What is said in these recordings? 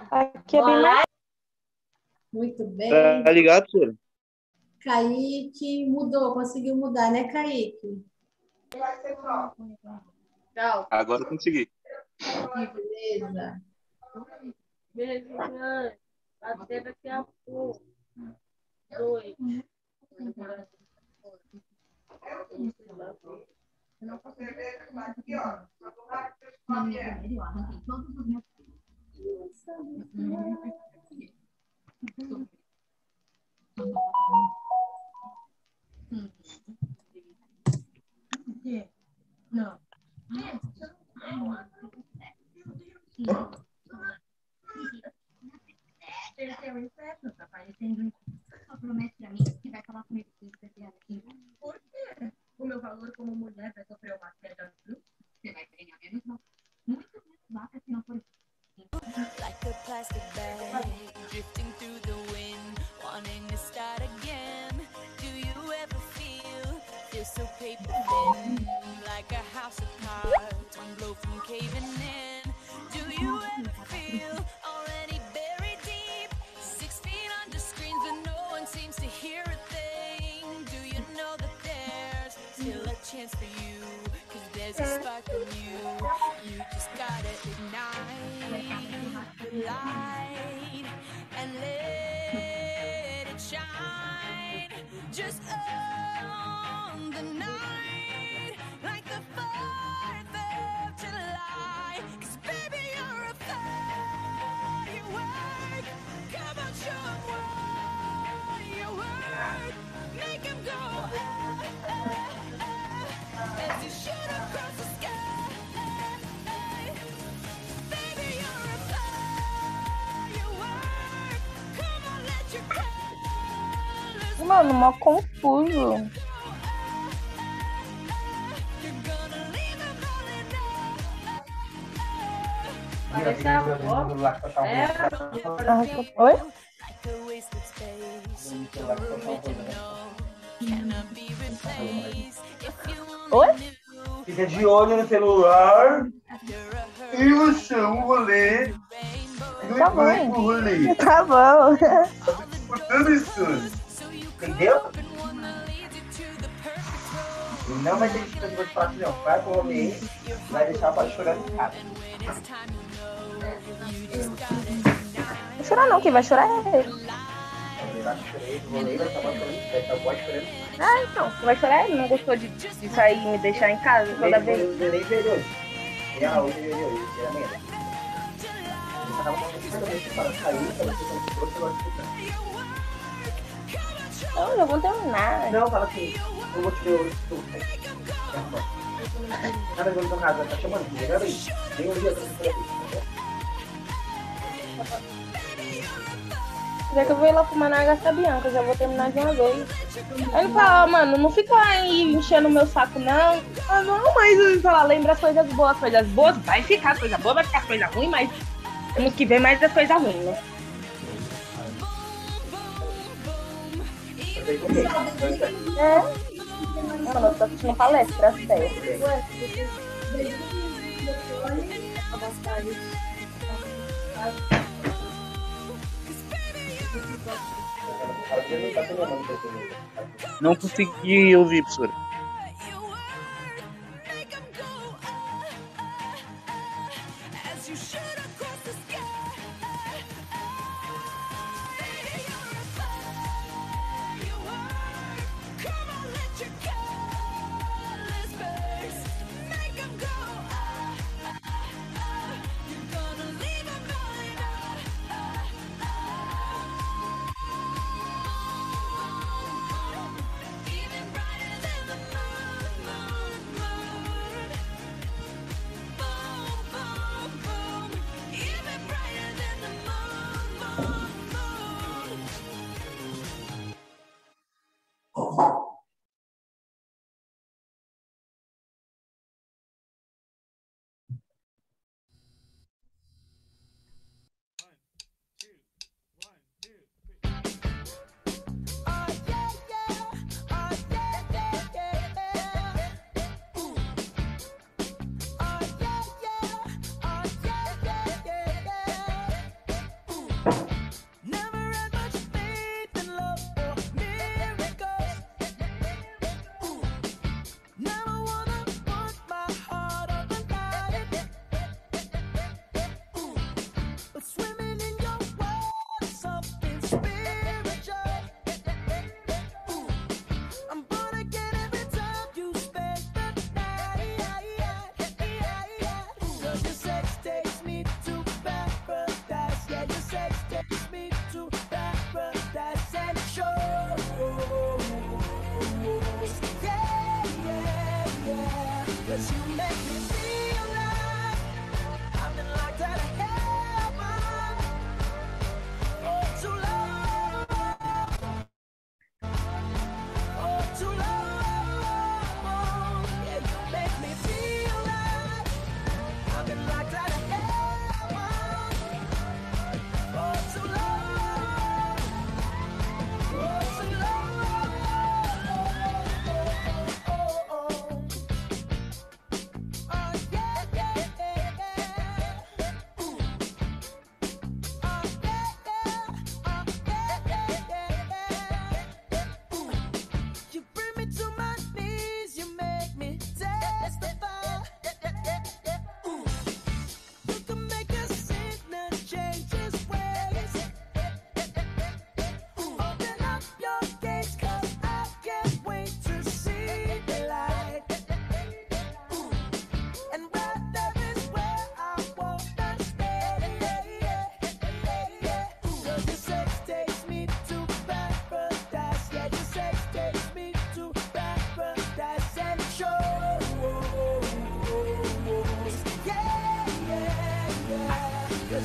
Aqui é bem mais. Muito bem. Tá ligado, senhor? Kaique mudou, conseguiu mudar, né, Kaique? Tchau. Agora eu consegui. Beleza. Beijo, mãe. Até daqui a pouco. 2. Não. Ele tem um inferno, tá parecendo. Só promete pra mim que vai falar comigo se você vier aqui. Por quê? O meu valor como mulher vai sofrer uma queda brusca? Você vai ganhar menos mal. Muito menos vaca se não for. Like a plastic bag drifting through the wind, wanting to start again. Do you ever feel so paper thin, like a house of cards, one blow from caving in? Do you ever feel already buried deep, 6 feet under screens but no one seems to hear a thing? Do you know that there's still a chance for you, 'cause there's a spark in you, you just gotta ignite the light and let it shine, just on the night, like the 4th of July. 'Cause baby, you're a firework. Come on, show 'em what you work. Make 'em go as you shoot across the sky. Baby, you're a firework. Come on, let your colors Mano, mó confuso. You're gonna leave 'em all in Essa avó Oi? like a wasted space. You're original, cannot be replaced. If you Oi? only knew Fica de olho no celular you're a e o seu rolê. rainbow, Tá Não vai bom. pro rolê. Tá bom. Escutando isso. so you Entendeu? and one that leads you to the perfect road. E não vai ter que fazer fácil, não. Vai pro rolê e vai deixar a voz chorando em casa. When it's time, you know you just gotta Não chorar não, quem vai chorar é ele. Ele vai chorar no rolê, vai estar a voz chorando em casa. Ah, então. Quem vai chorar é ele. Não gostou de sair e me deixar em casa toda vez. Eu nem veio hoje. E a hoje veio hoje, era amanhã. Eu tava falando totalmente para sair, para você não se trouxe, eu vou escutar. Não, já vou terminar. Não, fala assim, eu vou te ver hoje, tu. Nada de não casa, tá chamando, melhor aí. Vem um dia pra você. Já que eu vou ir lá fumar na Gasta Bianca, já vou terminar de uma vez. Aí ele fala, mano, não fica aí enchendo o meu saco, não. Ah, não, mas sei lá, lembra as coisas boas, vai ficar as coisas boas, vai ficar as coisas ruins, mas temos que ver mais das coisas ruins, né? É. Mano, eu tô assistindo palestra, sério. Não consegui ouvir, professor. make 'em go as you shoot across the sky. Baby, you're a firework. Come on, let your colors burst. Make 'em go you're gonna leave 'em all in even brighter than the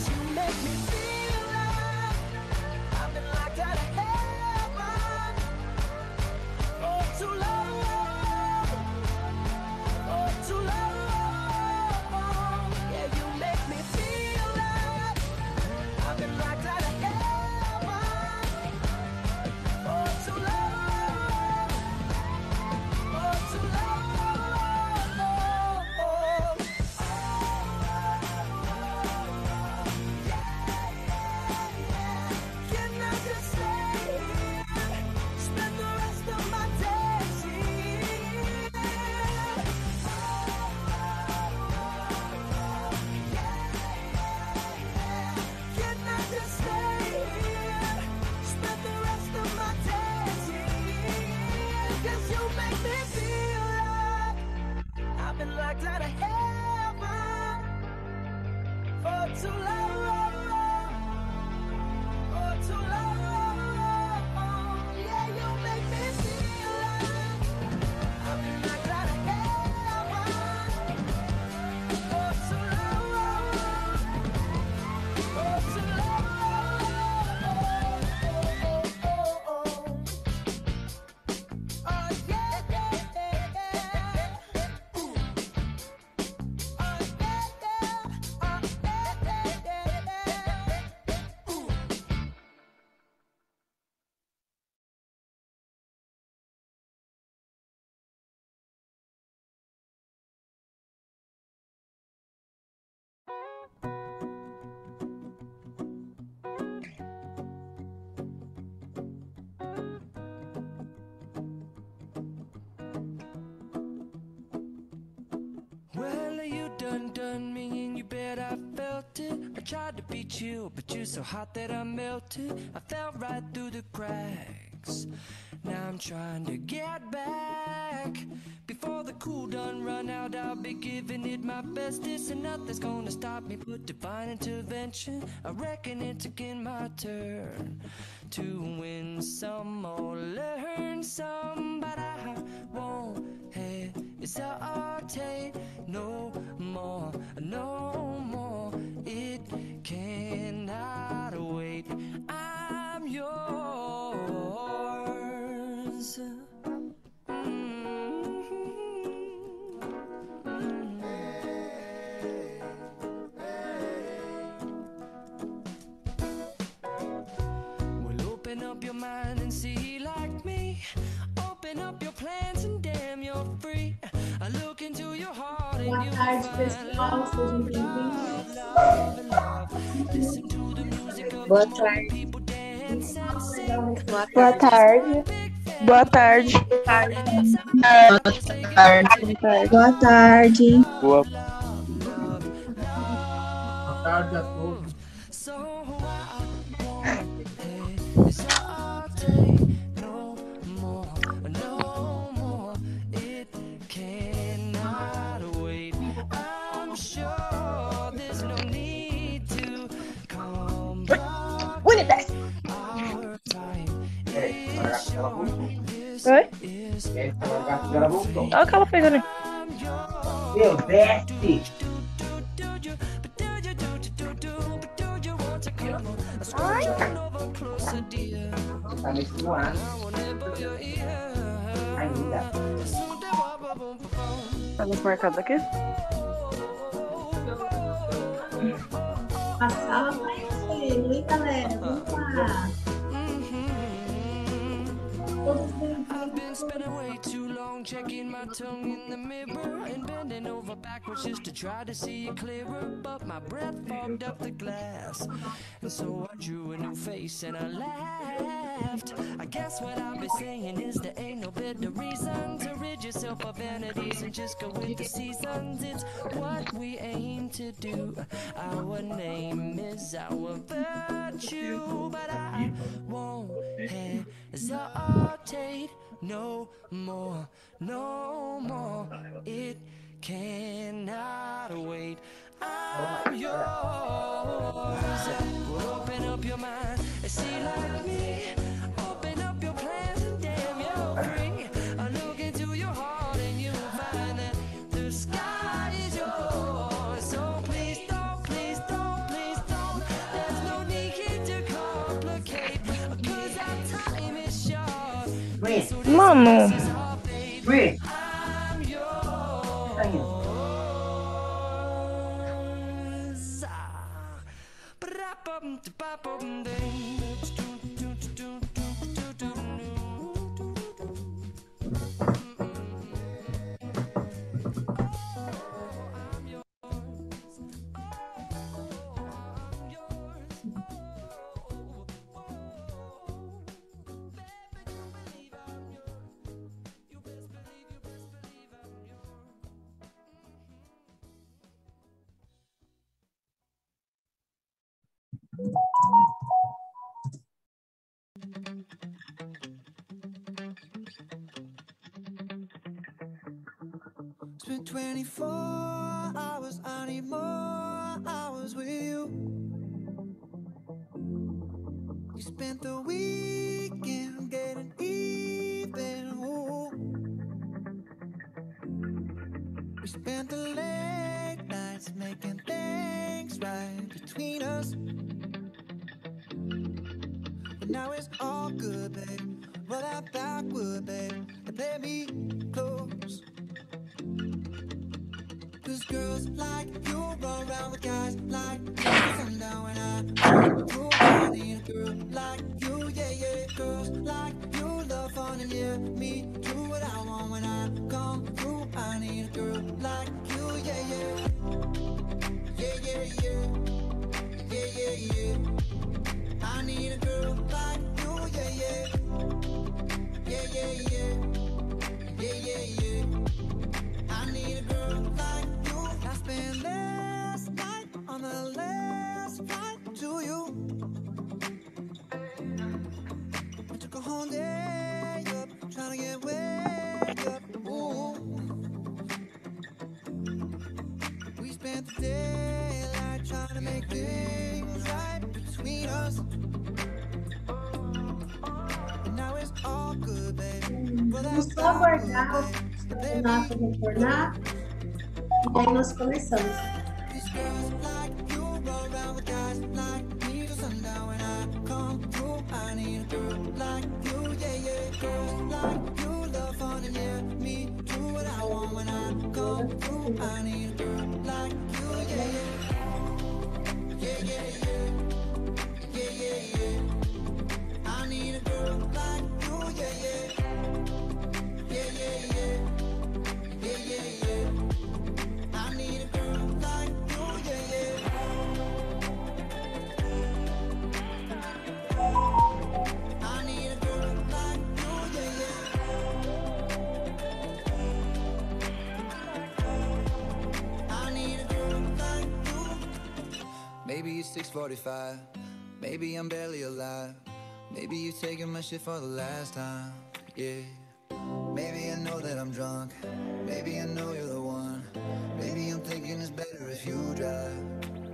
Well, you done me and you bet I felt it. I tried to be chill, but you're so hot that I melted. I fell right through the cracks. Now I'm trying to get back. Before the cool done run out, I'll be giving it my bestest, and nothing's gonna stop me but divine intervention. I reckon it's again my turn to win some or learn some, but I won't hesitate no more, no more. It cannot wait. I'm yours. Well, open up your mind and see like me. Open up your plans and damn, you're free. I look into your heart and Boa you tarde, find pessoal. Sejam bem-vindos. love, love. Listen to the music of Boa the tarde. people dance and sing. Boa tarde. Boa tarde. Boa tarde. Boa. Boa tarde a todos. So I won't hesitate no more, no more. It cannot wait. I'm sure there's no need to compromise. Our time is short. This Oi? is Ela voltou. Olha o que ela fez ali. Meu, desce! Tá nesse ar. Ainda. Tá nos marcados aqui? A sala tá enchendo, hein, galera? Vamos lá. Todos I've been bem-vindos. spending way too long checking my tongue in the mirror and bending over backwards just to try to see it clearer, but my breath fogged up the glass, and so I drew a new face and I laughed. I guess what I'll be saying is there ain't no better reason to rid yourself of vanities and just go with the seasons. It's what we aim to do. Our name is our virtue, but I won't hesitate no more, no more. It cannot wait. I'm yours. Well, open up your mind and see like me. Open up your plans and damn, you're free. I look into your heart and you'll find that the sky is yours. So please don't, please don't, please don't Mano, Bri. Tá indo. It's been 24 hours, I need more hours with you. You spent the weekend getting even. Ooh. We spent the late nights making things right between us. But now it's all good, babe. Roll that backward, babe, and play me close. Cause girls like you run around with guys like me. Come down when I need a girl like you, yeah, yeah. Girls like you love fun and yeah, me do what I want when I come through. I need a girl like you, yeah, yeah. Yeah, yeah, yeah. Yeah, yeah, yeah. I need a girl like you, yeah, yeah. Yeah, yeah, yeah. Yeah, yeah, yeah. I need a girl like you. I spent last night on the last flight to you. I took a whole day up, trying to get way up. Ooh. We spent the daylight trying to make things right between us. And now it's all good, baby. Vamos só aguardar o Renato retornar e daí nós começamos. These girls like you roll around with guys like me till sundown when I come through. I need a girl like you, yeah, yeah. Girls like you love fun and yeah, me do what I want when I come through. I need a girl like you, yeah, yeah. Yeah, yeah, yeah. Yeah, yeah, yeah. I need a girl like you, yeah, yeah. Yeah, yeah, yeah. Yeah, yeah, yeah. I need a girl like you, yeah, yeah. I need a girl like you, yeah, yeah. I need a girl like you. Maybe it's 6:45. Maybe I'm barely alive. Maybe you're taking my shit for the last time. Yeah. Maybe I know that I'm drunk. Maybe I know you're the one. Maybe I'm thinking it's better if you drive.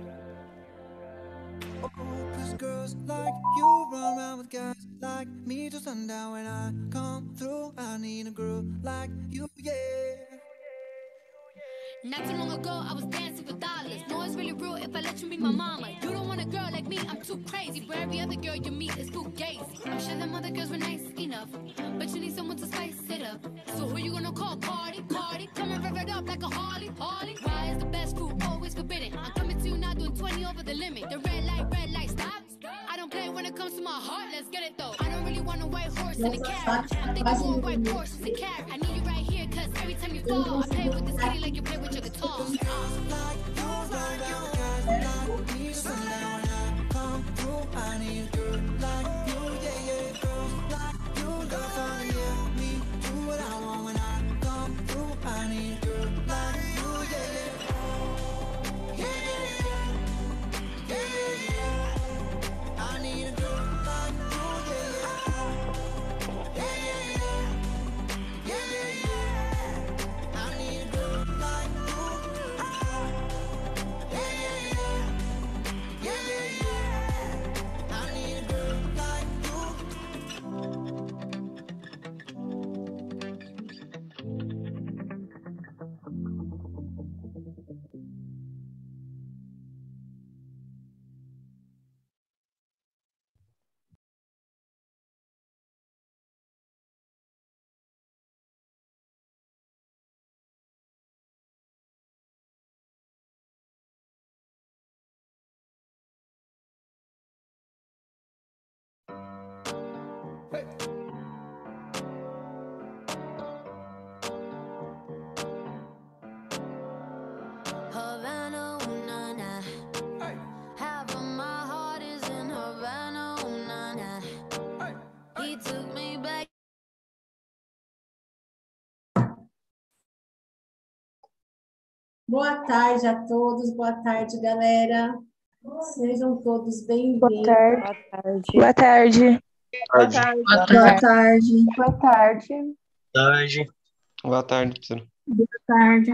Oh, cause girls like you run around with guys like me till sundown when I come through. I need a girl like you, yeah. Not too long ago, I was dancing for dollars. No, it's really real if I let you be my mama. You don't want a girl like me, I'm too crazy. For every other girl you meet is too gazy. I'm sure them other girls were nice enough, but you need someone to spice it up. So who you gonna call? Cardi, Cardi. Come and rev it up like a Harley, Harley. Why is the best food always forbidden? I'm coming to you now doing 20 over the limit. The red light, stop. I don't play when it comes to my heart, let's get it though. I don't really want a white horse and a carrot. I'm thinking more white horses and carrot. I need you right here, cause every time you fall, I play with this kitty like you play with your guitar. I need a girl like you, yeah, yeah. Girls like you love fun, yeah. Me do what I want when I come through. I need a girl like you, yeah, yeah. Yeah, yeah, yeah. Yeah, yeah, yeah. I need a girl like you, yeah, yeah. Yeah, yeah, yeah. Yeah, yeah, yeah. I need a girl like you. Havana, ooh, na, na. Half of my heart is in Havana, ooh, na, na. He took me back. Boa tarde a todos, boa tarde, galera. Sejam todos Boa bem-vindos. tarde. Boa tarde. Boa tarde. Boa tarde. Boa tarde. Tarde. Boa tarde, professora. Boa tarde.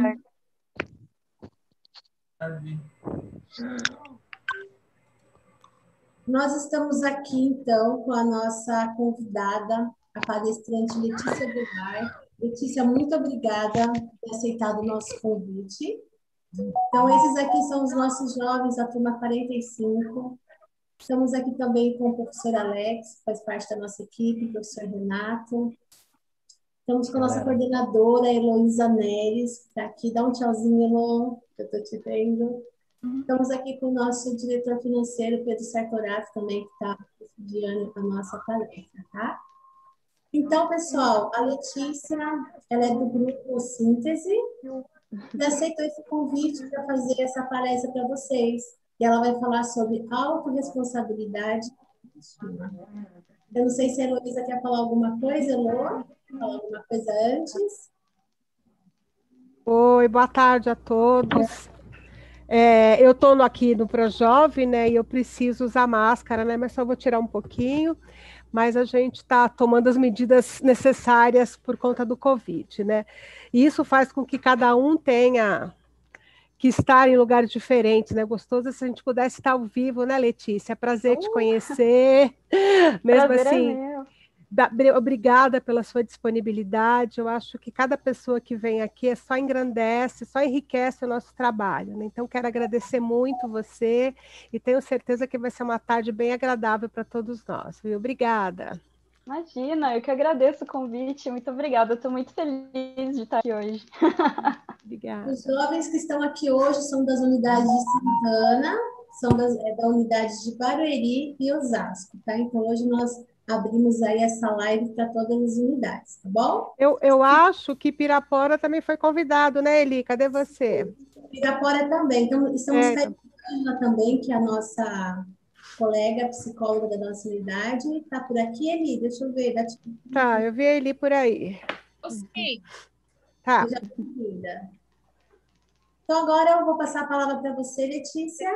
Nós estamos aqui, então, com a nossa convidada, a palestrante Letícia Goulart. Letícia, muito obrigada por ter aceitado o nosso convite. Então, esses aqui são os nossos jovens, a turma 45. Estamos aqui também com o professor Alex, que faz parte da nossa equipe, o professor Renato. Estamos com a nossa coordenadora, Heloísa Neres, que está aqui. Dá um tchauzinho, Elo, que eu estou te vendo. Estamos aqui com o nosso diretor financeiro, Pedro Sartorato, também, que está presidindo a nossa palestra, tá? Então, pessoal, a Letícia, ela é do grupo Síntese, e aceitou esse convite para fazer essa palestra para vocês. E ela vai falar sobre autorresponsabilidade. Eu não sei se a Heloísa quer falar alguma coisa, Elô? Falar alguma coisa antes? Oi, boa tarde a todos. Eu estou aqui no ProJovem, né, e eu preciso usar máscara, né, mas só vou tirar um pouquinho, mas a gente está tomando as medidas necessárias por conta do Covid, né, e isso faz com que cada um tenha que estar em lugares diferentes, né, gostoso se a gente pudesse estar ao vivo, né, Letícia, prazer te conhecer, mesmo Prazer assim... é meu. Obrigada pela sua disponibilidade. Eu acho que cada pessoa que vem aqui só engrandece, só enriquece o nosso trabalho, né? Então, quero agradecer muito você e tenho certeza que vai ser uma tarde bem agradável para todos nós, viu? Obrigada. Imagina, eu que agradeço o convite. Muito obrigada. Estou muito feliz de estar aqui hoje. Obrigada. Os jovens que estão aqui hoje são das unidades de Santana, são da unidade de Barueri e Osasco, tá? Então, hoje nós abrimos aí essa live para todas as unidades, tá bom? Eu acho que Pirapora também foi convidado, né, Eli? Cadê você? Pirapora também. Então, estamos recebendo também, que é a nossa colega psicóloga da nossa unidade. Está por aqui, Eli? Deixa eu ver. Tá, eu vi a Eli por aí. Ok. Tá. Seja bem-vinda. Então, agora eu vou passar a palavra para você, Letícia.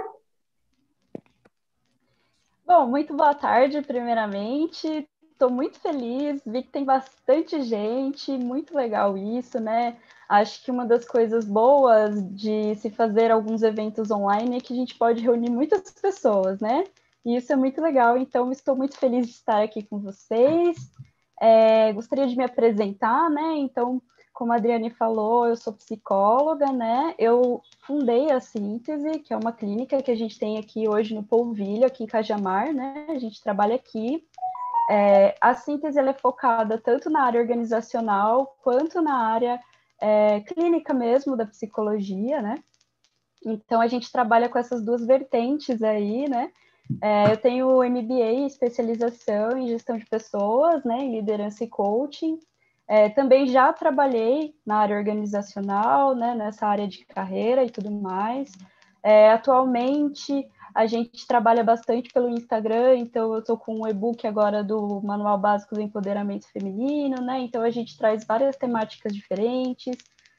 Bom, muito boa tarde, primeiramente. Estou muito feliz, vi que tem bastante gente, muito legal isso, né? Acho que uma das coisas boas de se fazer alguns eventos online é que a gente pode reunir muitas pessoas, né? E isso é muito legal, então estou muito feliz de estar aqui com vocês. Gostaria de me apresentar, né? Então, como a Adriane falou, eu sou psicóloga, né? Eu fundei a Síntese, que é uma clínica que a gente tem aqui hoje no Polvilho, aqui em Cajamar, né? A gente trabalha aqui. A Síntese ela é focada tanto na área organizacional quanto na área clínica mesmo da psicologia, né? Então, a gente trabalha com essas duas vertentes aí, né? Eu tenho MBA, especialização em gestão de pessoas, né? Em liderança e coaching. Também já trabalhei na área organizacional, né, nessa área de carreira e tudo mais. Atualmente, a gente trabalha bastante pelo Instagram, então eu estou com um e-book agora do Manual Básico do Empoderamento Feminino, né? Então a gente traz várias temáticas diferentes.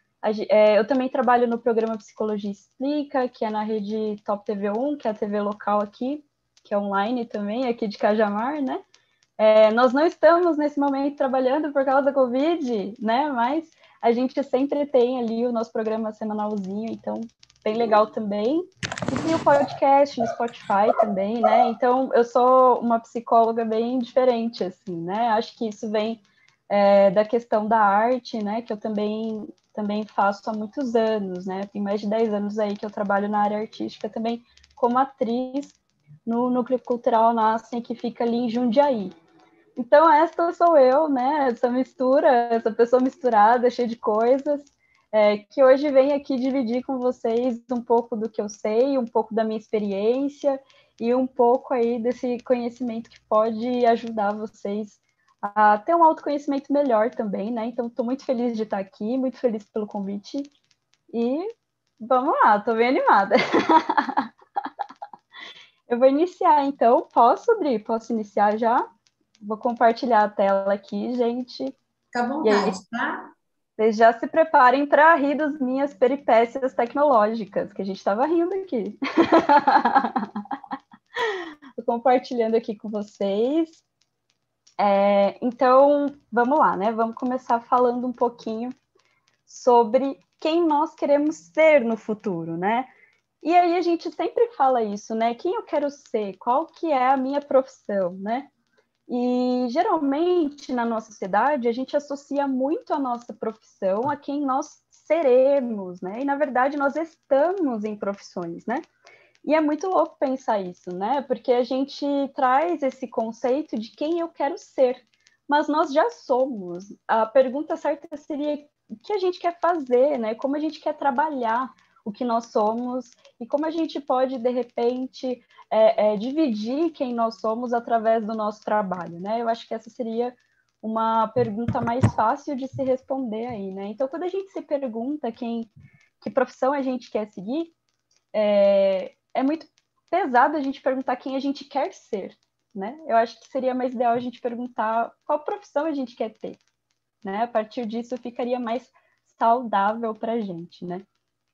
Eu também trabalho no programa Psicologia Explica, que é na rede Top TV1, que é a TV local aqui, que é online também, aqui de Cajamar, né? Nós não estamos, nesse momento, trabalhando por causa da Covid, né? Mas a gente sempre tem ali o nosso programa semanalzinho, então, bem legal também. E tem o podcast no Spotify também, né? Então, eu sou uma psicóloga bem diferente, assim, né? Acho que isso vem da questão da arte, né? Que eu também faço há muitos anos, né? Tem mais de 10 anos aí que eu trabalho na área artística também como atriz no Núcleo Cultural Nascem, que fica ali em Jundiaí. Então, esta sou eu, né? Essa pessoa misturada, cheia de coisas, que hoje venho aqui dividir com vocês um pouco do que eu sei, um pouco da minha experiência e um pouco aí desse conhecimento que pode ajudar vocês a ter um autoconhecimento melhor também, né? Então, estou muito feliz de estar aqui, muito feliz pelo convite. E vamos lá, estou bem animada. Eu vou iniciar, então. Posso, Dri? Posso iniciar já? Vou compartilhar a tela aqui, gente. Fica à E aí, vontade, tá? vocês já se preparem para rir das minhas peripécias tecnológicas, que a gente estava rindo aqui. Estou compartilhando aqui com vocês. Então, vamos lá, né? Vamos começar falando um pouquinho sobre quem nós queremos ser no futuro, né? E aí a gente sempre fala isso, né? Quem eu quero ser? Qual que é a minha profissão, né? E geralmente na nossa sociedade a gente associa muito a nossa profissão a quem nós seremos, né? E na verdade nós estamos em profissões, né? E é muito louco pensar isso, né? Porque a gente traz esse conceito de quem eu quero ser, mas nós já somos. A pergunta certa seria o que a gente quer fazer, né? Como a gente quer trabalhar o que nós somos e como a gente pode, de repente, dividir quem nós somos através do nosso trabalho, né? Eu acho que essa seria uma pergunta mais fácil de se responder aí, né? Então, quando a gente se pergunta que profissão a gente quer seguir, é muito pesado a gente perguntar quem a gente quer ser, né? Eu acho que seria mais ideal a gente perguntar qual profissão a gente quer ter, né? A partir disso ficaria mais saudável para a gente, né?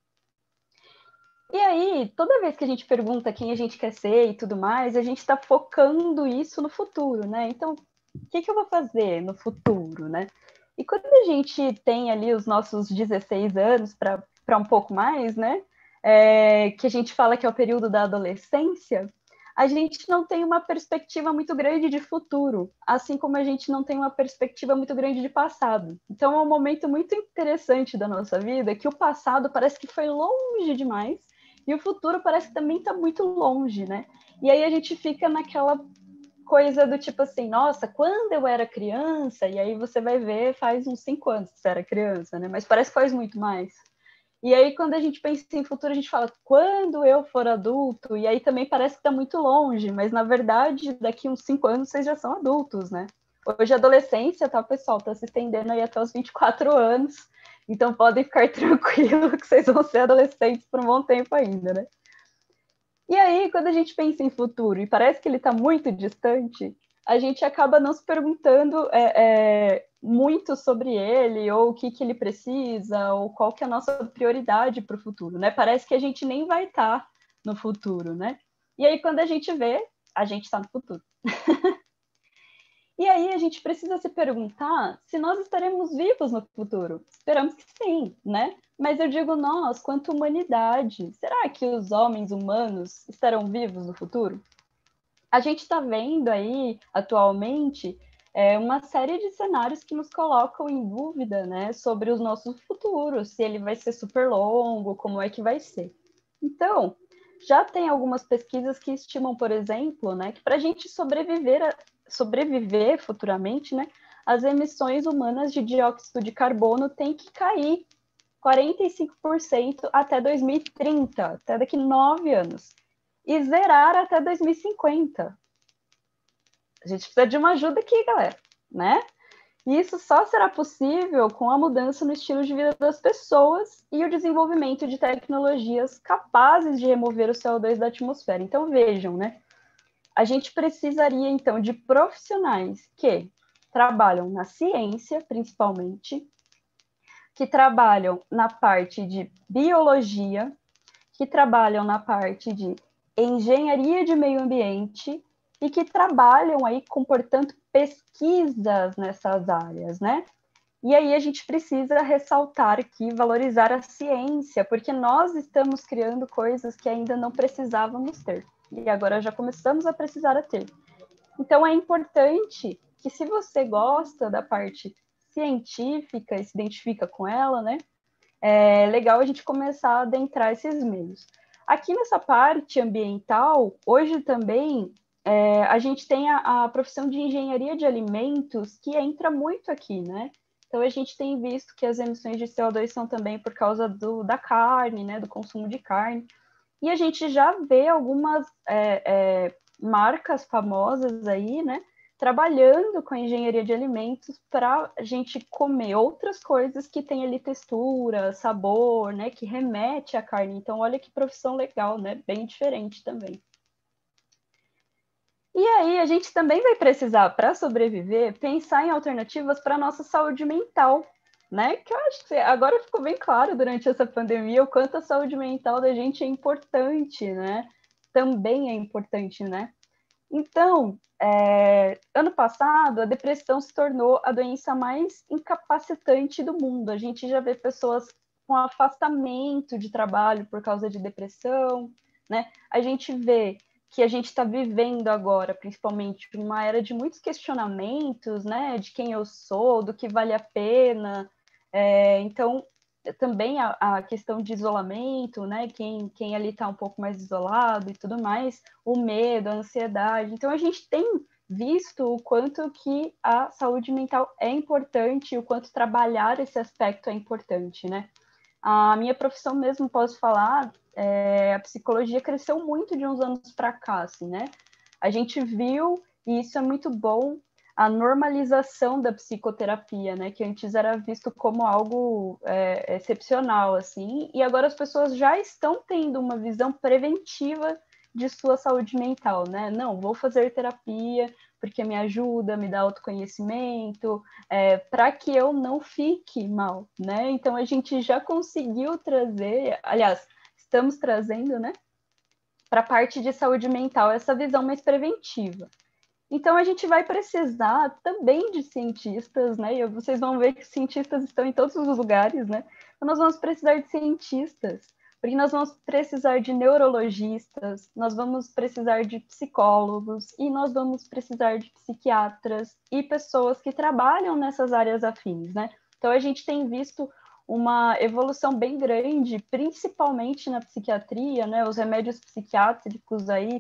E aí, toda vez que a gente pergunta quem a gente quer ser e tudo mais, a gente está focando isso no futuro, né? Então, o que eu vou fazer no futuro, né? E quando a gente tem ali os nossos 16 anos para um pouco mais, né? Que a gente fala que é o período da adolescência, a gente não tem uma perspectiva muito grande de futuro, assim como a gente não tem uma perspectiva muito grande de passado. Então, é um momento muito interessante da nossa vida, que o passado parece que foi longe demais, e o futuro parece que também está muito longe, né? E aí a gente fica naquela coisa do tipo assim, nossa, quando eu era criança, e aí você vai ver, faz uns 5 anos que você era criança, né? Mas parece que faz muito mais. E aí, quando a gente pensa em futuro, a gente fala, quando eu for adulto, e aí também parece que está muito longe, mas na verdade, daqui uns 5 anos vocês já são adultos, né? Hoje a adolescência, tá, pessoal, tá se estendendo aí até os 24 anos, então podem ficar tranquilos que vocês vão ser adolescentes por um bom tempo ainda, né? E aí, quando a gente pensa em futuro, e parece que ele está muito distante, a gente acaba não se perguntando muito sobre ele, ou o que ele precisa, ou qual que é a nossa prioridade para o futuro, né? Parece que a gente nem vai estar no futuro, né? E aí, quando a gente vê, a gente está no futuro. E aí, a gente precisa se perguntar se nós estaremos vivos no futuro. Esperamos que sim, né? Mas eu digo nós, quanto humanidade, será que os homens humanos estarão vivos no futuro? A gente está vendo aí, atualmente, uma série de cenários que nos colocam em dúvida, né, sobre os nossos futuros, se ele vai ser super longo, como é que vai ser. Então, já tem algumas pesquisas que estimam, por exemplo, né, que para a gente sobreviver futuramente, né, as emissões humanas de dióxido de carbono têm que cair 45% até 2030, até daqui 9 anos. E zerar até 2050. A gente precisa de uma ajuda aqui, galera, né? E isso só será possível com a mudança no estilo de vida das pessoas e o desenvolvimento de tecnologias capazes de remover o CO2 da atmosfera. Então, vejam, né? A gente precisaria, então, de profissionais que trabalham na ciência, principalmente, que trabalham na parte de biologia, que trabalham na parte de engenharia de meio ambiente e que trabalham aí com, portanto, pesquisas nessas áreas, né? E aí a gente precisa ressaltar aqui, valorizar a ciência, porque nós estamos criando coisas que ainda não precisávamos ter, e agora já começamos a precisar a ter. Então é importante que, se você gosta da parte científica e se identifica com ela, né? É legal a gente começar a adentrar esses meios. Aqui nessa parte ambiental, hoje também, a gente tem a profissão de engenharia de alimentos que entra muito aqui, né? Então, a gente tem visto que as emissões de CO2 são também por causa da carne, né? Do consumo de carne. E a gente já vê algumas marcas famosas aí, né? trabalhando com a engenharia de alimentos para a gente comer outras coisas que tem ali textura, sabor, né, que remete à carne. Então, olha que profissão legal, né? Bem diferente também. E aí, a gente também vai precisar, para sobreviver, pensar em alternativas para a nossa saúde mental, né? Que eu acho que agora ficou bem claro durante essa pandemia o quanto a saúde mental da gente é importante, né? Também é importante, né? Então, ano passado, a depressão se tornou a doença mais incapacitante do mundo. A gente já vê pessoas com afastamento de trabalho por causa de depressão, né? A gente vê que a gente está vivendo agora, principalmente, uma era de muitos questionamentos, né? De quem eu sou, do que vale a pena. Então, também a questão de isolamento, né? Quem ali está um pouco mais isolado e tudo mais, o medo, a ansiedade. Então, a gente tem visto o quanto que a saúde mental é importante, o quanto trabalhar esse aspecto é importante, né? A minha profissão mesmo, posso falar, a psicologia cresceu muito de uns anos para cá, assim, né? A gente viu, e isso é muito bom, a normalização da psicoterapia, né? Que antes era visto como algo excepcional, assim, e agora as pessoas já estão tendo uma visão preventiva de sua saúde mental, né? Não, vou fazer terapia porque me ajuda, me dá autoconhecimento, para que eu não fique mal, né? Então a gente já conseguiu trazer, aliás, estamos trazendo, né, para a parte de saúde mental essa visão mais preventiva. Então a gente vai precisar também de cientistas, né? E vocês vão ver que cientistas estão em todos os lugares, né? Então nós vamos precisar de cientistas, porque nós vamos precisar de neurologistas, nós vamos precisar de psicólogos e nós vamos precisar de psiquiatras e pessoas que trabalham nessas áreas afins, né? Então a gente tem visto uma evolução bem grande, principalmente na psiquiatria, né? Os remédios psiquiátricos aí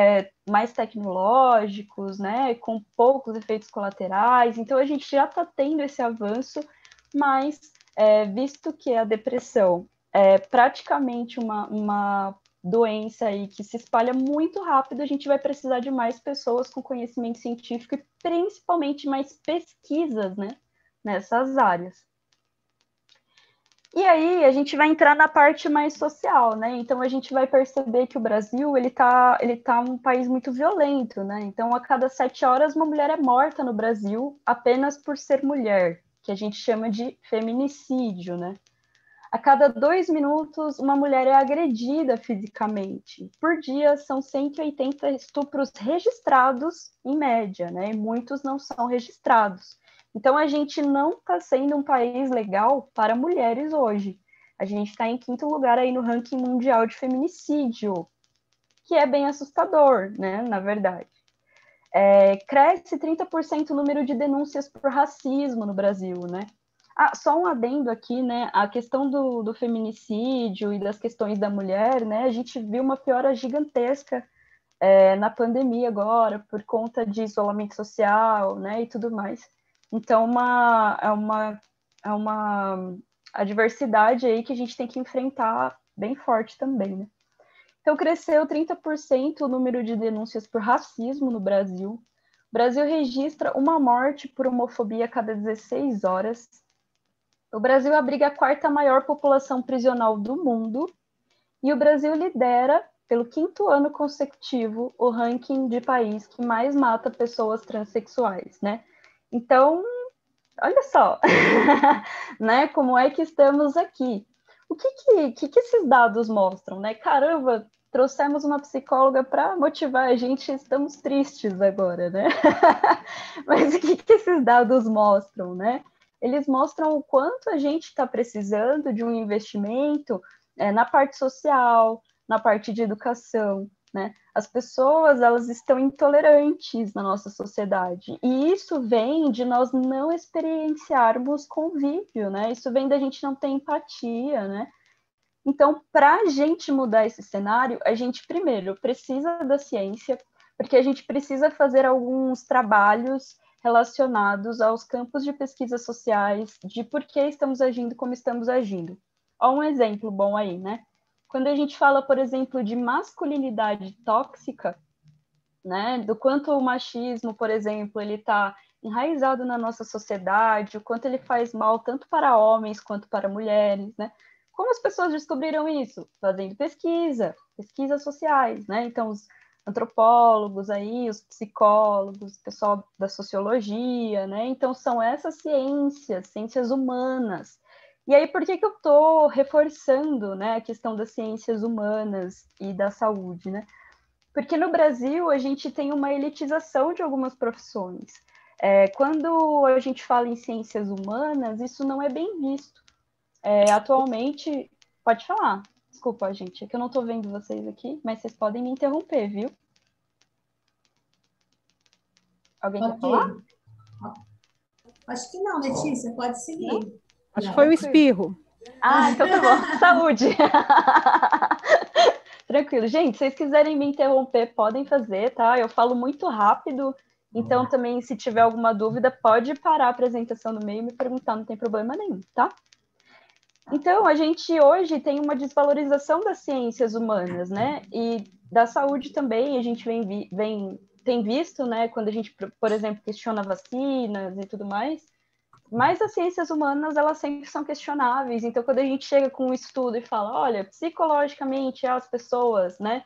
mais tecnológicos, né? Com poucos efeitos colaterais. Então a gente já está tendo esse avanço, mas visto que a depressão é praticamente uma doença aí que se espalha muito rápido, a gente vai precisar de mais pessoas com conhecimento científico e principalmente mais pesquisas, né, nessas áreas. E aí a gente vai entrar na parte mais social, né? Então a gente vai perceber que o Brasil ele tá um país muito violento, né? Então a cada 7 horas uma mulher é morta no Brasil apenas por ser mulher, que a gente chama de feminicídio, né? A cada 2 minutos, uma mulher é agredida fisicamente. Por dia, são 180 estupros registrados, em média, né? E muitos não são registrados. Então, a gente não está sendo um país legal para mulheres hoje. A gente está em 5º lugar aí no ranking mundial de feminicídio, que é bem assustador, né? Na verdade. Cresce 30% o número de denúncias por racismo no Brasil, né? Só um adendo aqui, né? A questão do feminicídio e das questões da mulher, né? A gente viu uma piora gigantesca na pandemia agora, por conta de isolamento social, né? E tudo mais. Então, é uma adversidade aí que a gente tem que enfrentar bem forte também, né? Então, cresceu 30% o número de denúncias por racismo no Brasil. O Brasil registra uma morte por homofobia a cada 16 horas. O Brasil abriga a 4ª maior população prisional do mundo e o Brasil lidera, pelo 5º ano consecutivo, o ranking de país que mais mata pessoas transexuais, né? Então, olha só, né? Como é que estamos aqui? O que esses dados mostram, né? Caramba, trouxemos uma psicóloga para motivar a gente, estamos tristes agora, né? Mas o que esses dados mostram, né? Eles mostram o quanto a gente está precisando de um investimento na parte social, na parte de educação, né? As pessoas, elas estão intolerantes na nossa sociedade, e isso vem de nós não experienciarmos convívio, né? Isso vem da gente não ter empatia, né? Então, para a gente mudar esse cenário, a gente primeiro precisa da ciência, porque a gente precisa fazer alguns trabalhos relacionados aos campos de pesquisas sociais, de por que estamos agindo como estamos agindo. Ó, um exemplo bom aí, né? Quando a gente fala, por exemplo, de masculinidade tóxica, né? Do quanto o machismo, por exemplo, ele está enraizado na nossa sociedade, o quanto ele faz mal tanto para homens quanto para mulheres, né? Como as pessoas descobriram isso? Fazendo pesquisas sociais, né? Então, os antropólogos aí, os psicólogos, o pessoal da sociologia, né? Então, são essas ciências humanas. E aí, por que eu estou reforçando, né, a questão das ciências humanas e da saúde, né? Porque no Brasil a gente tem uma elitização de algumas profissões. Quando a gente fala em ciências humanas, isso não é bem visto. Atualmente, pode falar. Desculpa, gente, é que eu não estou vendo vocês aqui, mas vocês podem me interromper, viu? Alguém quer falar? Acho que não, Letícia, pode seguir. Não? Acho que foi um espirro. Ah, então tá bom. Saúde! Tranquilo. Gente, se vocês quiserem me interromper, podem fazer, tá? Eu falo muito rápido, então também, se tiver alguma dúvida, pode parar a apresentação no meio e me perguntar, não tem problema nenhum, tá? Então, a gente hoje tem uma desvalorização das ciências humanas, né? E da saúde também, a gente tem visto, né? Quando a gente, por exemplo, questiona vacinas e tudo mais, mas as ciências humanas, elas sempre são questionáveis. Então, quando a gente chega com um estudo e fala, olha, psicologicamente as pessoas, né?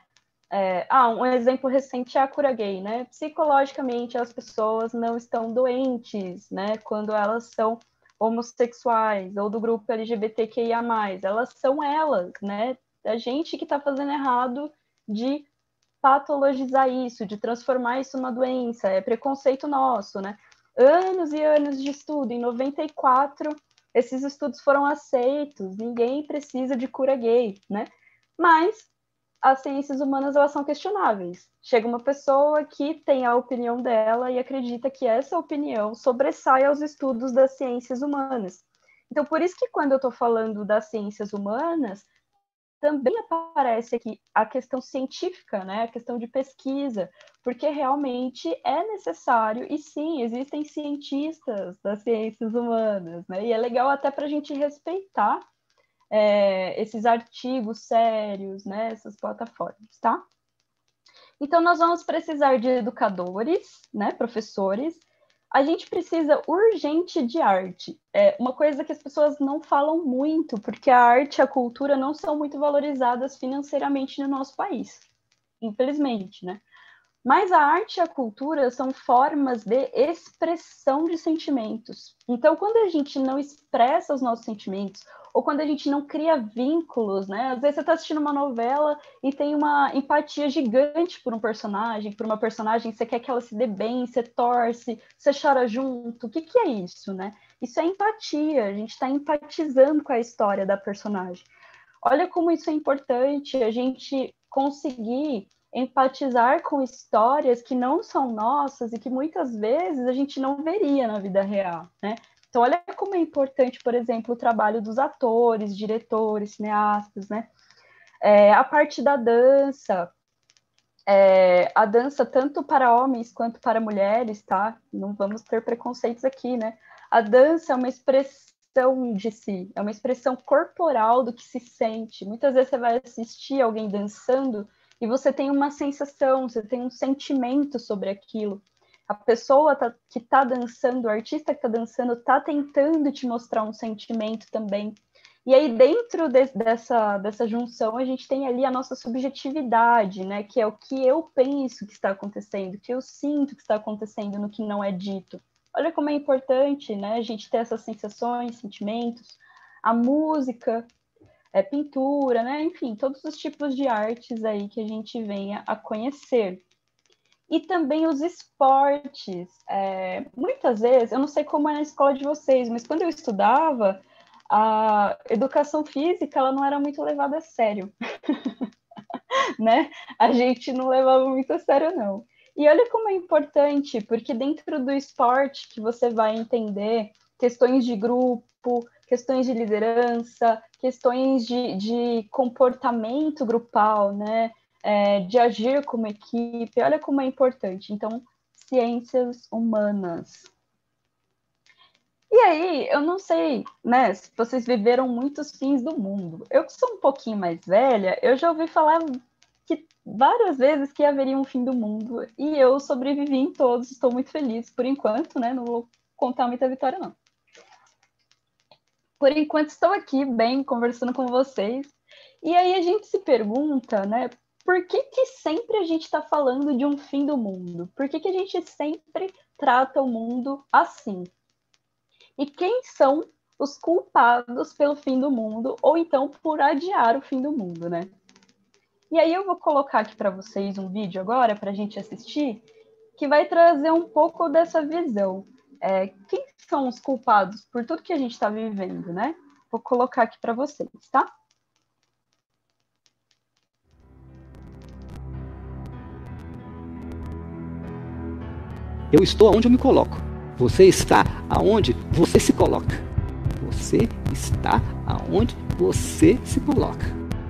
Um exemplo recente é a cura gay, né? Psicologicamente as pessoas não estão doentes, né? Quando elas são homossexuais ou do grupo LGBTQIA+, elas são elas, né? A gente que está fazendo errado de patologizar isso, de transformar isso numa doença, é preconceito nosso, né? Anos e anos de estudo, em 94, esses estudos foram aceitos, ninguém precisa de cura gay, né? Mas as ciências humanas, elas são questionáveis. Chega uma pessoa que tem a opinião dela e acredita que essa opinião sobressai aos estudos das ciências humanas. Então, por isso que quando eu estou falando das ciências humanas, também aparece aqui a questão científica, né? A questão de pesquisa, porque realmente é necessário, e sim, existem cientistas das ciências humanas, né? E é legal até para a gente respeitar esses artigos sérios, né? Essas plataformas, tá? Então, nós vamos precisar de educadores, né? Professores. A gente precisa urgente de arte. Uma coisa que as pessoas não falam muito, porque a arte e a cultura não são muito valorizadas financeiramente no nosso país, infelizmente, né? Mas a arte e a cultura são formas de expressão de sentimentos. Então, quando a gente não expressa os nossos sentimentos, ou quando a gente não cria vínculos, né? Às vezes você está assistindo uma novela e tem uma empatia gigante por uma personagem, você quer que ela se dê bem, você torce, você chora junto. O que é isso, né? Isso é empatia, a gente está empatizando com a história da personagem. Olha como isso é importante, a gente conseguir empatizar com histórias que não são nossas e que muitas vezes a gente não veria na vida real, né? Então, olha como é importante, por exemplo, o trabalho dos atores, diretores, cineastas, né? A parte da dança, a dança tanto para homens quanto para mulheres, tá? Não vamos ter preconceitos aqui, né? A dança é uma expressão de si, é uma expressão corporal do que se sente. Muitas vezes você vai assistir alguém dançando e você tem uma sensação, você tem um sentimento sobre aquilo. A pessoa que está dançando, o artista que está dançando, está tentando te mostrar um sentimento também. E aí, dentro dessa junção, a gente tem ali a nossa subjetividade, né? Que é o que eu penso que está acontecendo, o que eu sinto que está acontecendo no que não é dito. Olha como é importante, né? A gente ter essas sensações, sentimentos. A música, pintura, né? Enfim, todos os tipos de artes aí que a gente venha a conhecer. E também os esportes. Muitas vezes, eu não sei como é na escola de vocês, mas quando eu estudava, a educação física ela não era muito levada a sério. Né? A gente não levava muito a sério, não. E olha como é importante, porque dentro do esporte que você vai entender questões de grupo, questões de liderança, questões de comportamento grupal, né? De agir como equipe, olha como é importante. Então, ciências humanas. E aí, eu não sei, né, se vocês viveram muitos fins do mundo. Eu que sou um pouquinho mais velha, eu já ouvi falar que várias vezes que haveria um fim do mundo, e eu sobrevivi em todos, estou muito feliz, por enquanto, né? Não vou contar muita vitória, não. Por enquanto, estou aqui, bem, conversando com vocês, e aí a gente se pergunta, né, por que sempre a gente está falando de um fim do mundo? Por que a gente sempre trata o mundo assim? E quem são os culpados pelo fim do mundo, ou então por adiar o fim do mundo, né? E aí eu vou colocar aqui para vocês um vídeo agora, para a gente assistir, que vai trazer um pouco dessa visão. Quem são os culpados por tudo que a gente está vivendo, né? Vou colocar aqui para vocês, tá? Eu estou onde eu me coloco. Você está aonde você se coloca. Você está aonde você se coloca.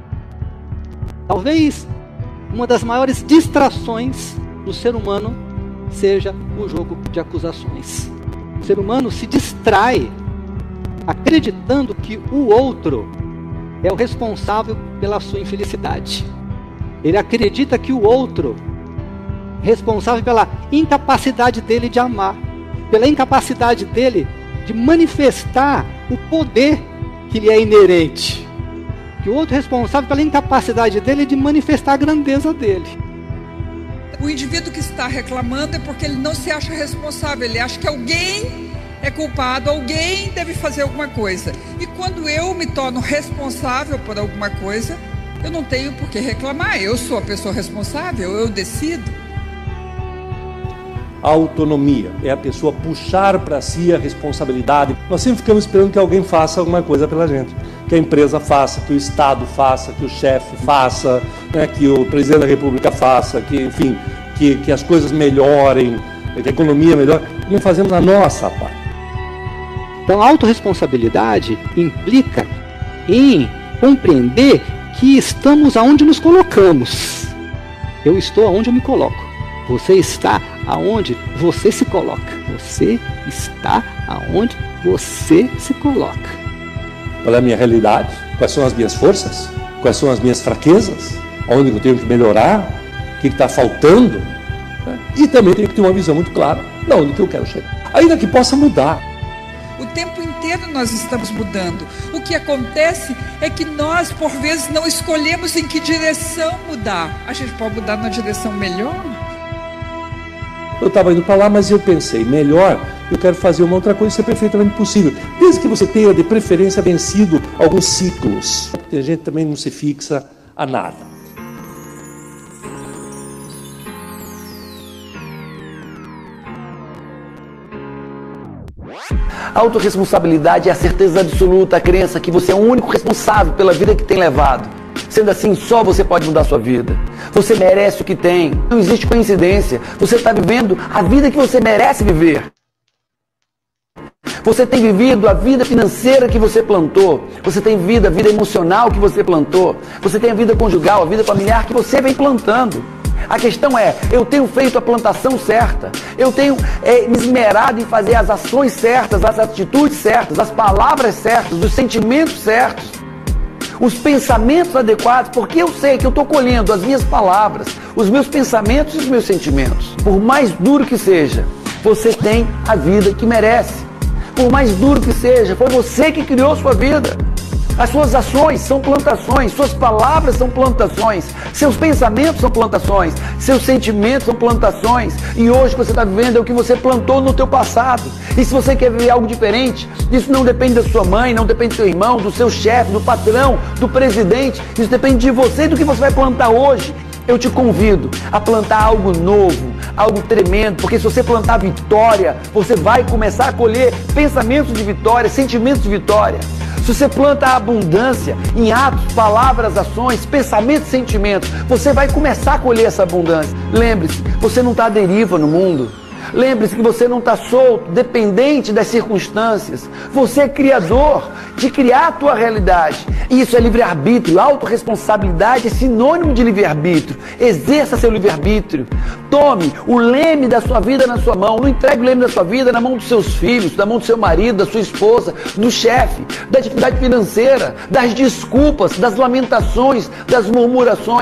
Talvez uma das maiores distrações do ser humano seja o jogo de acusações. O ser humano se distrai acreditando que o outro é o responsável pela sua infelicidade. Ele acredita que o outro é responsável pela incapacidade dele de amar, pela incapacidade dele de manifestar o poder que lhe é inerente. Que o outro é responsável pela incapacidade dele de manifestar a grandeza dele. O indivíduo que está reclamando é porque ele não se acha responsável, ele acha que alguém é culpado, alguém deve fazer alguma coisa. E quando eu me torno responsável por alguma coisa, eu não tenho por que reclamar, eu sou a pessoa responsável, eu decido. A autonomia é a pessoa puxar para si a responsabilidade. Nós sempre ficamos esperando que alguém faça alguma coisa pela gente. Que a empresa faça, que o Estado faça, que o chefe faça, né, que o presidente da República faça, que, enfim, que as coisas melhorem, que a economia melhore. Não fazemos a nossa parte. Então a autorresponsabilidade implica em compreender que estamos aonde nos colocamos. Eu estou aonde eu me coloco. Você está aonde você se coloca. Você está aonde você se coloca. Qual é a minha realidade? Quais são as minhas forças? Quais são as minhas fraquezas? Onde eu tenho que melhorar? O que está faltando? E também tenho que ter uma visão muito clara de onde que eu quero chegar. Ainda que possa mudar. O tempo inteiro nós estamos mudando. O que acontece é que nós, por vezes, não escolhemos em que direção mudar. A gente pode mudar na direção melhor? Eu estava indo para lá, mas eu pensei, melhor, eu quero fazer uma outra coisa, isso é perfeitamente possível. Desde que você tenha, de preferência, vencido alguns ciclos. A gente também não se fixa a nada. A autorresponsabilidade é a certeza absoluta, a crença que você é o único responsável pela vida que tem levado. Sendo assim, só você pode mudar a sua vida. Você merece o que tem. Não existe coincidência. Você está vivendo a vida que você merece viver. Você tem vivido a vida financeira que você plantou. Você tem vivido a vida emocional que você plantou. Você tem a vida conjugal, a vida familiar que você vem plantando. A questão é, eu tenho feito a plantação certa. Eu tenho me esmerado em fazer as ações certas, as atitudes certas, as palavras certas, os sentimentos certos. Os pensamentos adequados, porque eu sei que eu estou colhendo as minhas palavras, os meus pensamentos e os meus sentimentos. Por mais duro que seja, você tem a vida que merece. Por mais duro que seja, foi você que criou sua vida. As suas ações são plantações, suas palavras são plantações, seus pensamentos são plantações, seus sentimentos são plantações. E hoje o que você está vivendo é o que você plantou no teu passado. E se você quer viver algo diferente, isso não depende da sua mãe, não depende do seu irmão, do seu chefe, do patrão, do presidente. Isso depende de você e do que você vai plantar hoje. Eu te convido a plantar algo novo, algo tremendo, porque se você plantar vitória, você vai começar a colher pensamentos de vitória, sentimentos de vitória. Se você planta a abundância em atos, palavras, ações, pensamentos e sentimentos, você vai começar a colher essa abundância. Lembre-se, você não está à deriva no mundo. Lembre-se que você não está solto, dependente das circunstâncias. Você é criador de criar a tua realidade. Isso é livre-arbítrio. Autorresponsabilidade é sinônimo de livre-arbítrio. Exerça seu livre-arbítrio. Tome o leme da sua vida na sua mão. Não entregue o leme da sua vida na mão dos seus filhos, na mão do seu marido, da sua esposa, do chefe, da dificuldade financeira, das desculpas, das lamentações, das murmurações.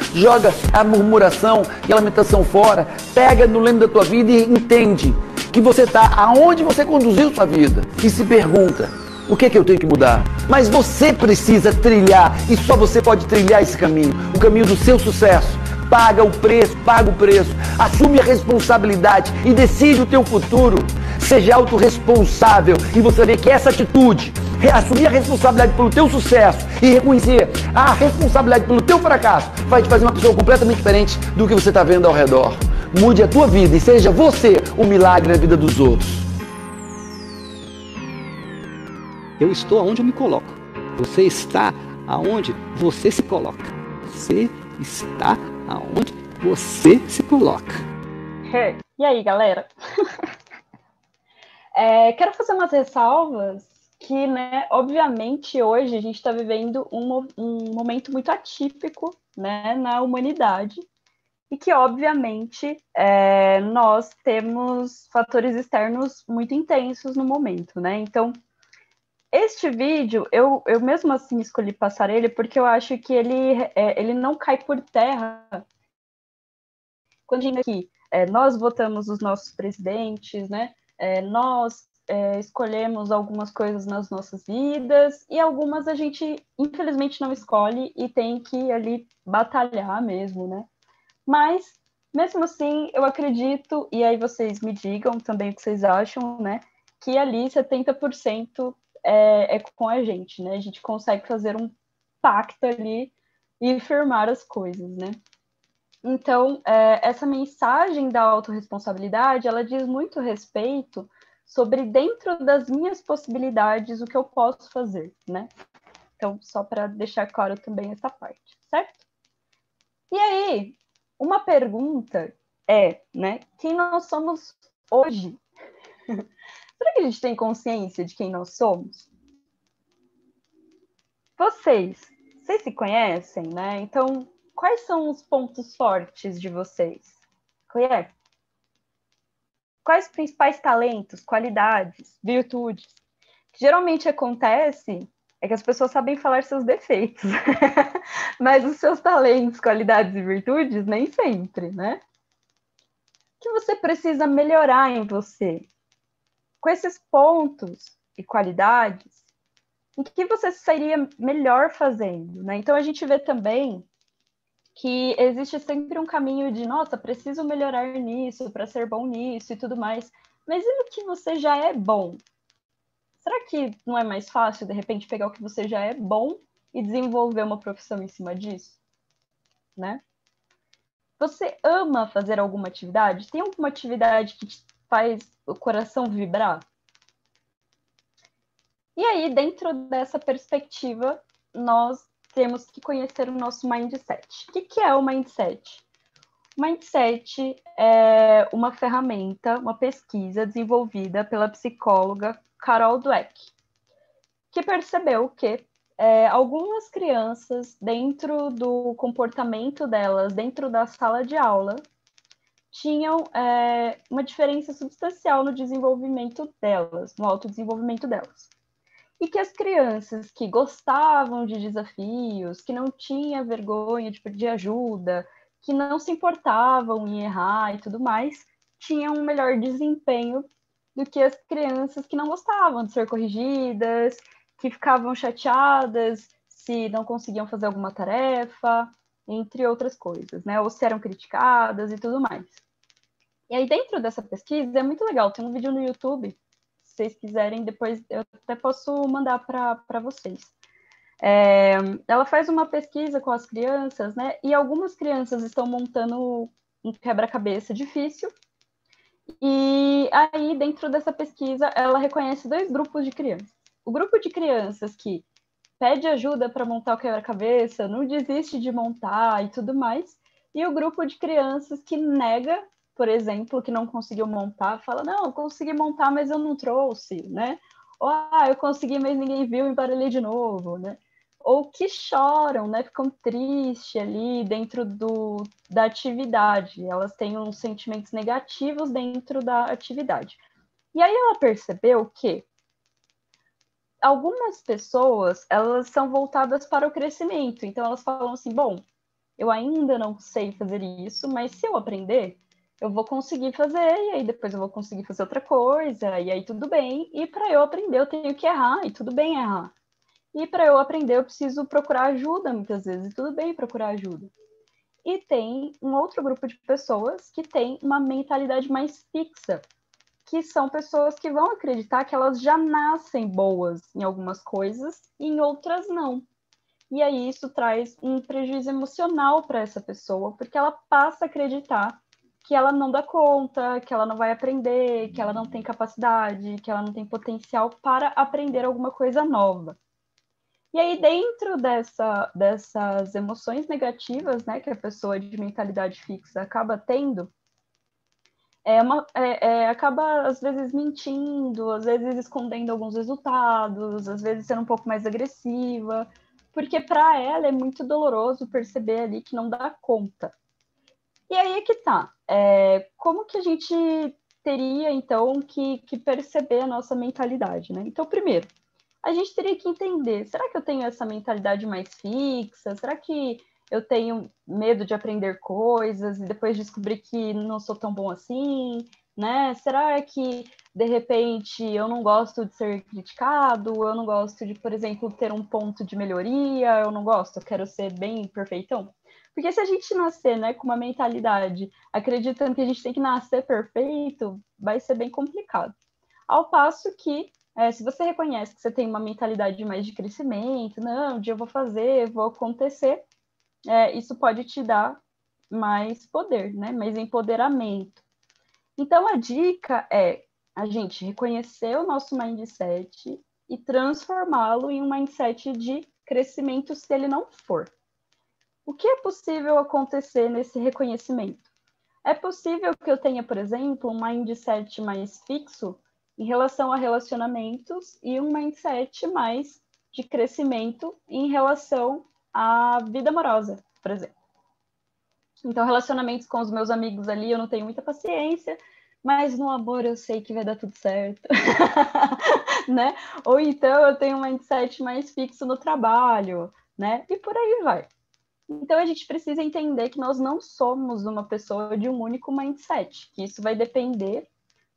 joga a murmuração e a lamentação fora, pega no leme da tua vida e entende que você está aonde você conduziu sua vida e se pergunta, o que é que eu tenho que mudar? Mas você precisa trilhar e só você pode trilhar esse caminho, o caminho do seu sucesso. Paga o preço, assume a responsabilidade e decide o teu futuro. Seja autorresponsável e você vê que essa atitude, assumir a responsabilidade pelo teu sucesso e reconhecer a responsabilidade pelo teu fracasso, vai te fazer uma pessoa completamente diferente do que você está vendo ao redor. Mude a tua vida e seja você o milagre na vida dos outros. Eu estou aonde eu me coloco. Você está aonde você se coloca. Você está aonde você se coloca. E aí, galera? Quero fazer umas ressalvas que, né, obviamente, hoje a gente está vivendo um momento muito atípico, né, na humanidade e que, obviamente, nós temos fatores externos muito intensos no momento, né? Então, este vídeo, eu mesmo assim escolhi passar ele porque eu acho que ele não cai por terra quando a gente aqui, nós votamos os nossos presidentes, né? Nós escolhemos algumas coisas nas nossas vidas e algumas a gente, infelizmente, não escolhe e tem que ali batalhar mesmo, né? Mas, mesmo assim, eu acredito, e aí vocês me digam também o que vocês acham, né? Que ali 70% é com a gente, né? A gente consegue fazer um pacto ali e firmar as coisas, né? Então, essa mensagem da autorresponsabilidade, ela diz muito respeito sobre dentro das minhas possibilidades o que eu posso fazer, né? Então, só para deixar claro também essa parte, certo? E aí, uma pergunta né? Quem nós somos hoje? Será que a gente tem consciência de quem nós somos? Vocês se conhecem, né? Então, quais são os pontos fortes de vocês? Conhece? Quais os principais talentos, qualidades, virtudes? O que geralmente acontece é que as pessoas sabem falar seus defeitos, mas os seus talentos, qualidades e virtudes, nem sempre, né? O que você precisa melhorar em você? Com esses pontos e qualidades, o que você sairia melhor fazendo, né? Então, a gente vê também que existe sempre um caminho de, nossa, preciso melhorar nisso para ser bom nisso e tudo mais. Mas e no que você já é bom? Será que não é mais fácil, de repente, pegar o que você já é bom e desenvolver uma profissão em cima disso? Né? Você ama fazer alguma atividade? Tem alguma atividade que te faz o coração vibrar? E aí, dentro dessa perspectiva, nós temos que conhecer o nosso mindset. O que é o mindset? O mindset é uma ferramenta, uma pesquisa desenvolvida pela psicóloga Carol Dweck, que percebeu que algumas crianças, dentro do comportamento delas, dentro da sala de aula, tinham uma diferença substancial no desenvolvimento delas, no autodesenvolvimento delas. E que as crianças que gostavam de desafios, que não tinham vergonha de pedir ajuda, que não se importavam em errar e tudo mais, tinham um melhor desempenho do que as crianças que não gostavam de ser corrigidas, que ficavam chateadas se não conseguiam fazer alguma tarefa, entre outras coisas, né? Ou se eram criticadas e tudo mais. E aí, dentro dessa pesquisa, é muito legal, tem um vídeo no YouTube, se vocês quiserem, depois eu até posso mandar para vocês. Ela faz uma pesquisa com as crianças, né? E algumas crianças estão montando um quebra-cabeça difícil. E aí, dentro dessa pesquisa, ela reconhece 2 grupos de crianças. O grupo de crianças que pede ajuda para montar o quebra-cabeça, não desiste de montar e tudo mais. E o grupo de crianças que nega, por exemplo, que não conseguiu montar, fala, não, eu consegui montar, mas eu não trouxe, né? Ou, eu consegui, mas ninguém viu, embaralhei de novo, né? Ou que choram, né? Ficam tristes ali dentro da atividade. Elas têm uns sentimentos negativos dentro da atividade. E aí ela percebeu que algumas pessoas, elas são voltadas para o crescimento. Então, elas falam assim, bom, Eu ainda não sei fazer isso, mas se eu aprender, eu vou conseguir fazer, e aí depois eu vou conseguir fazer outra coisa, e aí tudo bem. E para eu aprender, eu tenho que errar, e tudo bem errar. E para eu aprender, eu preciso procurar ajuda, muitas vezes, e tudo bem procurar ajuda. E tem um outro grupo de pessoas que tem uma mentalidade mais fixa, que são pessoas que vão acreditar que elas já nascem boas em algumas coisas e em outras não. E aí isso traz um prejuízo emocional para essa pessoa, porque ela passa a acreditar que ela não dá conta, que ela não vai aprender, que ela não tem capacidade, que ela não tem potencial para aprender alguma coisa nova. E aí, dentro dessas emoções negativas, né, que a pessoa de mentalidade fixa acaba tendo, acaba, às vezes, mentindo, às vezes escondendo alguns resultados, às vezes sendo um pouco mais agressiva, porque para ela é muito doloroso perceber ali que não dá conta. E aí é que tá. Como que a gente teria, então, que perceber a nossa mentalidade, né? Então, primeiro, a gente teria que entender, será que eu tenho essa mentalidade mais fixa? Será que eu tenho medo de aprender coisas e depois descobrir que não sou tão bom assim, né? Será que, de repente, eu não gosto de ser criticado? Eu não gosto de, por exemplo, ter um ponto de melhoria? Eu não gosto, eu quero ser bem perfeitão? Porque se a gente nascer, né, com uma mentalidade acreditando que a gente tem que nascer perfeito, vai ser bem complicado. Ao passo que, se você reconhece que você tem uma mentalidade mais de crescimento, não, um dia eu vou fazer, vou acontecer, isso pode te dar mais poder, né? Mais empoderamento. Então, a dica é a gente reconhecer o nosso mindset e transformá-lo em um mindset de crescimento se ele não for. O que é possível acontecer nesse reconhecimento? É possível que eu tenha, por exemplo, um mindset mais fixo em relação a relacionamentos e um mindset mais de crescimento em relação à vida amorosa, por exemplo. Então, relacionamentos com os meus amigos ali, eu não tenho muita paciência, mas no amor eu sei que vai dar tudo certo, né? Ou então eu tenho um mindset mais fixo no trabalho, né? E por aí vai. Então, a gente precisa entender que nós não somos uma pessoa de um único mindset, que isso vai depender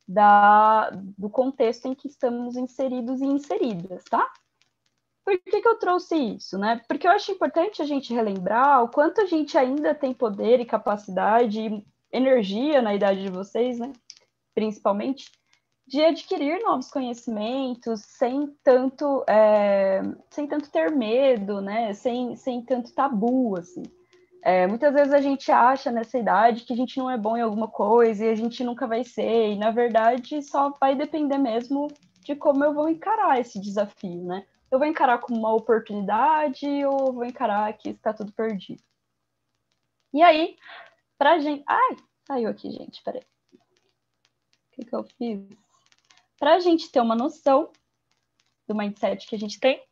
do contexto em que estamos inseridos e inseridas, tá? Por que eu trouxe isso, né? Porque eu acho importante a gente relembrar o quanto a gente ainda tem poder e capacidade e energia na idade de vocês, né? Principalmente, de adquirir novos conhecimentos sem tanto ter medo, né? Sem tanto tabu, assim. Muitas vezes a gente acha nessa idade que a gente não é bom em alguma coisa e a gente nunca vai ser, e na verdade só vai depender mesmo de como eu vou encarar esse desafio, né? Eu vou encarar como uma oportunidade ou vou encarar que está tudo perdido. E aí, pra gente... Ai, saiu aqui, gente, peraí. O que eu fiz? Pra gente ter uma noção do mindset que a gente tem...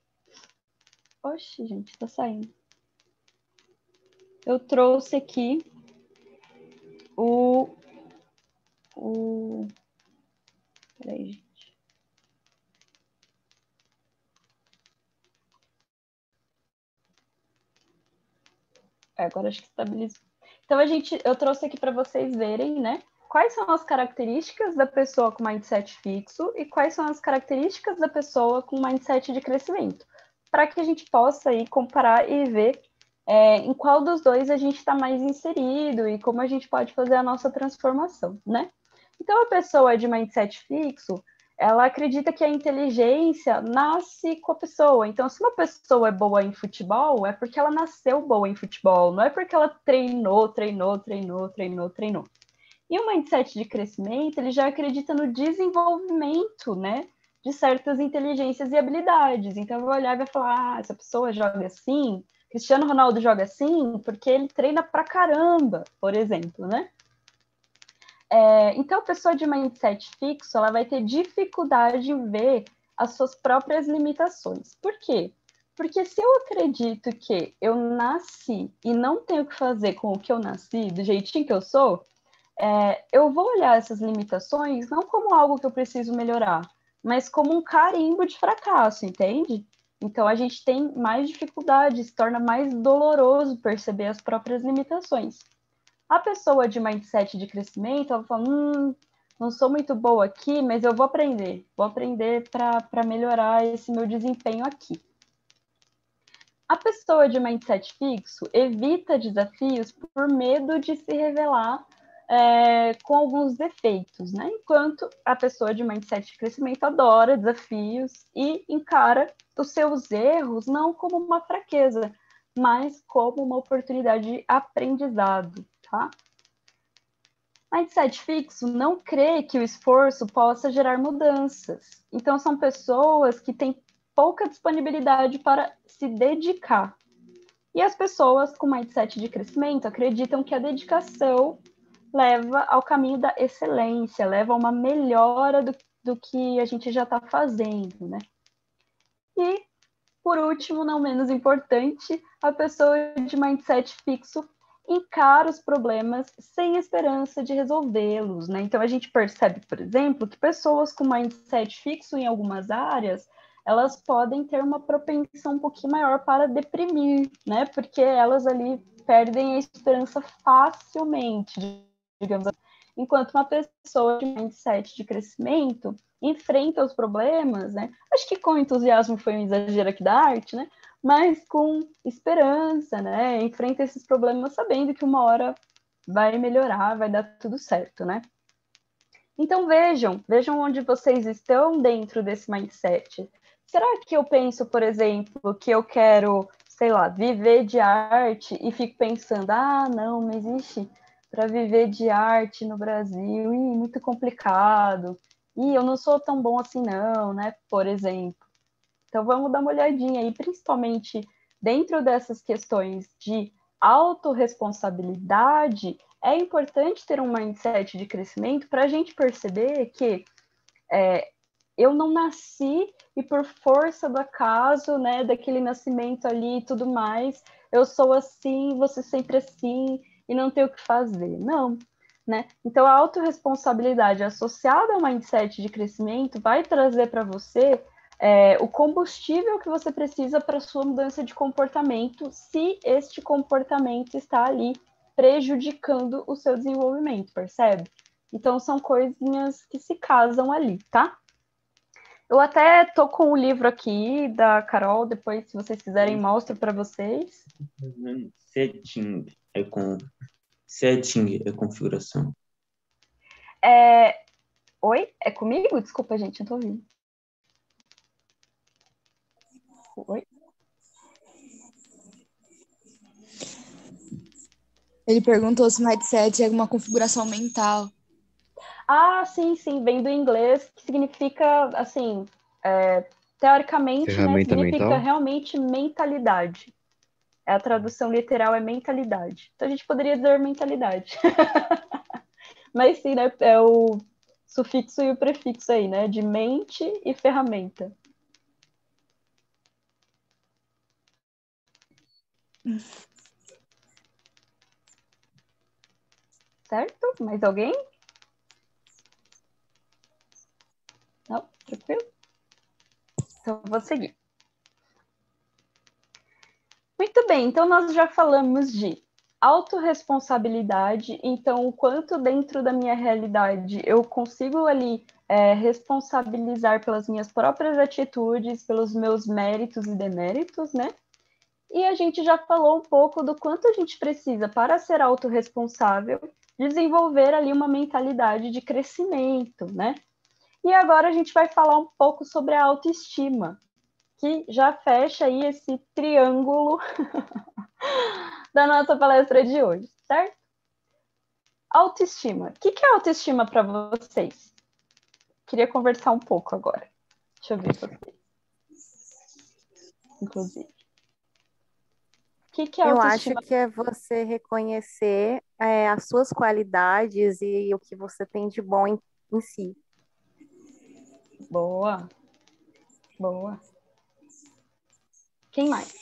Oxe, gente, tá saindo. Eu trouxe aqui Peraí, gente. Agora acho que estabilizou. Então, eu trouxe aqui para vocês verem, né? Quais são as características da pessoa com mindset fixo e quais são as características da pessoa com mindset de crescimento. Para que a gente possa aí comparar e ver em qual dos dois a gente está mais inserido e como a gente pode fazer a nossa transformação, né? Então, a pessoa de mindset fixo, ela acredita que a inteligência nasce com a pessoa. Então, se uma pessoa é boa em futebol, é porque ela nasceu boa em futebol, não é porque ela treinou. E o mindset de crescimento, ele já acredita no desenvolvimento, né, de certas inteligências e habilidades. Então, eu vou olhar e vai falar, essa pessoa joga assim, Cristiano Ronaldo joga assim porque ele treina pra caramba, por exemplo, né? Então, a pessoa de mindset fixo, ela vai ter dificuldade em ver as suas próprias limitações. Por quê? Porque se eu acredito que eu nasci e não tenho o que fazer com o que eu nasci, do jeitinho que eu sou, eu vou olhar essas limitações não como algo que eu preciso melhorar, mas como um carimbo de fracasso, entende? Então, a gente tem mais dificuldade, se torna mais doloroso perceber as próprias limitações. A pessoa de mindset de crescimento, ela fala, não sou muito boa aqui, mas eu vou aprender para melhorar esse meu desempenho aqui. A pessoa de mindset fixo evita desafios por medo de se revelar com alguns defeitos, né? Enquanto a pessoa de mindset de crescimento adora desafios e encara os seus erros não como uma fraqueza, mas como uma oportunidade de aprendizado, tá? Mindset fixo não crê que o esforço possa gerar mudanças. Então, são pessoas que têm pouca disponibilidade para se dedicar. E as pessoas com mindset de crescimento acreditam que a dedicação leva ao caminho da excelência, leva a uma melhora do que a gente já está fazendo, né? E, por último, não menos importante, a pessoa de mindset fixo encara os problemas sem esperança de resolvê-los, né? Então, a gente percebe, por exemplo, que pessoas com mindset fixo em algumas áreas, elas podem ter uma propensão um pouquinho maior para deprimir, né? Porque elas ali perdem a esperança facilmente, digamos assim. Enquanto uma pessoa de mindset de crescimento enfrenta os problemas, né? Acho que com entusiasmo foi um exagero aqui da arte, né? Mas com esperança, né? Enfrenta esses problemas sabendo que uma hora vai melhorar, vai dar tudo certo, né? Então vejam onde vocês estão dentro desse mindset. Será que eu penso, por exemplo, que eu quero, sei lá, viver de arte e fico pensando, não, não existe para viver de arte no Brasil, muito complicado, eu não sou tão bom assim não, né, por exemplo. Então vamos dar uma olhadinha aí, principalmente dentro dessas questões de autorresponsabilidade, é importante ter um mindset de crescimento para a gente perceber que eu não nasci e por força do acaso, né, daquele nascimento ali e tudo mais, eu sou assim, você sempre assim, e não tenho o que fazer. Não, né? Então, a autorresponsabilidade associada ao mindset de crescimento vai trazer para você o combustível que você precisa para a sua mudança de comportamento, se este comportamento está ali prejudicando o seu desenvolvimento, percebe? Então, são coisinhas que se casam ali, tá? Eu até tô com o livro aqui da Carol, depois, se vocês quiserem, mostro para vocês. Setting é configuração. Oi? É comigo? Desculpa, gente, não tô ouvindo. Oi? Ele perguntou se mindset é alguma configuração mental. Sim, vem do inglês, que significa, assim, teoricamente, né, Ferramenta significa mental? realmente mentalidade. A tradução literal é mentalidade. Então, a gente poderia dizer mentalidade. Mas sim, né, é o sufixo e o prefixo aí, né, de mente e ferramenta. Certo? Mais alguém? Não? Tranquilo? Então, eu vou seguir. Muito bem, então nós já falamos de autorresponsabilidade, então o quanto dentro da minha realidade eu consigo ali responsabilizar pelas minhas próprias atitudes, pelos meus méritos e deméritos, né? E a gente já falou um pouco do quanto a gente precisa, para ser autorresponsável, desenvolver ali uma mentalidade de crescimento, né? E agora a gente vai falar um pouco sobre a autoestima, que já fecha aí esse triângulo da nossa palestra de hoje, certo? Autoestima. O que é autoestima para vocês? Queria conversar um pouco agora. Deixa eu ver vocês. Inclusive. O que é Eu autoestima? acho que é você reconhecer as suas qualidades e o que você tem de bom em si. Boa. Boa. Quem mais?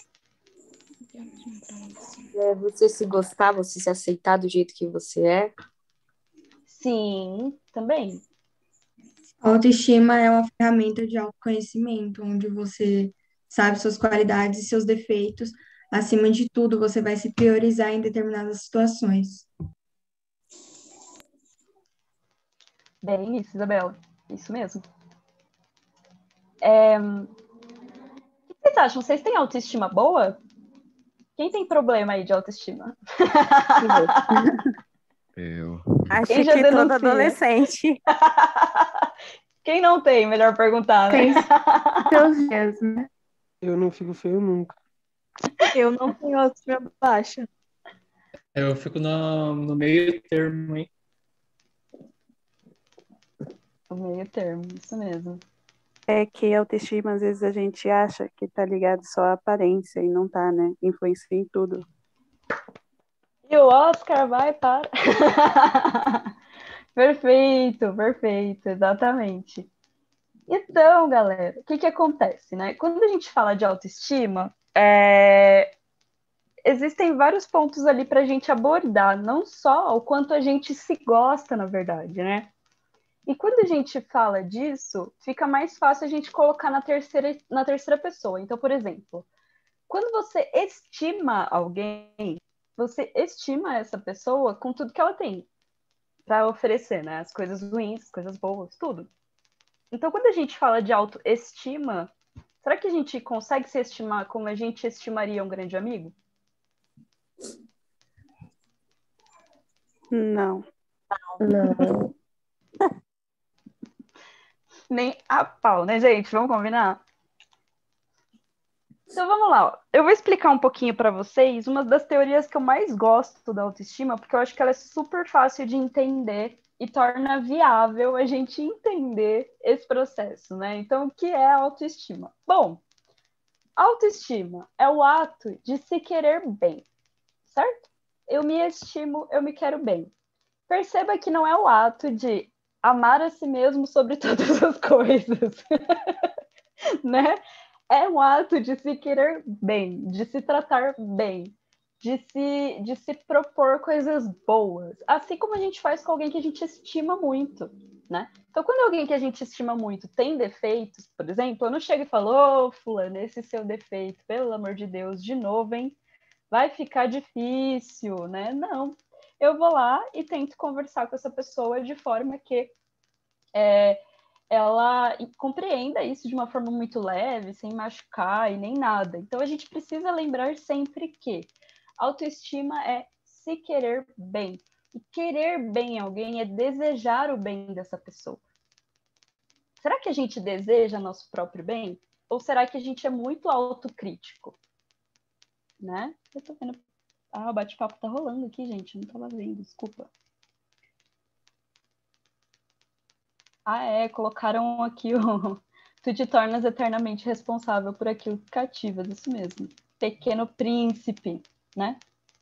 Você se gostar, você se aceitar do jeito que você é. Sim, também. A autoestima é uma ferramenta de autoconhecimento, onde você sabe suas qualidades e seus defeitos. Acima de tudo, você vai se priorizar em determinadas situações. Bem isso, Isabela. Isso mesmo. O que vocês acham? Vocês têm autoestima boa? Quem tem problema aí de autoestima? Eu. Acho Quem já que todo denuncia? adolescente. Quem não tem? Melhor perguntar, né? Tem seus dias, né? Eu não fico feio nunca. Eu não tenho autoestima baixa. Eu fico no meio termo, hein? O meio termo, isso mesmo. É que a autoestima, às vezes, a gente acha que tá ligado só à aparência e não tá, né? Influencia em tudo. E o Oscar vai para... Perfeito, perfeito, exatamente. Então, galera, o que acontece, né? Quando a gente fala de autoestima, existem vários pontos ali para a gente abordar, não só o quanto a gente se gosta, na verdade, né? E quando a gente fala disso, fica mais fácil a gente colocar na terceira pessoa. Então, por exemplo, quando você estima alguém, você estima essa pessoa com tudo que ela tem para oferecer, né? As coisas ruins, as coisas boas, tudo. Então, quando a gente fala de autoestima, será que a gente consegue se estimar como a gente estimaria um grande amigo? Não. Não. Nem a pau, né, gente? Vamos combinar? Então, vamos lá. Ó. Eu vou explicar um pouquinho para vocês uma das teorias que eu mais gosto da autoestima, porque eu acho que ela é super fácil de entender e torna viável a gente entender esse processo, né? Então, o que é a autoestima? Bom, autoestima é o ato de se querer bem, certo? Eu me estimo, eu me quero bem. Perceba que não é o ato de amar a si mesmo sobre todas as coisas, né? É um ato de se querer bem, de se tratar bem, de se propor coisas boas, assim como a gente faz com alguém que a gente estima muito, né? Então, quando alguém que a gente estima muito tem defeitos, por exemplo, eu não chego e falo, ô, fulano, esse seu defeito, pelo amor de Deus, de novo, hein? Vai ficar difícil, né? Não. Eu vou lá e tento conversar com essa pessoa de forma que ela compreenda isso de uma forma muito leve, sem machucar e nem nada. Então, a gente precisa lembrar sempre que autoestima é se querer bem. E querer bem alguém é desejar o bem dessa pessoa. Será que a gente deseja nosso próprio bem? Ou será que a gente é muito autocrítico? Né? Eu tô vendo... Ah, o bate-papo tá rolando aqui, gente. Eu não tava vendo, desculpa. Colocaram aqui o... Tu te tornas eternamente responsável por aquilo que cativas, isso mesmo. Pequeno Príncipe, né?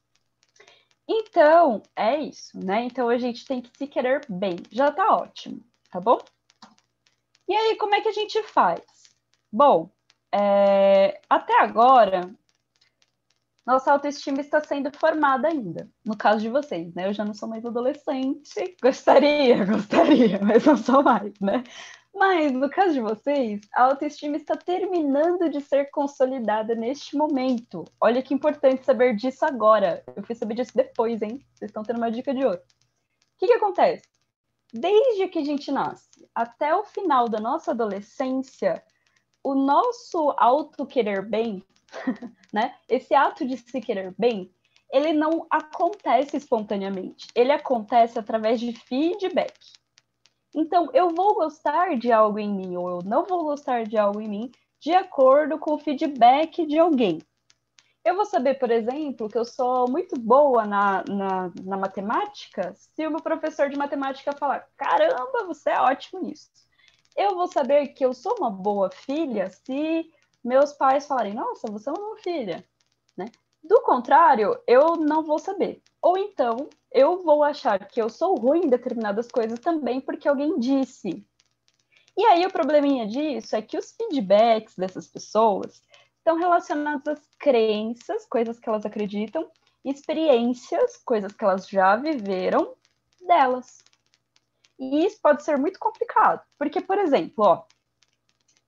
Então, é isso, né? Então, a gente tem que se querer bem. Já tá ótimo, tá bom? E aí, como é que a gente faz? Bom, até agora... Nossa autoestima está sendo formada ainda, no caso de vocês, né? Eu já não sou mais adolescente, gostaria, mas não sou mais, né? Mas, no caso de vocês, a autoestima está terminando de ser consolidada neste momento. Olha que importante saber disso agora. Eu fui saber disso depois, hein? Vocês estão tendo uma dica de ouro. O que acontece? Desde que a gente nasce até o final da nossa adolescência, o nosso auto-querer bem... né? Esse ato de se querer bem, ele não acontece espontaneamente, ele acontece através de feedback. Então, eu vou gostar de algo em mim, ou eu não vou gostar de algo em mim, de acordo com o feedback de alguém. Eu vou saber, por exemplo, que eu sou muito boa na matemática, se o meu professor de matemática falar, caramba, você é ótimo nisso. Eu vou saber que eu sou uma boa filha se meus pais falarem, nossa, você é uma boa filha, né? Do contrário, eu não vou saber. Ou então, eu vou achar que eu sou ruim em determinadas coisas também porque alguém disse. E aí, o probleminha disso é que os feedbacks dessas pessoas estão relacionados às crenças, coisas que elas acreditam, experiências, coisas que elas já viveram delas. E isso pode ser muito complicado, porque, por exemplo,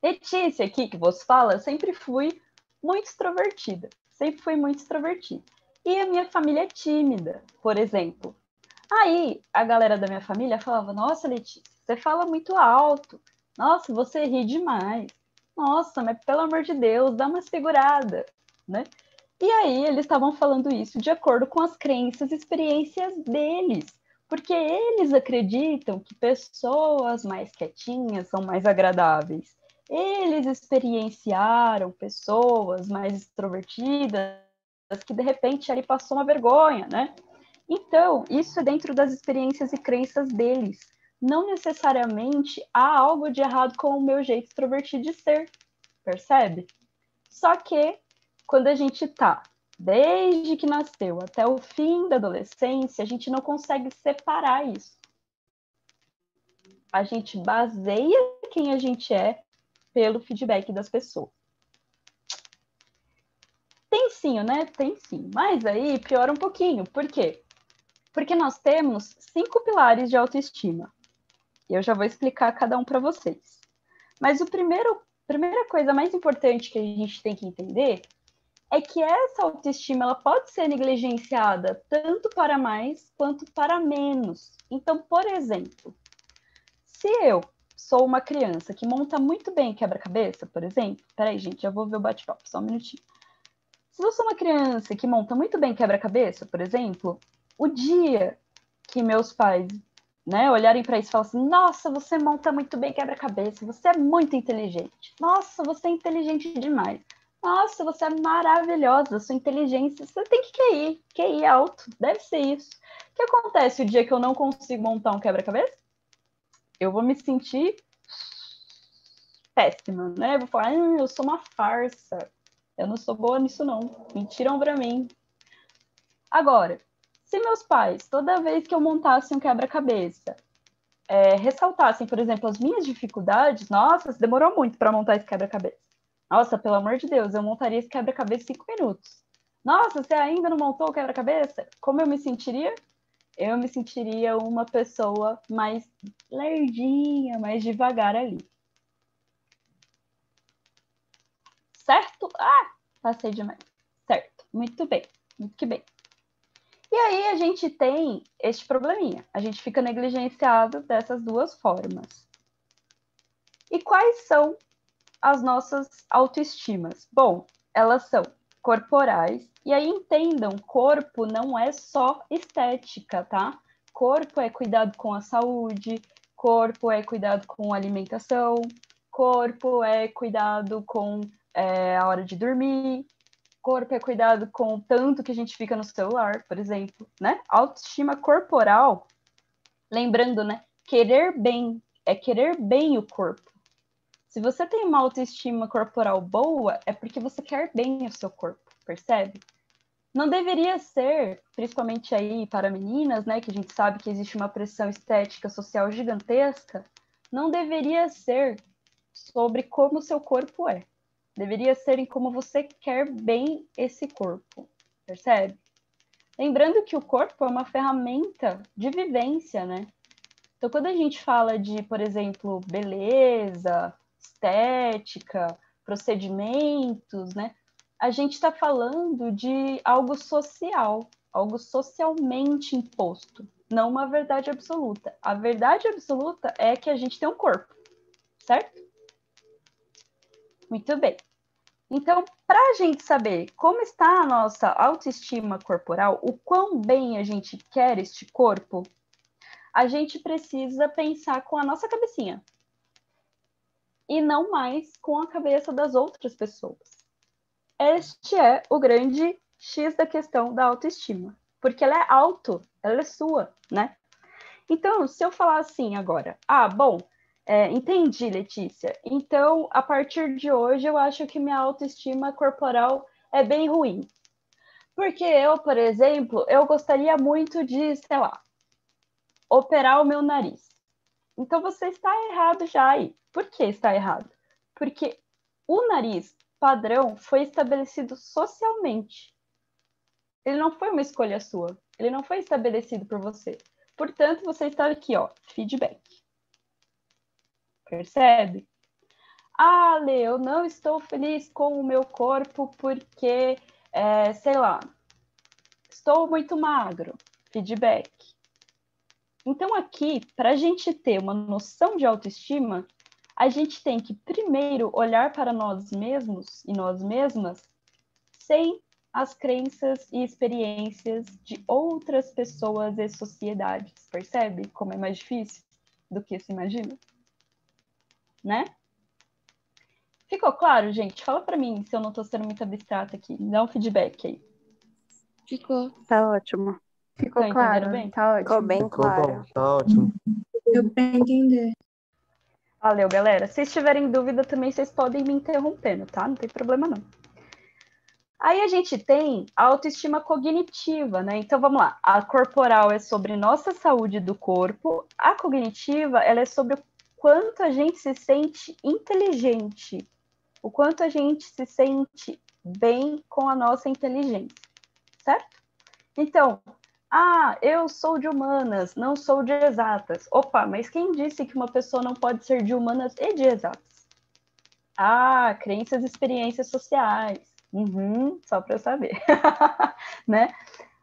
Letícia, aqui que você fala, sempre fui muito extrovertida. Sempre fui muito extrovertida. E a minha família é tímida, por exemplo. Aí, a galera da minha família falava, nossa, Letícia, você fala muito alto. Nossa, você ri demais. Nossa, mas pelo amor de Deus, dá uma segurada, né? E aí, eles estavam falando isso de acordo com as crenças e experiências deles. Porque eles acreditam que pessoas mais quietinhas são mais agradáveis. Eles experienciaram pessoas mais extrovertidas que, de repente, ali passou uma vergonha, né? Então, isso é dentro das experiências e crenças deles. Não necessariamente há algo de errado com o meu jeito extrovertido de ser, percebe? Só que, quando a gente tá, desde que nasceu até o fim da adolescência, a gente não consegue separar isso. A gente baseia quem a gente é pelo feedback das pessoas. Tem sim, né? Tem sim. Mas aí piora um pouquinho. Por quê? Porque nós temos 5 pilares de autoestima. E eu já vou explicar cada um para vocês. Mas a primeira coisa mais importante que a gente tem que entender é que essa autoestima ela pode ser negligenciada tanto para mais quanto para menos. Então, por exemplo, se eu sou uma criança que monta muito bem quebra-cabeça, por exemplo... Peraí, gente, já vou ver o bate-papo, só um minutinho. Se eu sou uma criança que monta muito bem quebra-cabeça, por exemplo, o dia que meus pais, né, olharem para isso e falarem assim, nossa, você monta muito bem quebra-cabeça, você é muito inteligente. Nossa, você é inteligente demais. Nossa, você é maravilhosa, sua inteligência, você tem que QI alto, deve ser isso. O que acontece o dia que eu não consigo montar um quebra-cabeça? Eu vou me sentir péssima, né? Eu vou falar, eu sou uma farsa, eu não sou boa nisso não, mentiram pra mim. Agora, se meus pais, toda vez que eu montasse um quebra-cabeça, ressaltassem, por exemplo, as minhas dificuldades, nossa, demorou muito para montar esse quebra-cabeça. Nossa, pelo amor de Deus, eu montaria esse quebra-cabeça em 5 minutos. Nossa, você ainda não montou o quebra-cabeça? Como eu me sentiria? Eu me sentiria uma pessoa mais lerdinha, mais devagar ali. Certo? Ah, passei demais. Certo, muito bem, muito que bem. E aí a gente tem este probleminha. A gente fica negligenciado dessas duas formas. E quais são as nossas autoestimas? Bom, elas são corporais. E aí entendam, corpo não é só estética, tá? Corpo é cuidado com a saúde, corpo é cuidado com a alimentação, corpo é cuidado com a hora de dormir, corpo é cuidado com o tanto que a gente fica no celular, por exemplo, né? Autoestima corporal, lembrando, né? Querer bem é querer bem o corpo. Se você tem uma autoestima corporal boa, é porque você quer bem o seu corpo, percebe? Não deveria ser, principalmente aí para meninas, né? Que a gente sabe que existe uma pressão estética social gigantesca, não deveria ser sobre como o seu corpo é. Deveria ser em como você quer bem esse corpo, percebe? Lembrando que o corpo é uma ferramenta de vivência, né? Então, quando a gente fala de, por exemplo, beleza, estética, procedimentos, né? A gente está falando de algo social, algo socialmente imposto, não uma verdade absoluta. A verdade absoluta é que a gente tem um corpo, certo? Muito bem. Então, para a gente saber como está a nossa autoestima corporal, o quão bem a gente quer este corpo, a gente precisa pensar com a nossa cabecinha. E não mais com a cabeça das outras pessoas. Este é o grande X da questão da autoestima. Porque ela é ela é sua, né? Então, se eu falar assim agora, bom, entendi, Letícia. Então, a partir de hoje, eu acho que minha autoestima corporal é bem ruim. Porque eu, por exemplo, eu gostaria muito de, sei lá, operar o meu nariz. Então, você está errado já aí. Por que está errado? Porque o nariz padrão foi estabelecido socialmente. Ele não foi uma escolha sua. Ele não foi estabelecido por você. Portanto, você está aqui, ó, feedback. Percebe? Ah, Lê, eu não estou feliz com o meu corpo porque, sei lá, estou muito magro. Feedback. Então, aqui, para a gente ter uma noção de autoestima, a gente tem que primeiro olhar para nós mesmos e nós mesmas sem as crenças e experiências de outras pessoas e sociedades. Percebe como é mais difícil do que se imagina? Né? Ficou claro, gente? Fala para mim se eu não estou sendo muito abstrata aqui. Me dá um feedback aí. Ficou. Tá ótimo. Ficou claro? Bem? Tá ótimo. Ficou bem claro. Tá ótimo. Deu para entender. Valeu, galera. Se tiverem dúvida também, vocês podem me interrompendo, tá? Não tem problema, não. Aí a gente tem a autoestima cognitiva, né? Então, vamos lá. A corporal é sobre nossa saúde do corpo. A cognitiva, ela é sobre o quanto a gente se sente inteligente. O quanto a gente se sente bem com a nossa inteligência, certo? Então, eu sou de humanas, não sou de exatas. Opa, mas quem disse que uma pessoa não pode ser de humanas e de exatas? Crenças e experiências sociais. Só para eu saber. Né?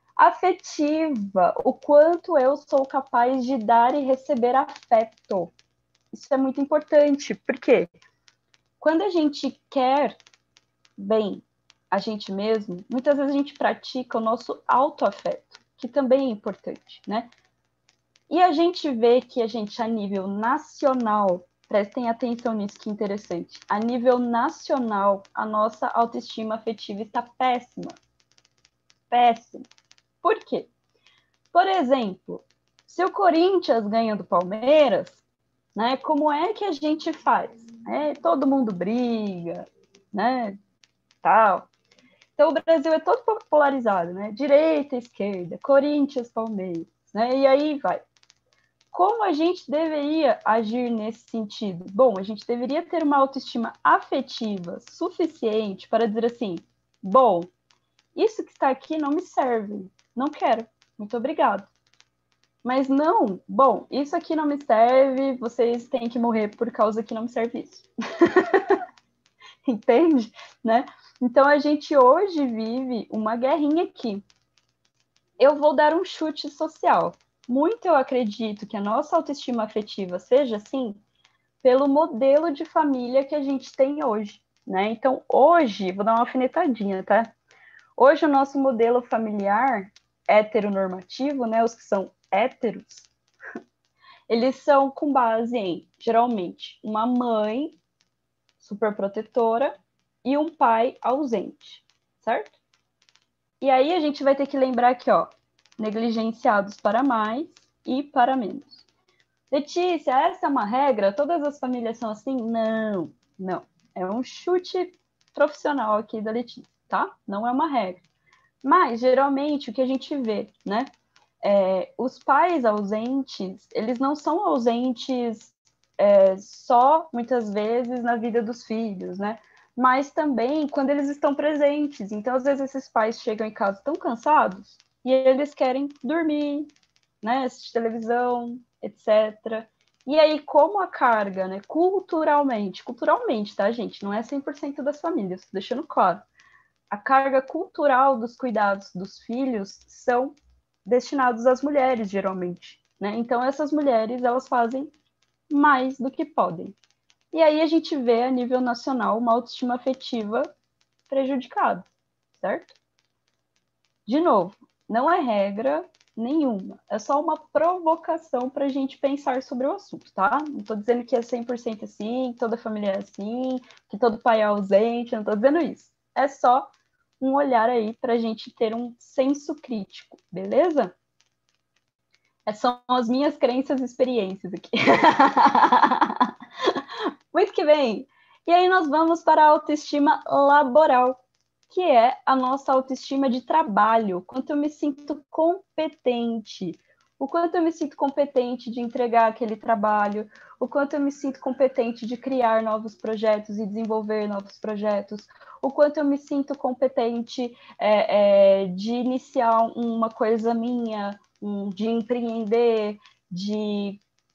Afetiva, o quanto eu sou capaz de dar e receber afeto. Isso é muito importante, porque quando a gente quer bem a gente mesmo, muitas vezes a gente pratica o nosso autoafeto, que também é importante, né? E a gente vê que a gente, a nível nacional, prestem atenção nisso, que interessante, a nível nacional, a nossa autoestima afetiva está péssima. Péssima. Por quê? Por exemplo, se o Corinthians ganha do Palmeiras, né, como é que a gente faz? Todo mundo briga, né, tal. Então, o Brasil é todo polarizado, né? Direita, esquerda, Corinthians, Palmeiras, né? E aí vai. Como a gente deveria agir nesse sentido? Bom, a gente deveria ter uma autoestima afetiva suficiente para dizer assim, bom, isso que está aqui não me serve, não quero, muito obrigado. Mas não, bom, isso aqui não me serve, vocês têm que morrer por causa que não me serve isso. Entende? Né? Então, a gente hoje vive uma guerrinha aqui. Eu vou dar um chute social. Muito eu acredito que a nossa autoestima afetiva seja assim pelo modelo de família que a gente tem hoje, né? Então, hoje, vou dar uma alfinetadinha, tá? Hoje, o nosso modelo familiar heteronormativo, né? Os que são héteros, eles são com base em, geralmente, uma mãe super protetora e um pai ausente, certo? E aí a gente vai ter que lembrar aqui, ó, negligenciados para mais e para menos. Letícia, essa é uma regra? Todas as famílias são assim? Não, não. É um chute profissional aqui da Letícia, tá? Não é uma regra. Mas, geralmente, o que a gente vê, né? Os pais ausentes, eles não são ausentes só, muitas vezes, na vida dos filhos, né? Mas também quando eles estão presentes. Então, às vezes, esses pais chegam em casa tão cansados e eles querem dormir, né? Assistir televisão, etc. E aí, como a carga, né? Culturalmente, tá, gente? Não é 100% das famílias, tô deixando claro. A carga cultural dos cuidados dos filhos são destinados às mulheres, geralmente, né? Então, essas mulheres, elas fazem mais do que podem. E aí a gente vê, a nível nacional, uma autoestima afetiva prejudicada, certo? De novo, não é regra nenhuma, é só uma provocação para a gente pensar sobre o assunto, tá? Não estou dizendo que é 100% assim, que toda família é assim, que todo pai é ausente, não estou dizendo isso. É só um olhar aí para a gente ter um senso crítico, beleza? São as minhas crenças e experiências aqui. Muito que bem. E aí nós vamos para a autoestima laboral, que é a nossa autoestima de trabalho. O quanto eu me sinto competente. O quanto eu me sinto competente de entregar aquele trabalho. O quanto eu me sinto competente de criar novos projetos e desenvolver novos projetos. O quanto eu me sinto competente de iniciar uma coisa minha, de empreender, de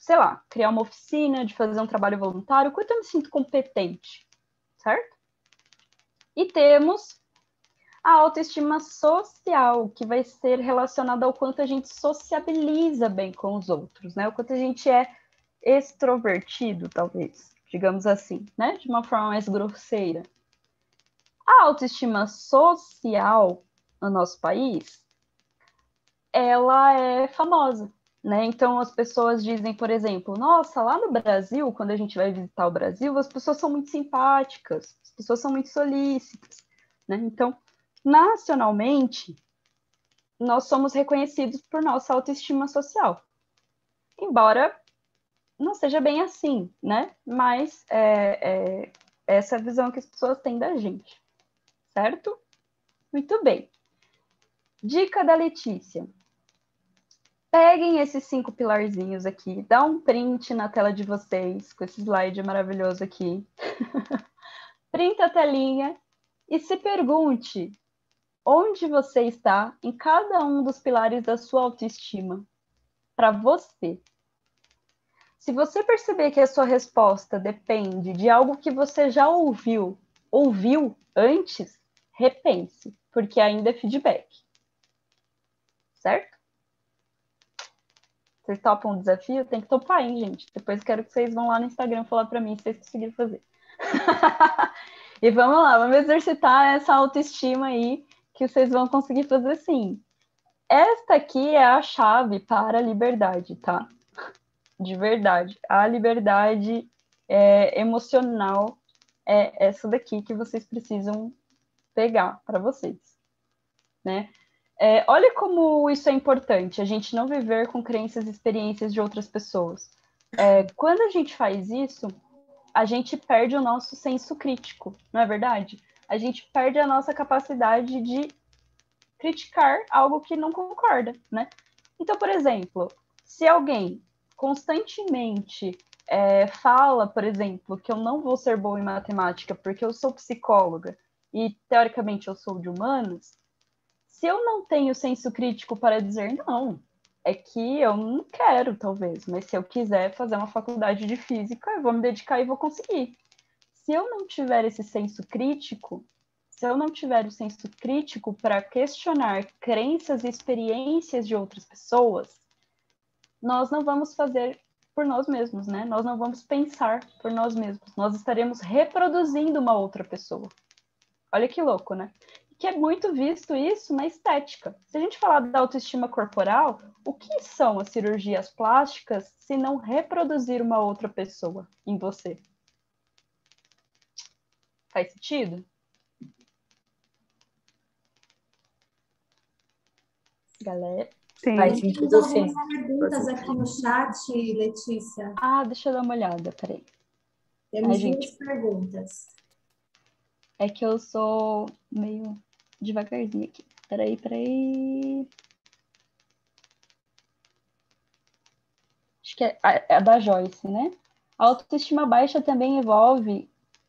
sei lá, criar uma oficina, de fazer um trabalho voluntário, quanto eu me sinto competente, certo? E temos a autoestima social, que vai ser relacionada ao quanto a gente sociabiliza bem com os outros, né? O quanto a gente é extrovertido, talvez, digamos assim, né? De uma forma mais grosseira. A autoestima social no nosso país, ela é famosa, né? Então as pessoas dizem, por exemplo, nossa, lá no Brasil, quando a gente vai visitar o Brasil, as pessoas são muito simpáticas, as pessoas são muito solícitas, né? Então, nacionalmente, nós somos reconhecidos por nossa autoestima social. Embora não seja bem assim, né? Mas essa é a visão que as pessoas têm da gente, certo? Muito bem. Dica da Letícia. Peguem esses 5 pilarzinhos aqui, dá um print na tela de vocês, com esse slide maravilhoso aqui. Printa a telinha e se pergunte onde você está em cada um dos pilares da sua autoestima, para você. Se você perceber que a sua resposta depende de algo que você já ouviu antes, repense, porque ainda é feedback. Certo? Vocês topam o desafio? Tem que topar, hein, gente? Depois quero que vocês vão lá no Instagram falar para mim se vocês conseguiram fazer. E vamos lá, vamos exercitar essa autoestima aí, que vocês vão conseguir fazer sim. Esta aqui é a chave para a liberdade, tá? De verdade. A liberdade emocional é essa daqui que vocês precisam pegar para vocês, né? Olha como isso é importante, a gente não viver com crenças e experiências de outras pessoas. Quando a gente faz isso, a gente perde o nosso senso crítico, não é verdade? A gente perde a nossa capacidade de criticar algo que não concorda, né? Então, por exemplo, se alguém constantemente fala, por exemplo, que eu não vou ser boa em matemática porque eu sou psicóloga e, teoricamente, eu sou de humanas, se eu não tenho senso crítico para dizer não, é que eu não quero, talvez, mas se eu quiser fazer uma faculdade de física, eu vou me dedicar e vou conseguir. Se eu não tiver esse senso crítico, se eu não tiver o senso crítico para questionar crenças e experiências de outras pessoas, nós não vamos fazer por nós mesmos, né? Nós não vamos pensar por nós mesmos. Nós estaremos reproduzindo uma outra pessoa. Olha que louco, né? Que é muito visto isso na estética. Se a gente falar da autoestima corporal, o que são as cirurgias plásticas se não reproduzir uma outra pessoa em você? Faz sentido? Galera? Faz sentido, sim. Tem algumas perguntas aqui no chat, Letícia. Deixa eu dar uma olhada, peraí. Temos duas perguntas. É que eu sou meio devagarzinho aqui. Peraí. Acho que é a da Joyce, né? A autoestima baixa também envolve...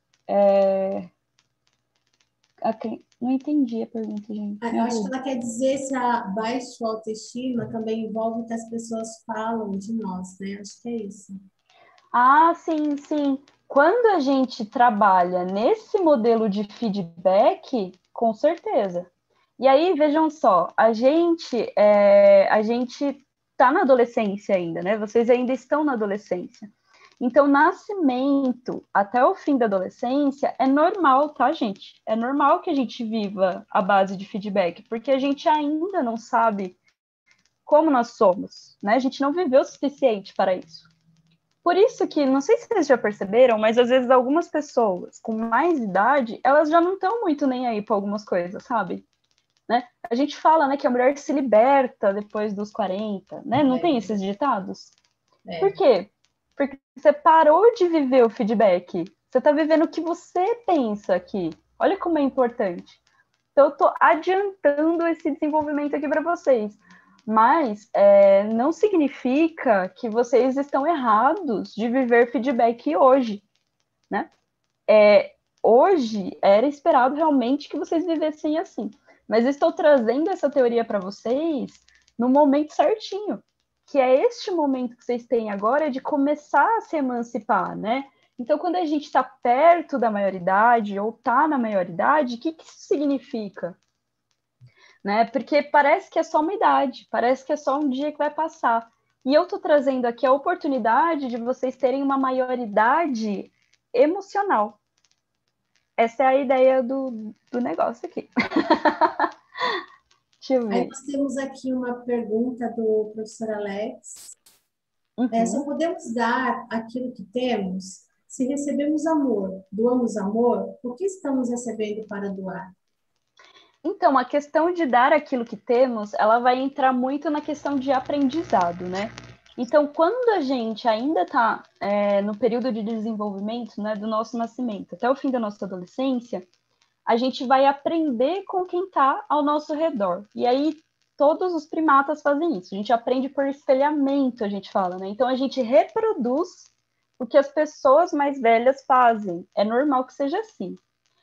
Não entendi a pergunta, gente. Eu acho que ela quer dizer se a baixa autoestima também envolve o que as pessoas falam de nós, né? Acho que é isso. Sim, sim. Quando a gente trabalha nesse modelo de feedback, com certeza. E aí, vejam só, a gente tá na adolescência ainda, né? Vocês ainda estão na adolescência. Então, nascimento até o fim da adolescência é normal, tá, gente? É normal que a gente viva à base de feedback, porque a gente ainda não sabe como nós somos, né? A gente não viveu o suficiente para isso. Por isso que, não sei se vocês já perceberam, mas às vezes algumas pessoas com mais idade, elas já não estão muito nem aí para algumas coisas, sabe? Né? A gente fala, né, que a mulher se liberta depois dos 40, né? Não tem esses ditados? Por quê? Porque você parou de viver o feedback. Você está vivendo o que você pensa aqui. Olha como é importante. Então, eu estou adiantando esse desenvolvimento aqui para vocês. Mas não significa que vocês estão errados de viver feedback hoje, né? Hoje era esperado realmente que vocês vivessem assim. Mas eu estou trazendo essa teoria para vocês no momento certinho. que é este momento que vocês têm agora de começar a se emancipar, né? Então, quando a gente está perto da maioridade ou está na maioridade, o que isso significa? Né? Porque parece que é só uma idade, parece que é só um dia que vai passar. E eu estou trazendo aqui a oportunidade de vocês terem uma maioridade emocional. Essa é a ideia do negócio aqui. Deixa eu ver. Aí nós temos aqui uma pergunta do professor Alex. Só podemos dar aquilo que temos se recebemos amor, doamos amor, o que estamos recebendo para doar? Então, a questão de dar aquilo que temos, ela vai entrar muito na questão de aprendizado, né? Então, quando a gente ainda está no período de desenvolvimento, né, do nosso nascimento, até o fim da nossa adolescência, a gente vai aprender com quem está ao nosso redor. E aí, todos os primatas fazem isso. A gente aprende por espelhamento, a gente fala, né? Então, a gente reproduz o que as pessoas mais velhas fazem. É normal que seja assim.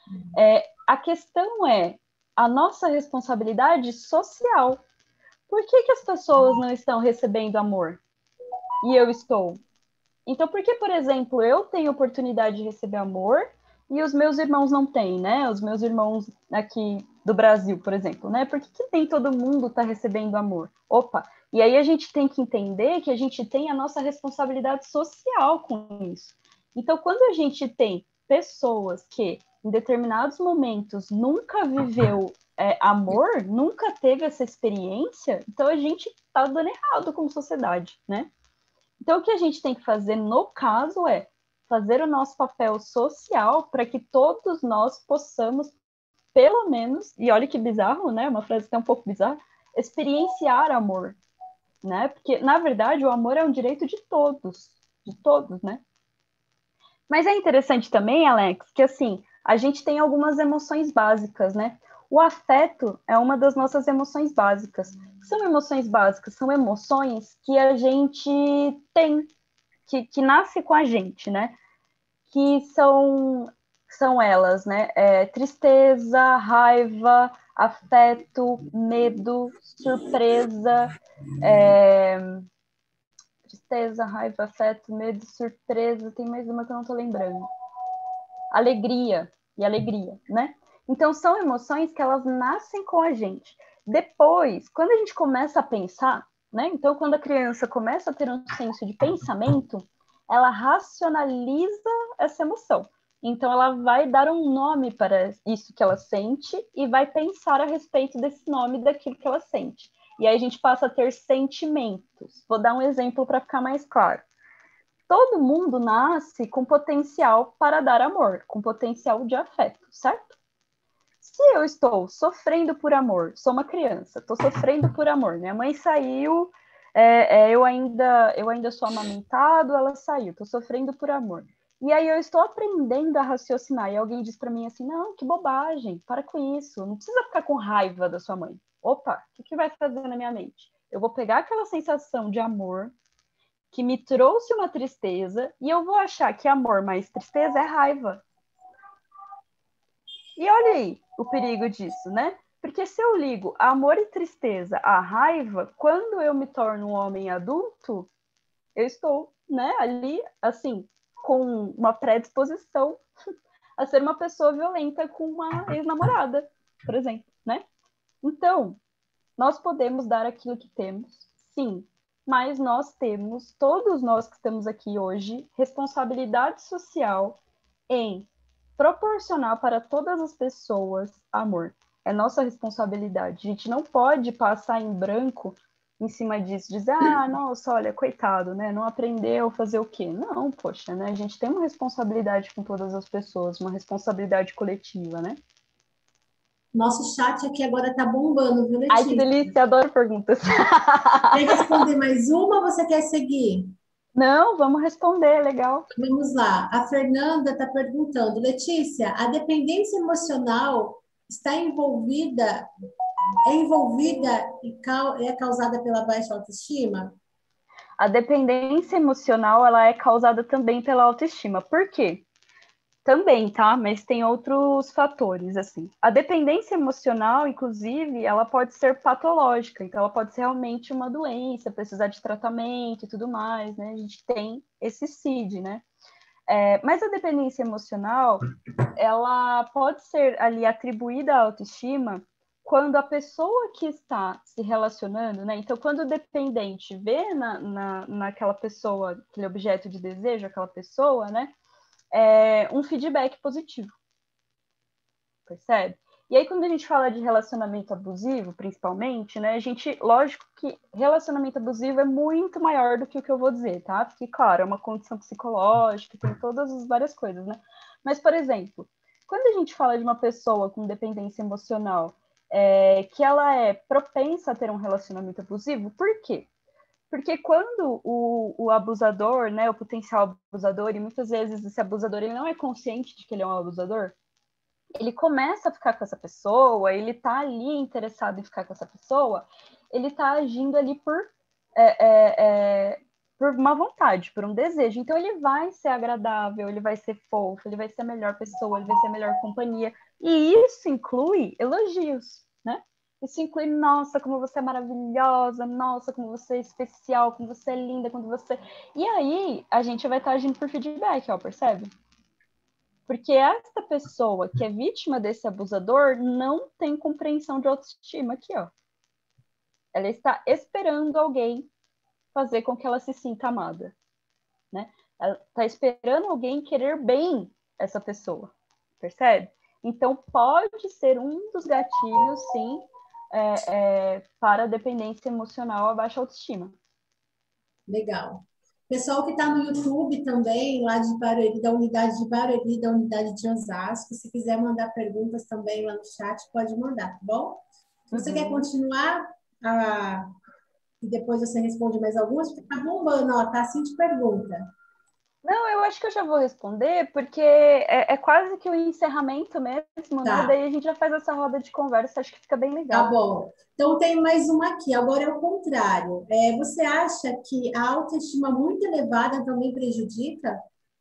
A questão é a nossa responsabilidade social. Por que as pessoas não estão recebendo amor? E eu estou? Então, por que, por exemplo, eu tenho oportunidade de receber amor e os meus irmãos não têm, né? Os meus irmãos aqui do Brasil, por exemplo, né? Por que nem todo mundo está recebendo amor? Opa! E aí a gente tem que entender que a gente tem a nossa responsabilidade social com isso. Então, quando a gente tem pessoas que, em determinados momentos, nunca viveu amor, nunca teve essa experiência, então a gente está dando errado como sociedade, né? Então, o que a gente tem que fazer, no caso, é fazer o nosso papel social para que todos nós possamos, pelo menos, e olha que bizarro, né? Uma frase até um pouco bizarra, experienciar amor, né? Porque, na verdade, o amor é um direito de todos, né? Mas é interessante também, Alex, que, assim, a gente tem algumas emoções básicas, né? O afeto é uma das nossas emoções básicas. São emoções básicas, são emoções que a gente tem, que nasce com a gente, né? Que são elas, né? Tristeza, raiva, afeto, medo, surpresa, tristeza, raiva, afeto, medo, surpresa, tem mais uma que eu não tô lembrando. Alegria, né? Então, são emoções que elas nascem com a gente. Depois, quando a gente começa a pensar, né? Então, quando a criança começa a ter um senso de pensamento, ela racionaliza essa emoção. Então, ela vai dar um nome para isso que ela sente e vai pensar a respeito desse nome daquilo que ela sente. E aí a gente passa a ter sentimentos. Vou dar um exemplo para ficar mais claro. Todo mundo nasce com potencial para dar amor, com potencial de afeto, certo? Se eu estou sofrendo por amor, sou uma criança, estou sofrendo por amor, minha mãe saiu, eu ainda sou amamentado, ela saiu, estou sofrendo por amor. E aí eu estou aprendendo a raciocinar, e alguém diz para mim assim, não, que bobagem, para com isso, não precisa ficar com raiva da sua mãe. Opa, o que vai fazer na minha mente? Eu vou pegar aquela sensação de amor que me trouxe uma tristeza e eu vou achar que amor mais tristeza é raiva. E olha aí o perigo disso, né? Porque se eu ligo amor e tristeza à raiva, quando eu me torno um homem adulto, eu estou, né, ali, assim, com uma predisposição a ser uma pessoa violenta com uma ex-namorada, por exemplo, né? Então, nós podemos dar aquilo que temos, sim, mas nós temos, todos nós que estamos aqui hoje, responsabilidade social em proporcionar para todas as pessoas amor. É nossa responsabilidade. A gente não pode passar em branco em cima disso, dizer, nossa, olha, coitado, né? Não aprendeu fazer o quê? Não, poxa, né? A gente tem uma responsabilidade com todas as pessoas, uma responsabilidade coletiva, né? Nosso chat aqui agora tá bombando, viu, Letícia? Ai, que delícia, adoro perguntas. Quer responder mais uma ou você quer seguir? Não, vamos responder, legal. Vamos lá. A Fernanda está perguntando, Letícia, a dependência emocional está envolvida e é causada pela baixa autoestima? A dependência emocional, ela é causada também pela autoestima. Por quê? Também, tá? Mas tem outros fatores, assim. A dependência emocional, inclusive, ela pode ser patológica, então ela pode ser realmente uma doença, precisar de tratamento e tudo mais, né? A gente tem esse CID, né? Mas a dependência emocional, ela pode ser ali atribuída à autoestima quando a pessoa que está se relacionando, né? Então, quando o dependente vê naquela pessoa, aquele objeto de desejo, aquela pessoa, né? Um feedback positivo, percebe? E aí, quando a gente fala de relacionamento abusivo, principalmente, né, lógico que relacionamento abusivo é muito maior do que o que eu vou dizer, tá? Porque, claro, é uma condição psicológica, tem todas as várias coisas, né? Mas, por exemplo, quando a gente fala de uma pessoa com dependência emocional, que ela é propensa a ter um relacionamento abusivo, por quê? Porque quando o abusador, né, o potencial abusador, e muitas vezes esse abusador ele não é consciente de que ele é um abusador, ele começa a ficar com essa pessoa, ele tá ali interessado em ficar com essa pessoa, ele tá agindo ali por uma vontade, por um desejo. Então ele vai ser agradável, ele vai ser fofo, ele vai ser a melhor pessoa, ele vai ser a melhor companhia. E isso inclui elogios, né? Isso inclui, nossa, como você é maravilhosa, nossa, como você é especial, como você é linda, como você... E aí, a gente vai estar agindo por feedback, ó, percebe? Porque essa pessoa que é vítima desse abusador não tem compreensão de autoestima aqui, ó. Ela está esperando alguém fazer com que ela se sinta amada, né? Ela está esperando alguém querer bem essa pessoa, percebe? Então, pode ser um dos gatilhos, sim, para a dependência emocional a baixa autoestima. Legal. Pessoal que está no YouTube também, lá de Barueri, da unidade de Barueri, da unidade de Osasco, se quiser mandar perguntas também lá no chat, pode mandar, tá bom? Se você quer continuar, e depois você responde mais algumas, porque tá bombando, ó, tá assim de pergunta. Não, eu acho que eu já vou responder, porque é quase que o encerramento mesmo, Tá. né? Daí a gente já faz essa roda de conversa, acho que fica bem legal. Tá bom. Então, tem mais uma aqui. Agora é o contrário. Você acha que a autoestima muito elevada também prejudica?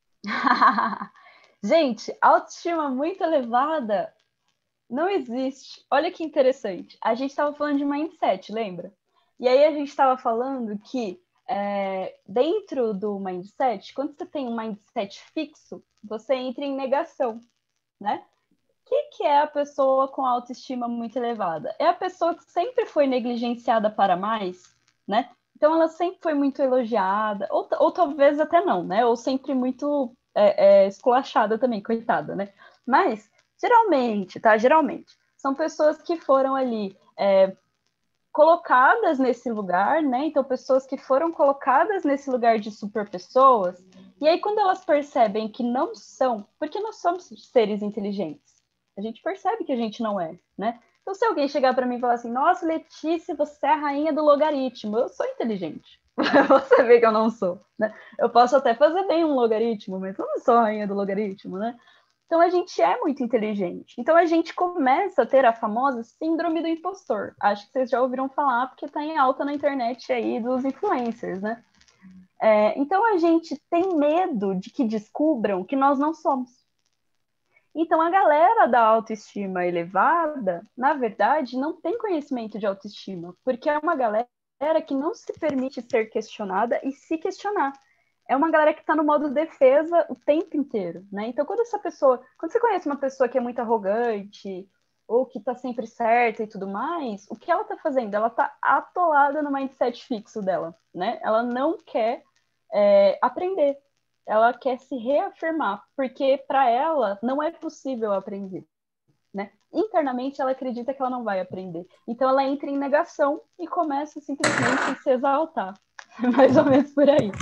Gente, autoestima muito elevada não existe. Olha que interessante. A gente estava falando de mindset, lembra? E aí a gente estava falando que dentro do mindset, quando você tem um mindset fixo, você entra em negação, né? O que é a pessoa com autoestima muito elevada? É a pessoa que sempre foi negligenciada para mais, né? Então ela sempre foi muito elogiada, ou talvez até não, né? Ou sempre muito esculachada também, coitada, né? Mas, geralmente, tá? Geralmente, são pessoas que foram ali colocadas nesse lugar, né? Então, pessoas que foram colocadas nesse lugar de super pessoas, e aí quando elas percebem que não são, porque nós somos seres inteligentes, a gente percebe que a gente não é, né? Então, se alguém chegar para mim e falar assim, nossa, Letícia, você é a rainha do logaritmo, eu sou inteligente. Você vê que eu não sou, né? Eu posso até fazer bem um logaritmo, mas eu não sou a rainha do logaritmo, né? Então, a gente é muito inteligente. Então, a gente começa a ter a famosa síndrome do impostor. Acho que vocês já ouviram falar, porque está em alta na internet aí dos influencers, né? Então, a gente tem medo de que descubram que nós não somos. Então, a galera da autoestima elevada, na verdade, não tem conhecimento de autoestima, porque é uma galera que não se permite ser questionada e se questionar. É uma galera que está no modo defesa o tempo inteiro, né? Então, quando você conhece uma pessoa que é muito arrogante, ou que está sempre certa e tudo mais, o que ela está fazendo? Ela está atolada no mindset fixo dela, né? Ela não quer aprender, ela quer se reafirmar, porque para ela não é possível aprender, né? Internamente ela acredita que ela não vai aprender. Então ela entra em negação e começa simplesmente a se exaltar. Mais ou menos por aí.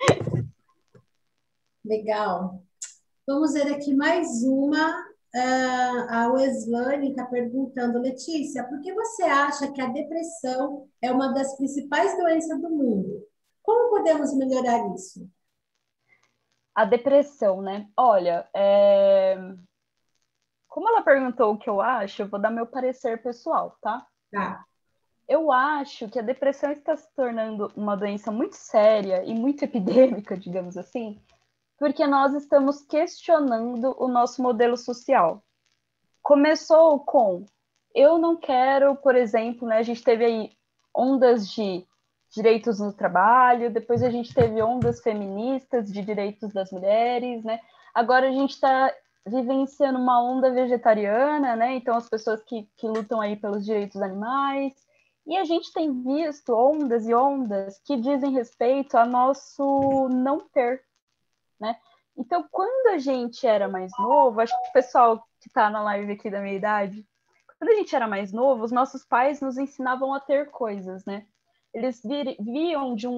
Legal. Vamos ver aqui mais uma. A Weslane está perguntando, Letícia, por que você acha que a depressão é uma das principais doenças do mundo? Como podemos melhorar isso? A depressão, né? Olha, como ela perguntou o que eu acho, eu vou dar meu parecer pessoal, tá? Tá. Eu acho que a depressão está se tornando uma doença muito séria e muito epidêmica, digamos assim, porque nós estamos questionando o nosso modelo social. Começou com, eu não quero, por exemplo, né, a gente teve aí ondas de direitos no trabalho, depois a gente teve ondas feministas de direitos das mulheres, né? Agora a gente está vivenciando uma onda vegetariana, né? Então as pessoas que lutam aí pelos direitos animais, e a gente tem visto ondas e ondas que dizem respeito a nosso não ter, né? Então, quando a gente era mais novo, acho que o pessoal que está na live aqui da minha idade, quando a gente era mais novo, os nossos pais nos ensinavam a ter coisas, né? Eles viam de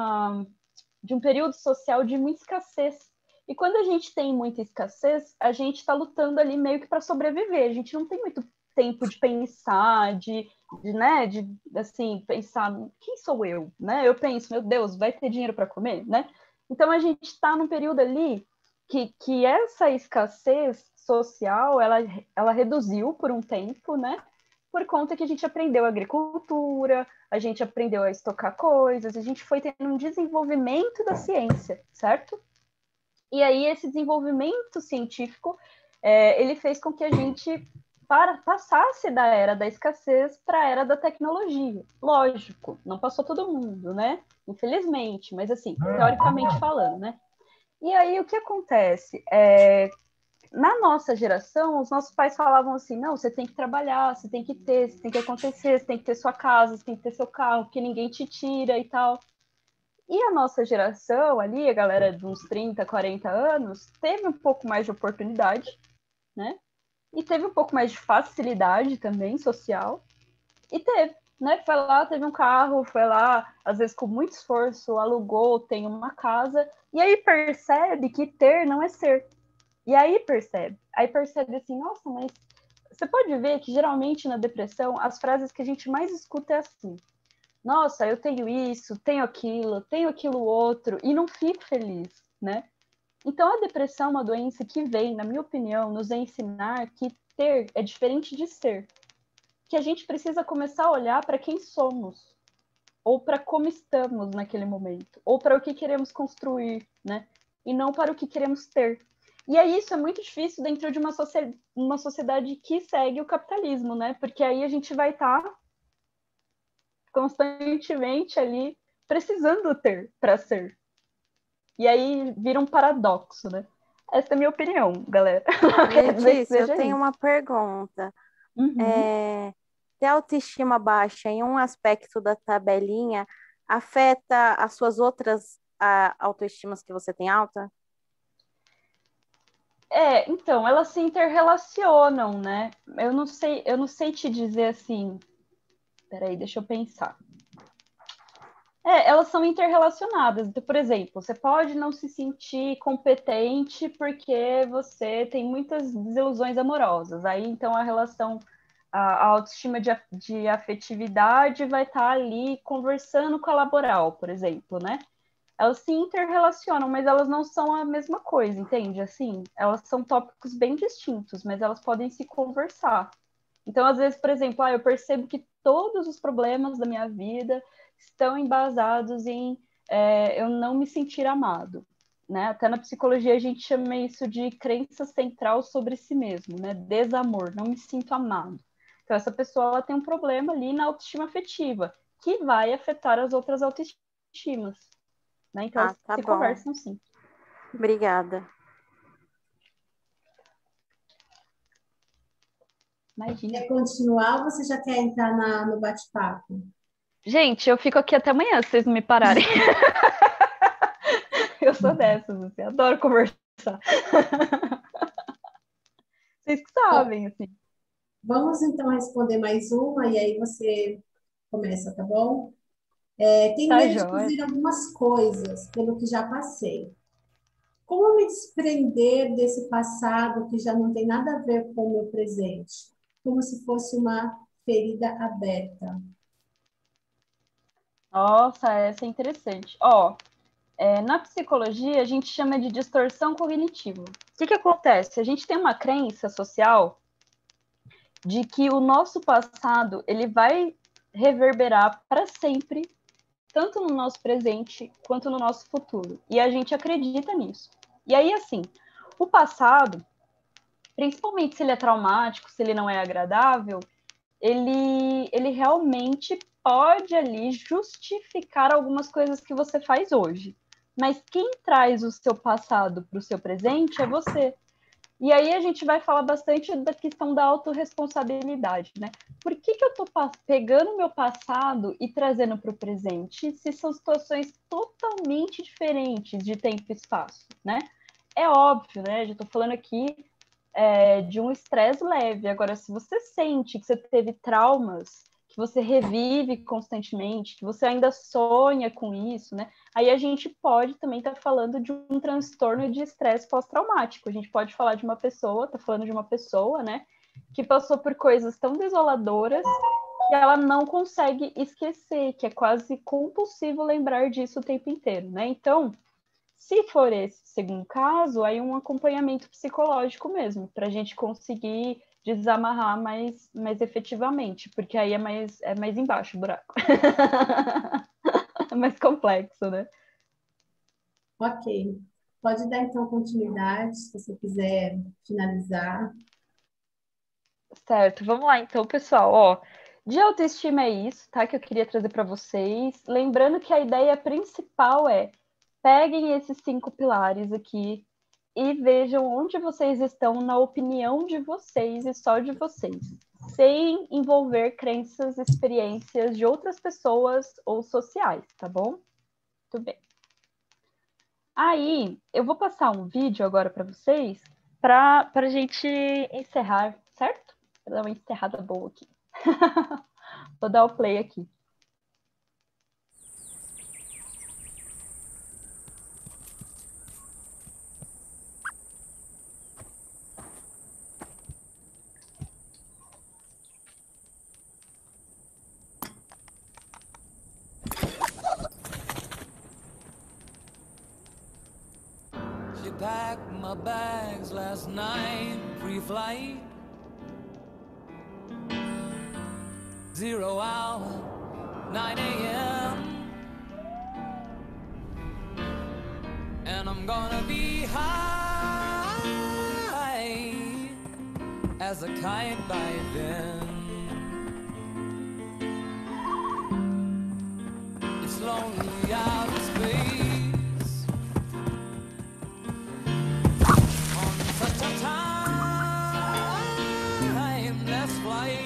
um período social de muita escassez. E quando a gente tem muita escassez, a gente está lutando ali meio que para sobreviver. A gente não tem muito tempo de pensar, né, assim, pensar, quem sou eu? Né? Eu penso, meu Deus, vai ter dinheiro para comer? Né? Então, a gente está num período ali que essa escassez social, ela reduziu por um tempo, né? Por conta que a gente aprendeu agricultura, a gente aprendeu a estocar coisas, a gente foi tendo um desenvolvimento da ciência, certo? E aí esse desenvolvimento científico, ele fez com que a gente passasse da era da escassez para a era da tecnologia. Lógico, não passou todo mundo, né? Infelizmente, mas assim, teoricamente falando, né? E aí o que acontece? Na nossa geração, os nossos pais falavam assim, não, você tem que trabalhar, você tem que ter, você tem que acontecer, você tem que ter sua casa, você tem que ter seu carro, porque ninguém te tira e tal. E a nossa geração ali, a galera de uns 30, 40 anos, teve um pouco mais de oportunidade, né? E teve um pouco mais de facilidade também, social. E teve, né? Foi lá, teve um carro, foi lá, às vezes com muito esforço, alugou, tem uma casa. E aí percebe que ter não é ser. E aí percebe assim, nossa, mas você pode ver que geralmente na depressão as frases que a gente mais escuta é assim, nossa, eu tenho isso, tenho aquilo outro, e não fico feliz, né? Então a depressão é uma doença que vem, na minha opinião, nos ensinar que ter é diferente de ser, que a gente precisa começar a olhar para quem somos, ou para como estamos naquele momento, ou para o que queremos construir, né? E não para o que queremos ter. E aí isso é muito difícil dentro de uma sociedade que segue o capitalismo, né? Porque aí a gente vai estar constantemente ali precisando ter para ser. E aí vira um paradoxo, né? Essa é a minha opinião, galera. Letícia, eu tenho uma pergunta. Ter autoestima baixa em um aspecto da tabelinha afeta as suas outras autoestimas que você tem alta? Então, elas se interrelacionam, né? Eu não sei te dizer assim. Peraí, deixa eu pensar. Elas são interrelacionadas. Então, por exemplo, você pode não se sentir competente porque você tem muitas desilusões amorosas. Aí, então, a autoestima de afetividade vai estar ali conversando com a laboral, por exemplo, né? Elas se interrelacionam, mas elas não são a mesma coisa, entende? Assim, elas são tópicos bem distintos, mas elas podem se conversar. Então, às vezes, por exemplo, eu percebo que todos os problemas da minha vida estão embasados em eu não me sentir amado, né? Até na psicologia a gente chama isso de crença central sobre si mesmo, né? Desamor, não me sinto amado. Então, essa pessoa ela tem um problema ali na autoestima afetiva, que vai afetar as outras autoestimas. Né? Então, elas se conversam sim. Obrigada. Imagina. Quer continuar ou você já quer entrar no bate-papo? Gente, eu fico aqui até amanhã, se vocês não me pararem. Eu sou dessas, assim, adoro conversar. Vocês que sabem, assim. Vamos, então, responder mais uma, e aí você começa, tá bom? Tenho medo de dizer algumas coisas, pelo que já passei. Como me desprender desse passado que já não tem nada a ver com o meu presente? Como se fosse uma ferida aberta. Nossa, essa é interessante. Na psicologia, a gente chama de distorção cognitiva. O que acontece? A gente tem uma crença social de que o nosso passado ele vai reverberar para sempre, tanto no nosso presente quanto no nosso futuro. E a gente acredita nisso, E aí, assim, o passado, principalmente se ele é traumático, se ele não é agradável, ele realmente pode ali justificar algumas coisas que você faz hoje. Mas quem traz o seu passado para o seu presente é você. E aí a gente vai falar bastante da questão da autorresponsabilidade, né? Por que eu estou pegando o meu passado e trazendo para o presente se são situações totalmente diferentes de tempo e espaço, né? É óbvio, né? Já estou falando aqui de um estresse leve. Agora, se você sente que você teve traumas, que você revive constantemente, que você ainda sonha com isso, né? Aí a gente pode também estar falando de um transtorno de estresse pós-traumático. A gente pode falar de uma pessoa, falando de uma pessoa, né, que passou por coisas tão desoladoras que ela não consegue esquecer, que é quase compulsivo lembrar disso o tempo inteiro, né? Então, se for esse segundo caso, aí um acompanhamento psicológico mesmo, para a gente conseguir desamarrar mais efetivamente, porque aí é mais embaixo o buraco. É mais complexo, né? Ok. Pode dar, então, continuidade, se você quiser finalizar. Certo, vamos lá então, pessoal. Ó, de autoestima é isso, tá? Que eu queria trazer para vocês. Lembrando que a ideia principal é peguem esses 5 pilares aqui e vejam onde vocês estão na opinião de vocês e só de vocês, sem envolver crenças, experiências de outras pessoas ou sociais, tá bom? Muito bem. Aí, eu vou passar um vídeo agora para vocês para a gente encerrar, certo? Vou dar uma encerrada boa aqui. Vou dar o play aqui. She packed my bags last night, pre-flight. 0 hour, 9 a.m. And I'm gonna be high as a kite by then. It's lonely out in space on such a timeless flight.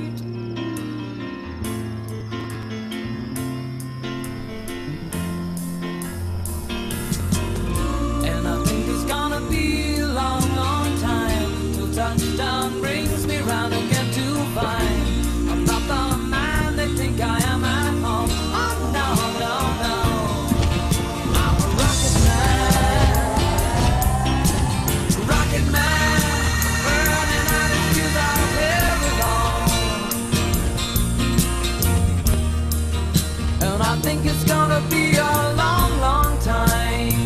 Touchdown brings me round again to find I'm not the man they think I am at home. Oh no, no, no, I'm a rocket man, burning out his fuse out very long. And I think it's gonna be a long, long time.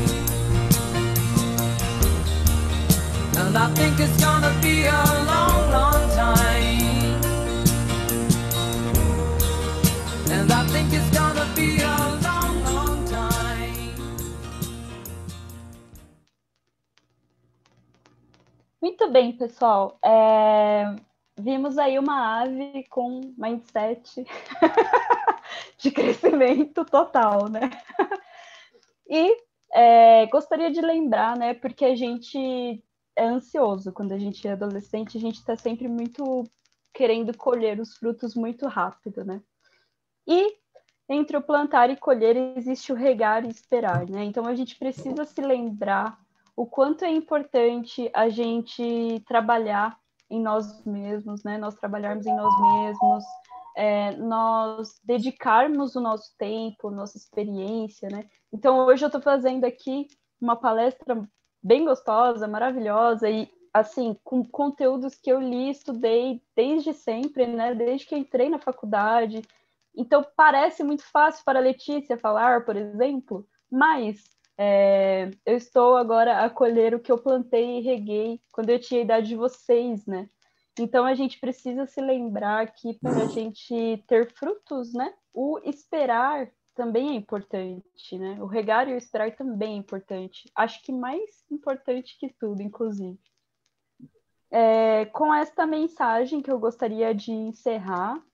And I think it's gonna be a long, long time. And I think it's gonna be a long, long time. Muito bem, pessoal. Vimos aí uma ave com mindset de crescimento total, né? E gostaria de lembrar, né, porque a gente é ansioso. Quando a gente é adolescente, a gente está sempre muito querendo colher os frutos muito rápido, né? E entre o plantar e colher existe o regar e esperar, né? Então a gente precisa se lembrar o quanto é importante a gente trabalhar em nós mesmos, né? Nós trabalharmos em nós mesmos, nós dedicarmos o nosso tempo, nossa experiência, né? Então hoje eu estou fazendo aqui uma palestra bem gostosa, maravilhosa e, assim, com conteúdos que eu li e estudei desde sempre, né? Desde que entrei na faculdade. Então, parece muito fácil para a Letícia falar, por exemplo, mas eu estou agora a colher o que eu plantei e reguei quando eu tinha a idade de vocês, né? Então, a gente precisa se lembrar que para a gente ter frutos, né? O esperar também é importante, né? O regar e o esperar também é importante. Acho que mais importante que tudo, inclusive. Com esta mensagem que eu gostaria de encerrar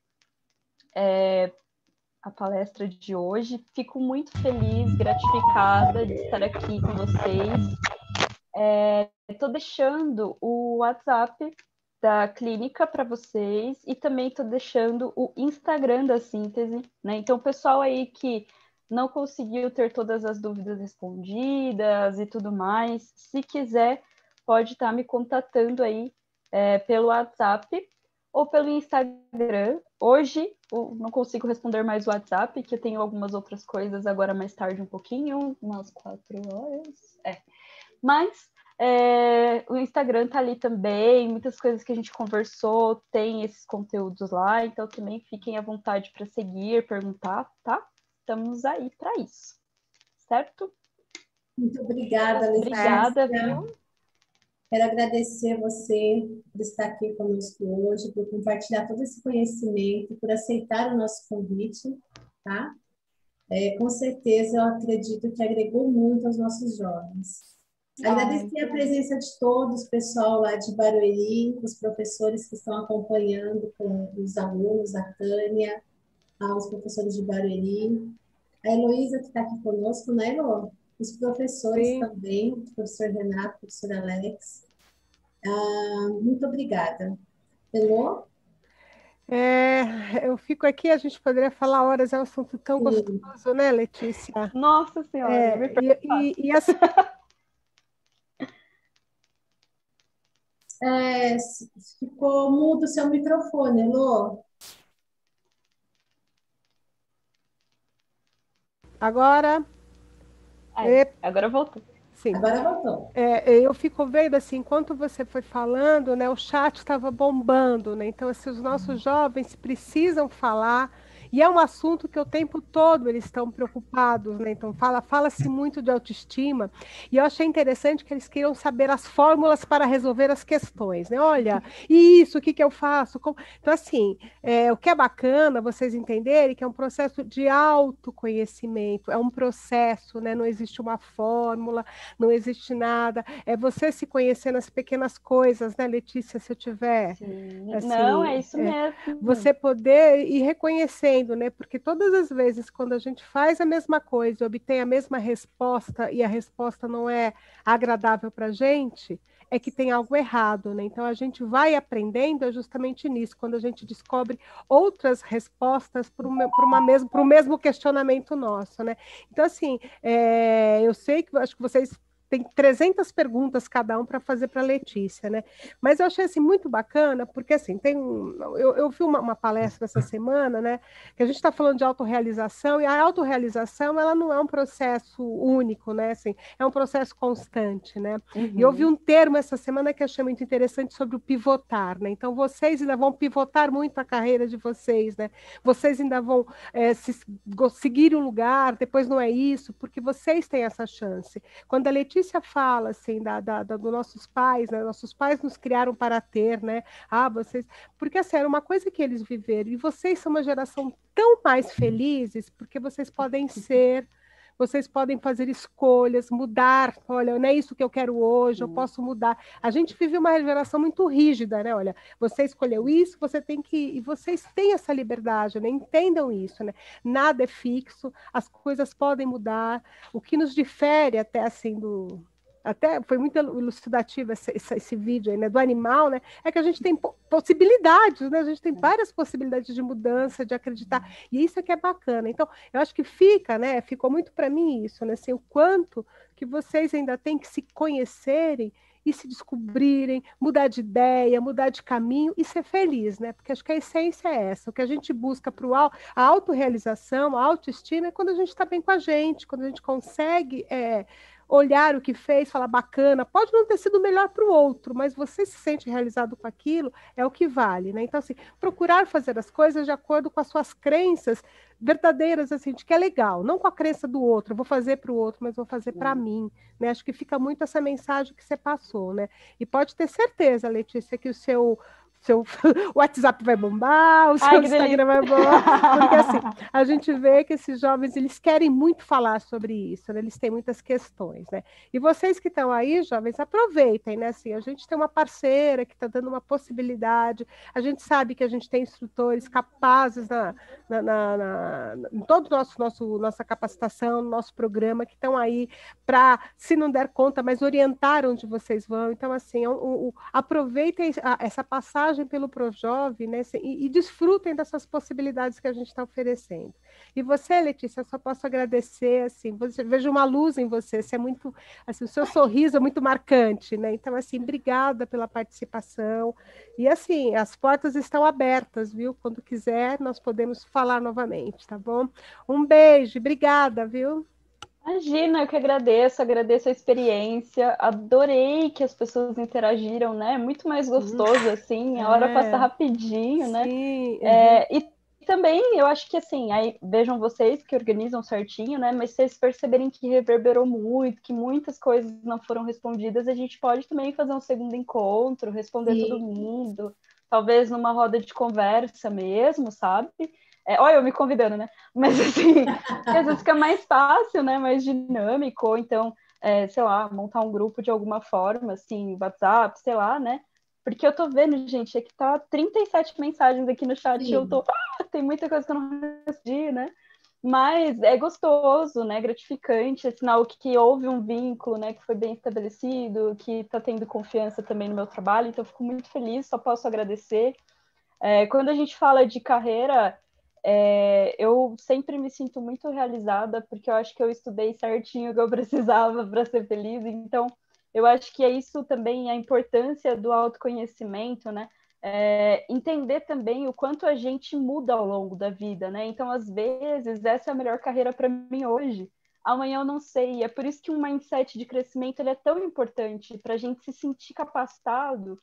a palestra de hoje. Fico muito feliz, gratificada de estar aqui com vocês. Estou deixando o WhatsApp da clínica para vocês e também estou deixando o Instagram da Síntese, né? Então, o pessoal aí que não conseguiu ter todas as dúvidas respondidas e tudo mais, se quiser, pode estar me contatando aí pelo WhatsApp ou pelo Instagram. Hoje eu não consigo responder mais o WhatsApp, que eu tenho algumas outras coisas agora mais tarde um pouquinho, umas 4 horas. Mas o Instagram tá ali também, muitas coisas que a gente conversou, tem esses conteúdos lá, então também fiquem à vontade para seguir, perguntar, tá? Estamos aí para isso, certo? Muito obrigada, Letícia. Obrigada, viu? Quero agradecer você por estar aqui conosco hoje, por compartilhar todo esse conhecimento, por aceitar o nosso convite, tá? Com certeza, eu acredito que agregou muito aos nossos jovens. Agradecer a presença de todos, o pessoal lá de Barueri, os professores que estão acompanhando com os alunos, a Tânia, os professores de Barueri, a Heloísa que está aqui conosco, né, Elo? Os professores também, o professor Renato, o professor Alex. Muito obrigada. Elo? Eu fico aqui, a gente poderia falar horas, é um assunto tão gostoso, né, Letícia? Nossa Senhora! Assim, ficou mudo o seu microfone, Elô. Agora? Agora voltou. Sim. Agora voltou. Eu fico vendo assim, enquanto você foi falando, né, o chat estava bombando, né? Então, assim, os nossos jovens precisam falar, e é um assunto que o tempo todo eles estão preocupados, né? Então, fala-se muito de autoestima, e eu achei interessante que eles queriam saber as fórmulas para resolver as questões, né? Olha, isso, o que eu faço? Então, assim, o que é bacana vocês entenderem que é um processo de autoconhecimento, é um processo, né? Não existe uma fórmula, não existe nada, é você se conhecer nas pequenas coisas, né, Letícia, se eu tiver... Assim, não, é isso mesmo. Você poder ir reconhecendo, né, porque todas as vezes quando a gente faz a mesma coisa e obtém a mesma resposta e a resposta não é agradável para a gente, é que tem algo errado, né? Então a gente vai aprendendo justamente nisso, quando a gente descobre outras respostas para o mesmo questionamento nosso, né? Então, assim, eu sei que acho que vocês tem 300 perguntas cada um para fazer para a Letícia, né? Mas eu achei assim muito bacana, porque assim, eu vi uma palestra essa semana, né? Que a gente está falando de autorrealização, e a autorrealização ela não é um processo único, né? Assim, é um processo constante, né? E eu vi um termo essa semana que eu achei muito interessante sobre o pivotar, né? Então, vocês ainda vão pivotar muito a carreira de vocês, né? Vocês ainda vão seguir um lugar, depois não é isso, porque vocês têm essa chance. Quando a Letícia fala assim dos nossos pais, né? Nossos pais nos criaram para ter, né? Vocês, porque assim, era uma coisa que eles viveram, e vocês são uma geração tão mais felizes, porque vocês podem ser, vocês podem fazer escolhas, mudar, olha, não é isso que eu quero hoje, eu posso mudar. A gente vive uma geração muito rígida, né? Olha, você escolheu isso, você tem que... E vocês têm essa liberdade, né? Entendam isso, né? Nada é fixo, as coisas podem mudar. O que nos difere até assim até foi muito elucidativo esse vídeo aí, né, do animal, né, é que a gente tem possibilidades, né, a gente tem várias possibilidades de mudança, de acreditar, e isso é que é bacana. Então, eu acho que ficou muito para mim isso, né, assim, o quanto que vocês ainda têm que se conhecerem e se descobrirem, mudar de ideia, mudar de caminho e ser feliz, né? Porque acho que a essência é essa. O que a gente busca para a autorrealização, a autoestima, é quando a gente está bem com a gente, quando a gente consegue olhar o que fez, falar bacana, pode não ter sido melhor para o outro, mas você se sente realizado com aquilo, é o que vale, né? Então, assim, procurar fazer as coisas de acordo com as suas crenças verdadeiras, assim, de que é legal, não com a crença do outro, eu vou fazer para o outro, mas vou fazer para mim, né? Acho que fica muito essa mensagem que você passou, né? E pode ter certeza, Letícia, que o seu seu WhatsApp vai bombar, o seu Instagram vai bombar, porque assim, a gente vê que esses jovens, eles querem muito falar sobre isso, né? Eles têm muitas questões, né? E vocês que estão aí, jovens, aproveitem, né? Assim, a gente tem uma parceira que está dando uma possibilidade, a gente sabe que a gente tem instrutores capazes em todo nossa capacitação, no nosso programa, que estão aí para, se não der conta, mas orientar onde vocês vão. Então, assim, aproveitem essa passagem pelo Projove, né, e desfrutem dessas possibilidades que a gente está oferecendo. E você, Letícia, eu só posso agradecer, assim, vejo uma luz em você, é muito, assim, o seu sorriso é muito marcante, né? Então, assim, obrigada pela participação. E, assim, as portas estão abertas, viu? Quando quiser, nós podemos falar novamente, tá bom? Um beijo, obrigada, viu? Imagina, eu que agradeço a experiência, adorei que as pessoas interagiram, né? Muito mais gostoso, assim, a hora passa rapidinho, né? E também, eu acho que, assim, aí vejam vocês que organizam certinho, né? Mas se vocês perceberem que reverberou muito, que muitas coisas não foram respondidas, a gente pode também fazer um segundo encontro, responder todo mundo, talvez numa roda de conversa mesmo, sabe? Olha, eu me convidando, né? Mas assim, às vezes fica mais fácil, né? Mais dinâmico, ou então, sei lá, montar um grupo de alguma forma, assim, WhatsApp, sei lá, né? Porque eu tô vendo, gente, é que tá 37 mensagens aqui no chat e eu tô. Tem muita coisa que eu não respondi, né? Mas é gostoso, né? Gratificante, é sinal que houve um vínculo, né? Que foi bem estabelecido, que tá tendo confiança também no meu trabalho, então eu fico muito feliz, só posso agradecer. Quando a gente fala de carreira, eu sempre me sinto muito realizada, porque eu acho que eu estudei certinho o que eu precisava para ser feliz, então eu acho que é isso também, a importância do autoconhecimento, né? Entender também o quanto a gente muda ao longo da vida, né? Então, às vezes, essa é a melhor carreira para mim hoje. Amanhã eu não sei. É por isso que um mindset de crescimento ele é tão importante, para a gente se sentir capacitado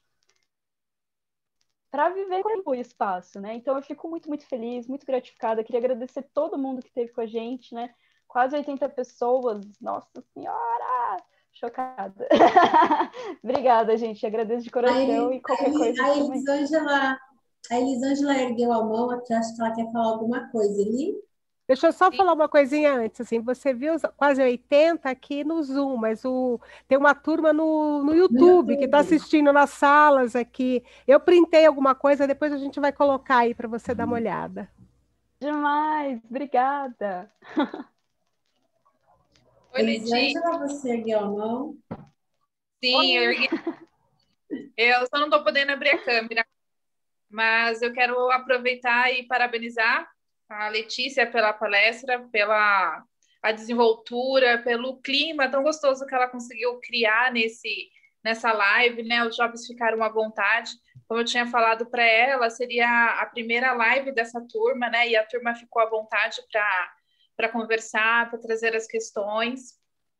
para viver com o espaço, né? Então eu fico muito, muito feliz, muito gratificada. Queria agradecer todo mundo que esteve com a gente, né? Quase 80 pessoas. Nossa Senhora! Chocada. Obrigada, gente. Agradeço de coração e qualquer coisa. A Elisângela ergueu a mão, acho que ela quer falar alguma coisa. Eli? Deixa eu só falar uma coisinha antes, assim, você viu quase 80 aqui no Zoom, mas tem uma turma no YouTube que está assistindo nas salas aqui. Eu printei alguma coisa, depois a gente vai colocar aí para você dar uma olhada. Demais, obrigada. Oi, Elisângela, você ergueu a mão? Sim, eu ergui. Eu só não estou podendo abrir a câmera, mas eu quero aproveitar e parabenizar a Letícia pela palestra, pela a desenvoltura, pelo clima tão gostoso que ela conseguiu criar nessa live, né? Os jovens ficaram à vontade. Como eu tinha falado para ela, seria a primeira live dessa turma, né? E a turma ficou à vontade para conversar, para trazer as questões.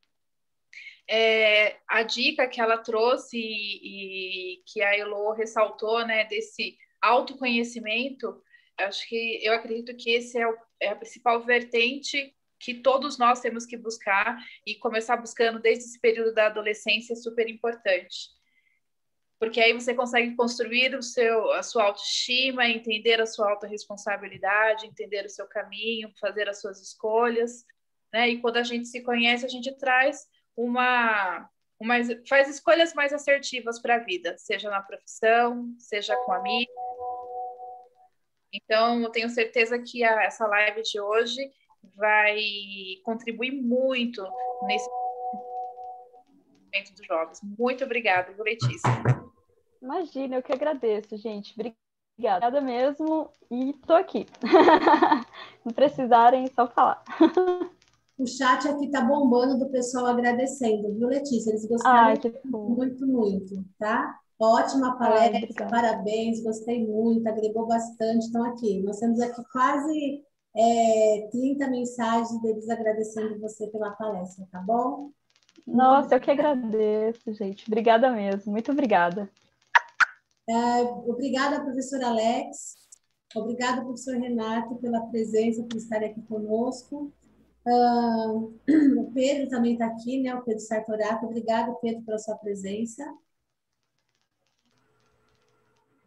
A dica que ela trouxe e que a Elo ressaltou, né? Desse autoconhecimento, eu acredito que esse é a principal vertente que todos nós temos que buscar e começar buscando desde esse período da adolescência é super importante. Porque aí você consegue construir a sua autoestima, entender a sua autorresponsabilidade, entender o seu caminho, fazer as suas escolhas, né? E quando a gente se conhece, a gente traz faz escolhas mais assertivas para a vida, seja na profissão, seja com amigos. Então, eu tenho certeza que essa live de hoje vai contribuir muito nesse momento dos jovens. Muito obrigada, Letícia. Imagina, eu que agradeço, gente. Obrigada mesmo. E tô aqui. Não precisarem, só falar. O chat aqui tá bombando do pessoal agradecendo, viu, Letícia? Eles gostaram muito, muito, tá? Ótima palestra, parabéns, gostei muito, agregou bastante. Então, aqui, nós temos aqui quase 30 mensagens deles agradecendo você pela palestra, tá bom? Nossa, eu que agradeço, gente. Obrigada mesmo, muito obrigada. Obrigada, professor Alex. Obrigada, professor Renato, pela presença, por estar aqui conosco. O Pedro também está aqui, né? O Pedro Sartorato. Obrigada, Pedro, pela sua presença.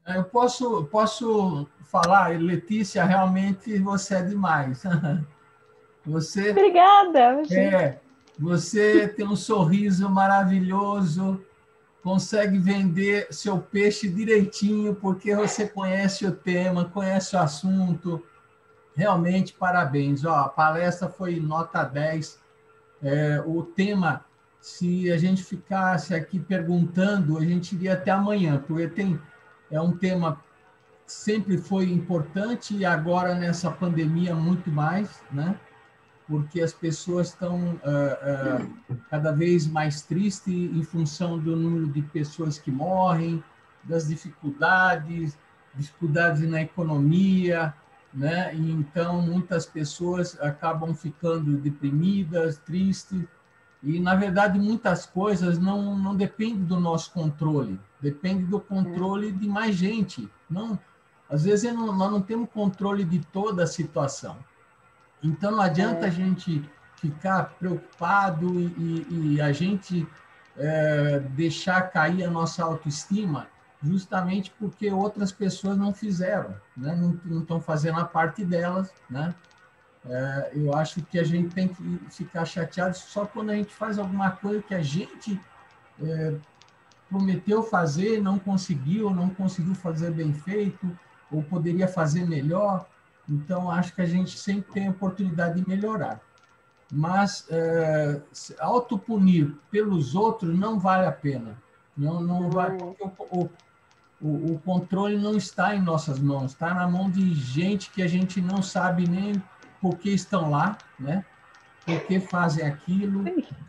Eu posso falar, Letícia, realmente você é demais. Você, Obrigada. Você tem um sorriso maravilhoso, consegue vender seu peixe direitinho, porque você conhece o tema, conhece o assunto. Realmente, parabéns. Ó, a palestra foi nota 10. O tema, se a gente ficasse aqui perguntando, a gente iria até amanhã, porque é um tema que sempre foi importante e agora nessa pandemia muito mais, né? Porque as pessoas estão cada vez mais tristes em função do número de pessoas que morrem, das dificuldades na economia, né? E então muitas pessoas acabam ficando deprimidas, tristes, e na verdade muitas coisas não dependem do nosso controle, depende do controle de mais gente. Às vezes nós não temos controle de toda a situação. Então, não adianta a gente ficar preocupado e a gente deixar cair a nossa autoestima justamente porque outras pessoas não fizeram, né? Não estão fazendo a parte delas, né? Eu acho que a gente tem que ficar chateado só quando a gente faz alguma coisa que a gente prometeu fazer, não conseguiu fazer bem feito, ou poderia fazer melhor. Então, acho que a gente sempre tem a oportunidade de melhorar. Mas autopunir pelos outros não vale a pena. Não vale, porque o controle não está em nossas mãos, está na mão de gente que a gente não sabe nem por que estão lá, né? Por que fazem aquilo,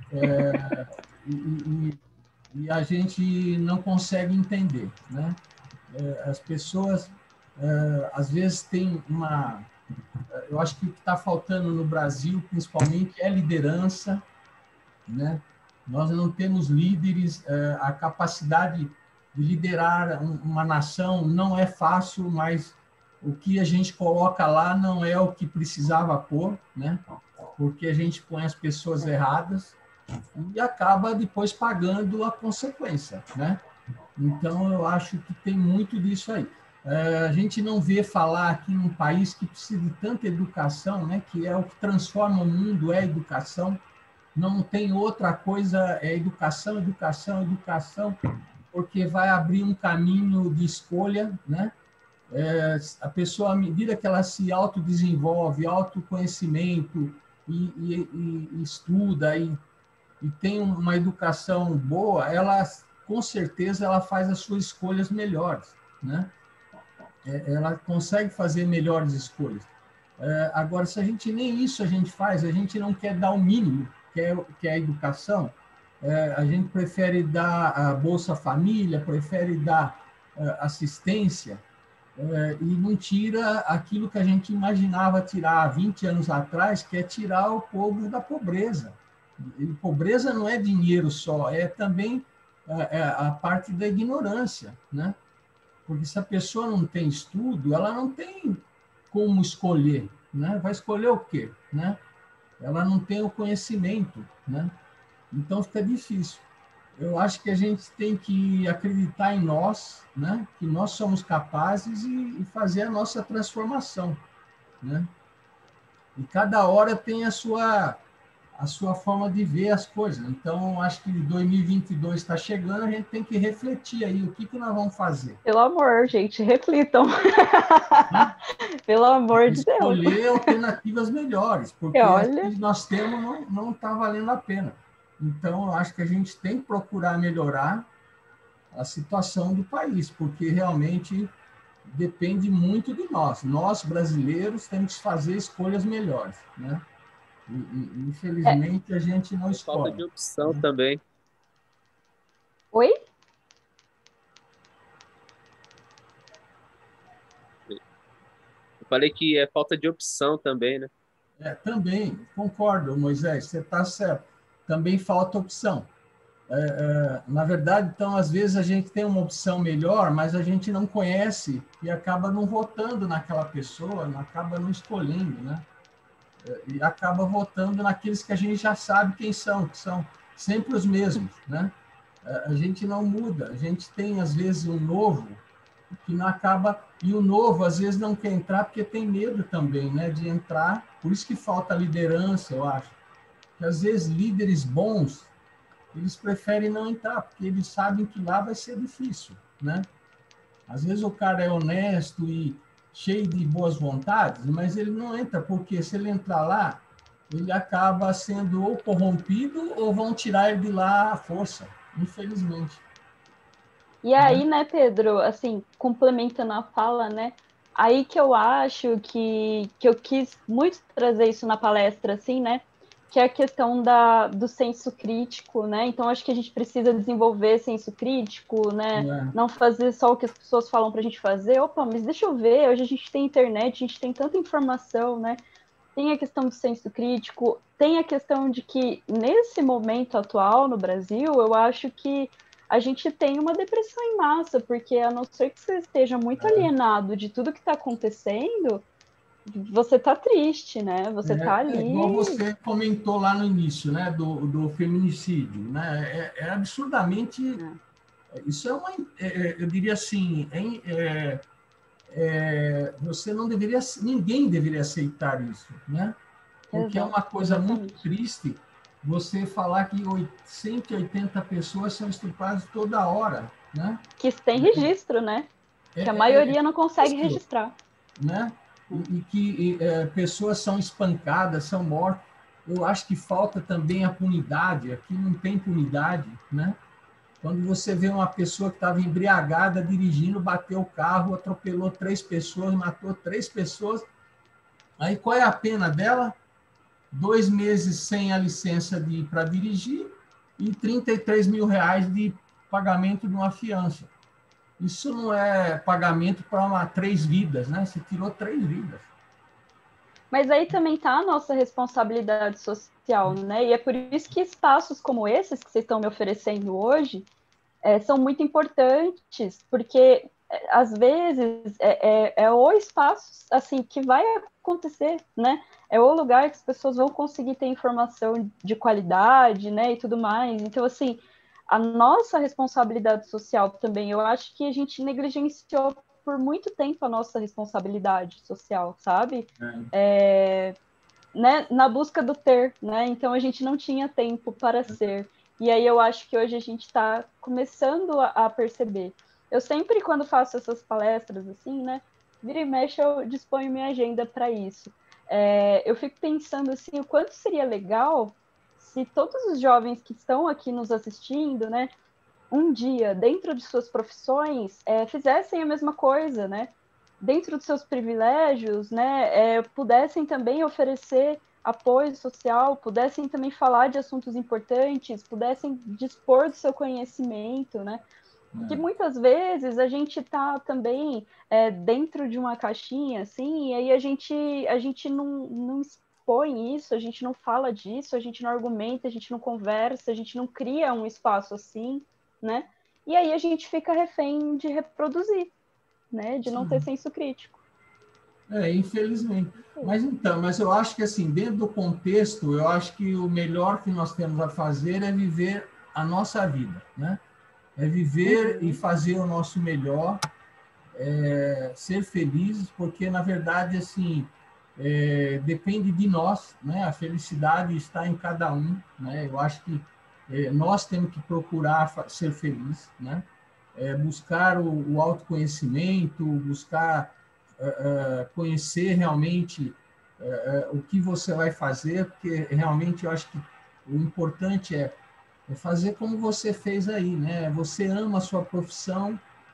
e a gente não consegue entender, né? As pessoas... às vezes tem eu acho que o que está faltando no Brasil, principalmente, é liderança, né? Nós não temos líderes, a capacidade de liderar uma nação não é fácil, mas o que a gente coloca lá não é o que precisava pôr, né? Porque a gente põe as pessoas erradas e acaba depois pagando a consequência, né? Então, eu acho que tem muito disso aí. A gente não vê falar aqui num país que precisa de tanta educação, né? Que é o que transforma o mundo, é a educação. Não tem outra coisa, é educação, educação, educação, porque vai abrir um caminho de escolha, né? A pessoa, à medida que ela se autodesenvolve, autoconhecimento, e estuda, e tem uma educação boa, ela, com certeza, ela faz as suas escolhas melhores, né? Ela consegue fazer melhores escolhas. Agora, se a gente nem isso a gente faz, a gente não quer dar o mínimo, que é a educação, a gente prefere dar a Bolsa Família, prefere dar assistência, e não tira aquilo que a gente imaginava tirar há 20 anos atrás, que é tirar o povo da pobreza. E pobreza não é dinheiro só, é também a parte da ignorância, né? Porque se a pessoa não tem estudo, ela não tem como escolher, né? Vai escolher o quê, né? Ela não tem o conhecimento, né? Então fica difícil. Eu acho que a gente tem que acreditar em nós, né? Que nós somos capazes e fazer a nossa transformação, né? E cada hora tem a sua forma de ver as coisas. Então, acho que 2022 está chegando, a gente tem que refletir aí o que nós vamos fazer. Pelo amor, gente, reflitam. Pelo amor de Deus. Escolher alternativas melhores, porque as que nós temos não está valendo a pena. Então, eu acho que a gente tem que procurar melhorar a situação do país, porque realmente depende muito de nós. Nós, brasileiros, temos que fazer escolhas melhores, né? E infelizmente, a gente não escolhe. Falta de opção também. Oi? Eu falei que é falta de opção também, né? Também, concordo, Moisés, você está certo. Também falta opção. Na verdade, então, às vezes a gente tem uma opção melhor, mas a gente não conhece e acaba não votando naquela pessoa, acaba não escolhendo, né? E acaba votando naqueles que a gente já sabe quem são, que são sempre os mesmos, né? A gente não muda, a gente tem, às vezes, um novo que não acaba... E o novo, às vezes, não quer entrar porque tem medo também, né, de entrar. Por isso que falta liderança, eu acho. Porque, às vezes, líderes bons, eles preferem não entrar, porque eles sabem que lá vai ser difícil, né? Às vezes o cara é honesto e cheio de boas vontades, mas ele não entra, porque se ele entrar lá, ele acaba sendo ou corrompido ou vão tirar ele de lá à força, infelizmente. E aí, né, Pedro, assim, complementando a fala, né, aí que eu acho que eu quis muito trazer isso na palestra, assim, né, que é a questão do senso crítico, né, então acho que a gente precisa desenvolver senso crítico, né, não fazer só o que as pessoas falam pra gente fazer, opa, mas deixa eu ver, hoje a gente tem internet, a gente tem tanta informação, né, tem a questão do senso crítico, tem a questão de que, nesse momento atual no Brasil, eu acho que a gente tem uma depressão em massa, porque a não ser que você esteja muito alienado de tudo que está acontecendo, você está triste, né? Você está ali... Igual você comentou lá no início, né, do feminicídio, né? É absurdamente... Isso é uma... eu diria assim... você não deveria... Ninguém deveria aceitar isso, né? Porque é uma coisa muito triste você falar que 180 pessoas são estupradas toda hora, né? Que tem registro, né? Que a maioria não consegue registrar. Né? E que pessoas são espancadas, são mortas. Eu acho que falta também a punidade. Aqui não tem punidade, né? Quando você vê uma pessoa que estava embriagada, dirigindo, bateu o carro, atropelou 3 pessoas, matou 3 pessoas. Aí qual é a pena dela? 2 meses sem a licença para dirigir e 33 mil reais de pagamento de uma fiança. Isso não é pagamento para 3 vidas, né? Você tirou 3 vidas. Mas aí também está a nossa responsabilidade social, né? E é por isso que espaços como esses que vocês estão me oferecendo hoje são muito importantes, porque às vezes é o espaço assim que vai acontecer, né? É o lugar que as pessoas vão conseguir ter informação de qualidade, né, e tudo mais. Então, assim, a nossa responsabilidade social também, eu acho que a gente negligenciou por muito tempo a nossa responsabilidade social, sabe? Né, na busca do ter, né? Então, a gente não tinha tempo para ser. E aí eu acho que hoje a gente está começando a perceber. Eu sempre, quando faço essas palestras, assim, né, vira e mexe, eu disponho minha agenda para isso. Eu fico pensando assim, o quanto seria legal se todos os jovens que estão aqui nos assistindo, né, um dia, dentro de suas profissões, fizessem a mesma coisa, né, dentro dos seus privilégios, né, pudessem também oferecer apoio social, pudessem também falar de assuntos importantes, pudessem dispor do seu conhecimento, né, porque muitas vezes a gente está também dentro de uma caixinha, assim, e aí a gente não expõe isso, a gente não fala disso, a gente não argumenta, a gente não conversa, a gente não cria um espaço assim, né? E aí a gente fica refém de reproduzir, né? De não ter senso crítico. Infelizmente. Mas eu acho que, assim, dentro do contexto, eu acho que o melhor que nós temos a fazer é viver a nossa vida, né? É viver e fazer o nosso melhor, ser felizes, porque, na verdade, assim, depende de nós, né? A felicidade está em cada um, né? Eu acho que nós temos que procurar ser felizes, né? Buscar o autoconhecimento, buscar conhecer realmente o que você vai fazer, porque realmente eu acho que o importante é fazer como você fez aí, né? Você ama a sua profissão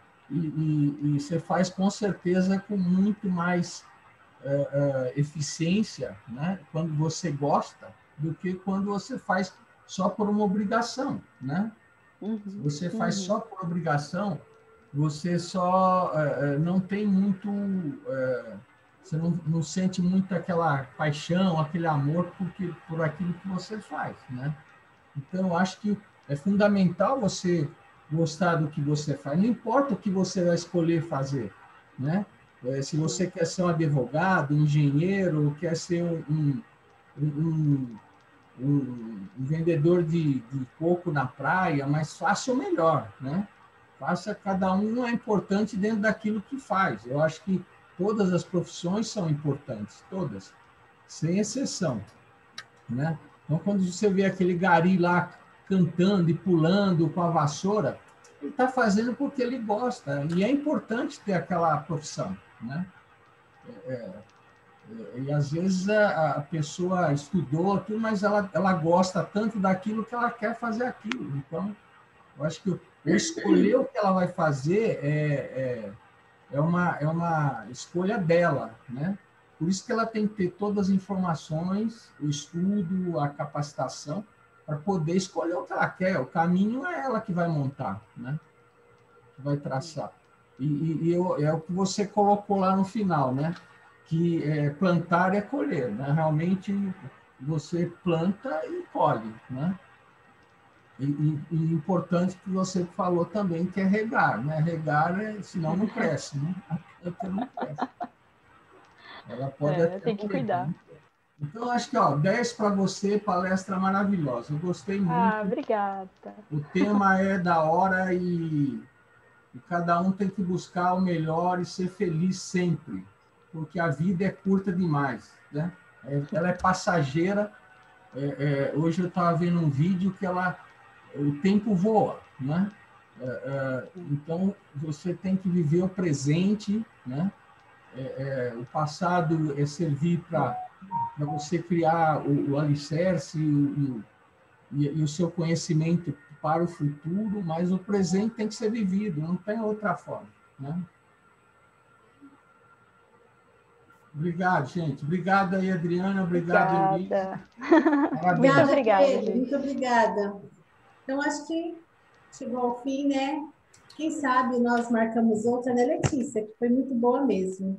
e você faz com certeza com muito mais eficiência, né? Quando você gosta, do que quando você faz só por uma obrigação, né? Se você faz só por obrigação, você só não tem muito... você não sente muito aquela paixão, aquele amor por aquilo que você faz, né? Então, eu acho que é fundamental você gostar do que você faz. Não importa o que você vai escolher fazer, né? Se você quer ser um advogado, um engenheiro, quer ser um vendedor de coco na praia, mas faça o melhor, né? cada um é importante dentro daquilo que faz. Eu acho que todas as profissões são importantes, todas, sem exceção, né? Então, quando você vê aquele gari lá cantando e pulando com a vassoura, ele está fazendo porque ele gosta, e é importante ter aquela profissão, né? E às vezes a pessoa estudou tudo, mas ela gosta tanto daquilo que ela quer fazer aquilo. Então, eu acho que escolher o que ela vai fazer é uma escolha dela, né? Por isso que ela tem que ter todas as informações, o estudo, a capacitação, para poder escolher o que ela quer. O caminho é ela que vai montar, né? Que vai traçar. É o que você colocou lá no final, né? Que plantar é colher, né? Realmente você planta e colhe, né? E importante que você falou também, que é regar, né? Regar, senão não cresce, né? A planta não cresce. Ela pode até tem que cuidar. Então, acho que 10 para você, palestra maravilhosa. Eu gostei muito. Obrigada. O tema é da hora e cada um tem que buscar o melhor e ser feliz sempre, porque a vida é curta demais, né? Ela é passageira. Hoje eu estava vendo um vídeo que o tempo voa, né? Então, você tem que viver o presente, né? O passado é servir para você criar o alicerce e o seu conhecimento para o futuro, mas o presente tem que ser vivido, não tem outra forma, né? Obrigado, gente. Obrigado aí, Adriana. Obrigado, Elis. Muito obrigada, Pedro. Muito obrigada. Então, acho que chegou ao fim, né? Quem sabe nós marcamos outra, né, Letícia? Que foi muito boa mesmo.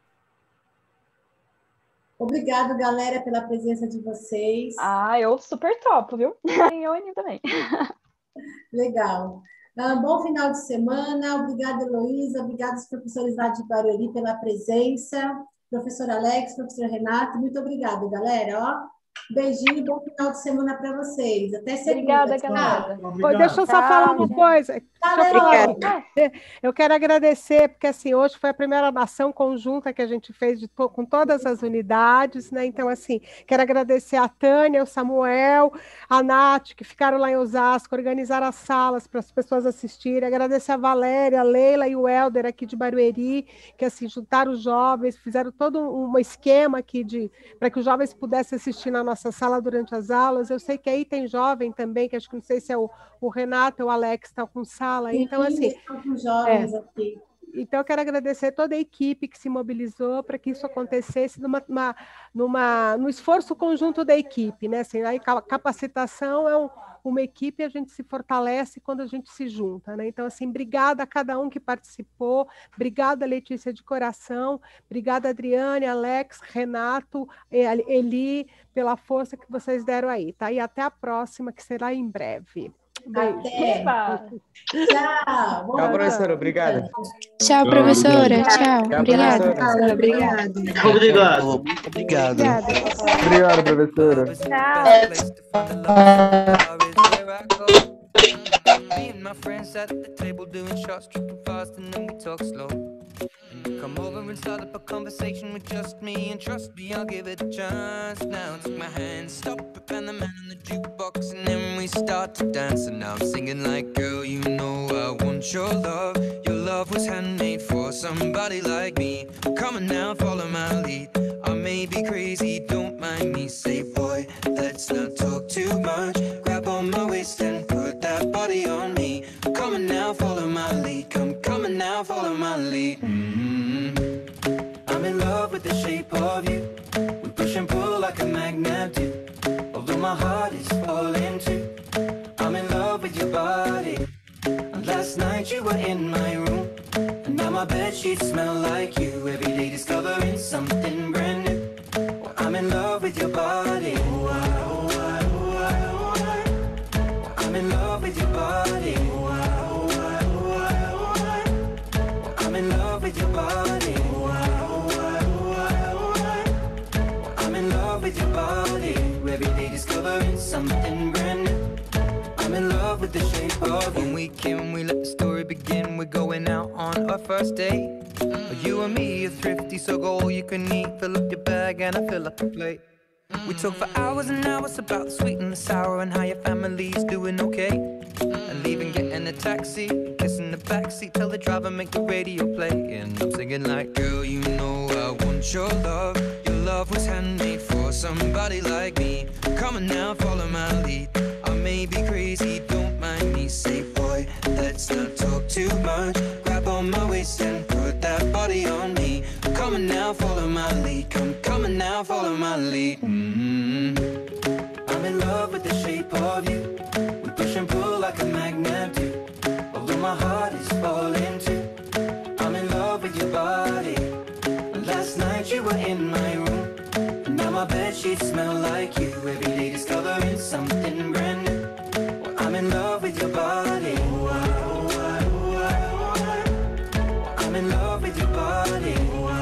Obrigado, galera, pela presença de vocês. Eu super topo, viu? E eu Aninha também. Legal. Bom final de semana. Obrigada, Heloísa. Obrigada aos professores lá de Barueri pela presença. Professor Alex, professor Renato. Muito obrigada, galera. Beijinho, bom final de semana para vocês. Até segunda. Obrigada, galera. Deixa eu só falar uma coisa. Eu quero agradecer, porque assim, hoje foi a primeira ação conjunta que a gente fez com todas as unidades, né? Então, assim, quero agradecer a Tânia, o Samuel, a Nath, que ficaram lá em Osasco, organizaram as salas para as pessoas assistirem, agradecer a Valéria, a Leila e o Helder aqui de Barueri, que assim, juntaram os jovens, fizeram todo um esquema aqui para que os jovens pudessem assistir na nossa sala durante as aulas. Eu sei que aí tem jovem também, que acho que não sei se é o Renato ou o Alex está com sala aí. Então, assim, jovens aqui. Então, eu quero agradecer toda a equipe que se mobilizou para que isso acontecesse no esforço conjunto da equipe, né? Assim, a capacitação é uma equipe, a gente se fortalece quando a gente se junta, né? Então, assim, obrigada a cada um que participou, obrigada, Letícia, de coração, obrigada, Adriane, Alex, Renato, Eli, pela força que vocês deram aí, tá? E até a próxima, que será em breve. Beijo. Tchau. Tchau, professora. Obrigado. Tchau, professora. Tchau. Obrigada. Obrigado. Obrigado. Obrigado, professora. Me and my friends at the table doing shots, tripping fast, and then we talk slow. Come over and start up a conversation with just me, and trust me, I'll give it a chance. Now take my hand, stop it, and the man on the jukebox, and then we start to dance. And now I'm singing like, girl, you know I want your love. Your love was handmade for somebody like me. Come on now, follow my lead. I may be crazy, don't mind me. Say, boy, let's not talk too much. Grab on my waist and put that body on me. Come on now, follow my lead. Come on now, follow my lead. I'm in love with the shape of you. We push and pull like a magnet do. Although my heart is falling too. I'm in love with your body. And last night you were in my room, and now my bedsheets smell like you. Every day discovering something brand new. Well, I'm in love with your body. I'm in love with your body. I'm in love with your body. I'm in love with your body. Every day discovering something brand new. I'm in love with the shape of you. When we came, we let the story begin. going out on our first date. You and me are thrifty, so go all you can eat. Fill up your bag and I fill up the plate. We talk for hours and hours about the sweet and the sour and how your family's doing okay. And leaving, getting a taxi, kissing the backseat, tell the driver make the radio play. And I'm singing like, girl, you know I want your love. Your love was handmade for somebody like me. Come on now, follow my lead. I may be crazy, don't mind me. Say, boy, let's not talk too much. Grab on my waist and put that body on me. Come on now, follow my lead. Come on now, follow my lead. I'm in love with the shape of you. We push and pull like a magnet do. Although my heart is falling too. I'm in love with your body. Last night you were in my room. And now my bedsheets smell like you. Every day discovering something brand new. Well, I'm in love with your body. I'm in love with your body.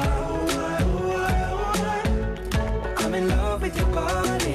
I'm in love with your body.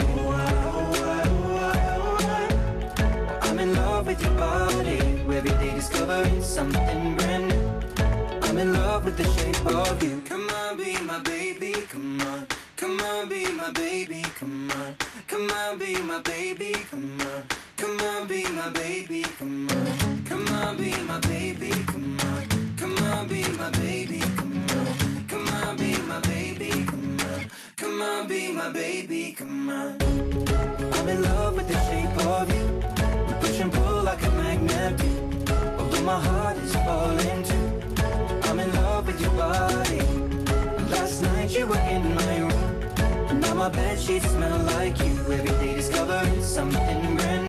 I'm in love with your body. Every day discovering something brand new. I'm in love with the shape of you. Come on, be my baby, come on. Come on, be my baby, come on. Come on, be my baby, come on. Come on, be my baby, come on. Come on, be my baby, come on. Come on, be my baby, come on. Come on, be my baby, come on. Come on, be my baby, come on. I'm in love with the shape of you. We push and pull like a magnet do. Although my heart is falling too. I'm in love with your body. Last night you were in my room. Now my bedsheets smell like you. Every day discovering something brand new.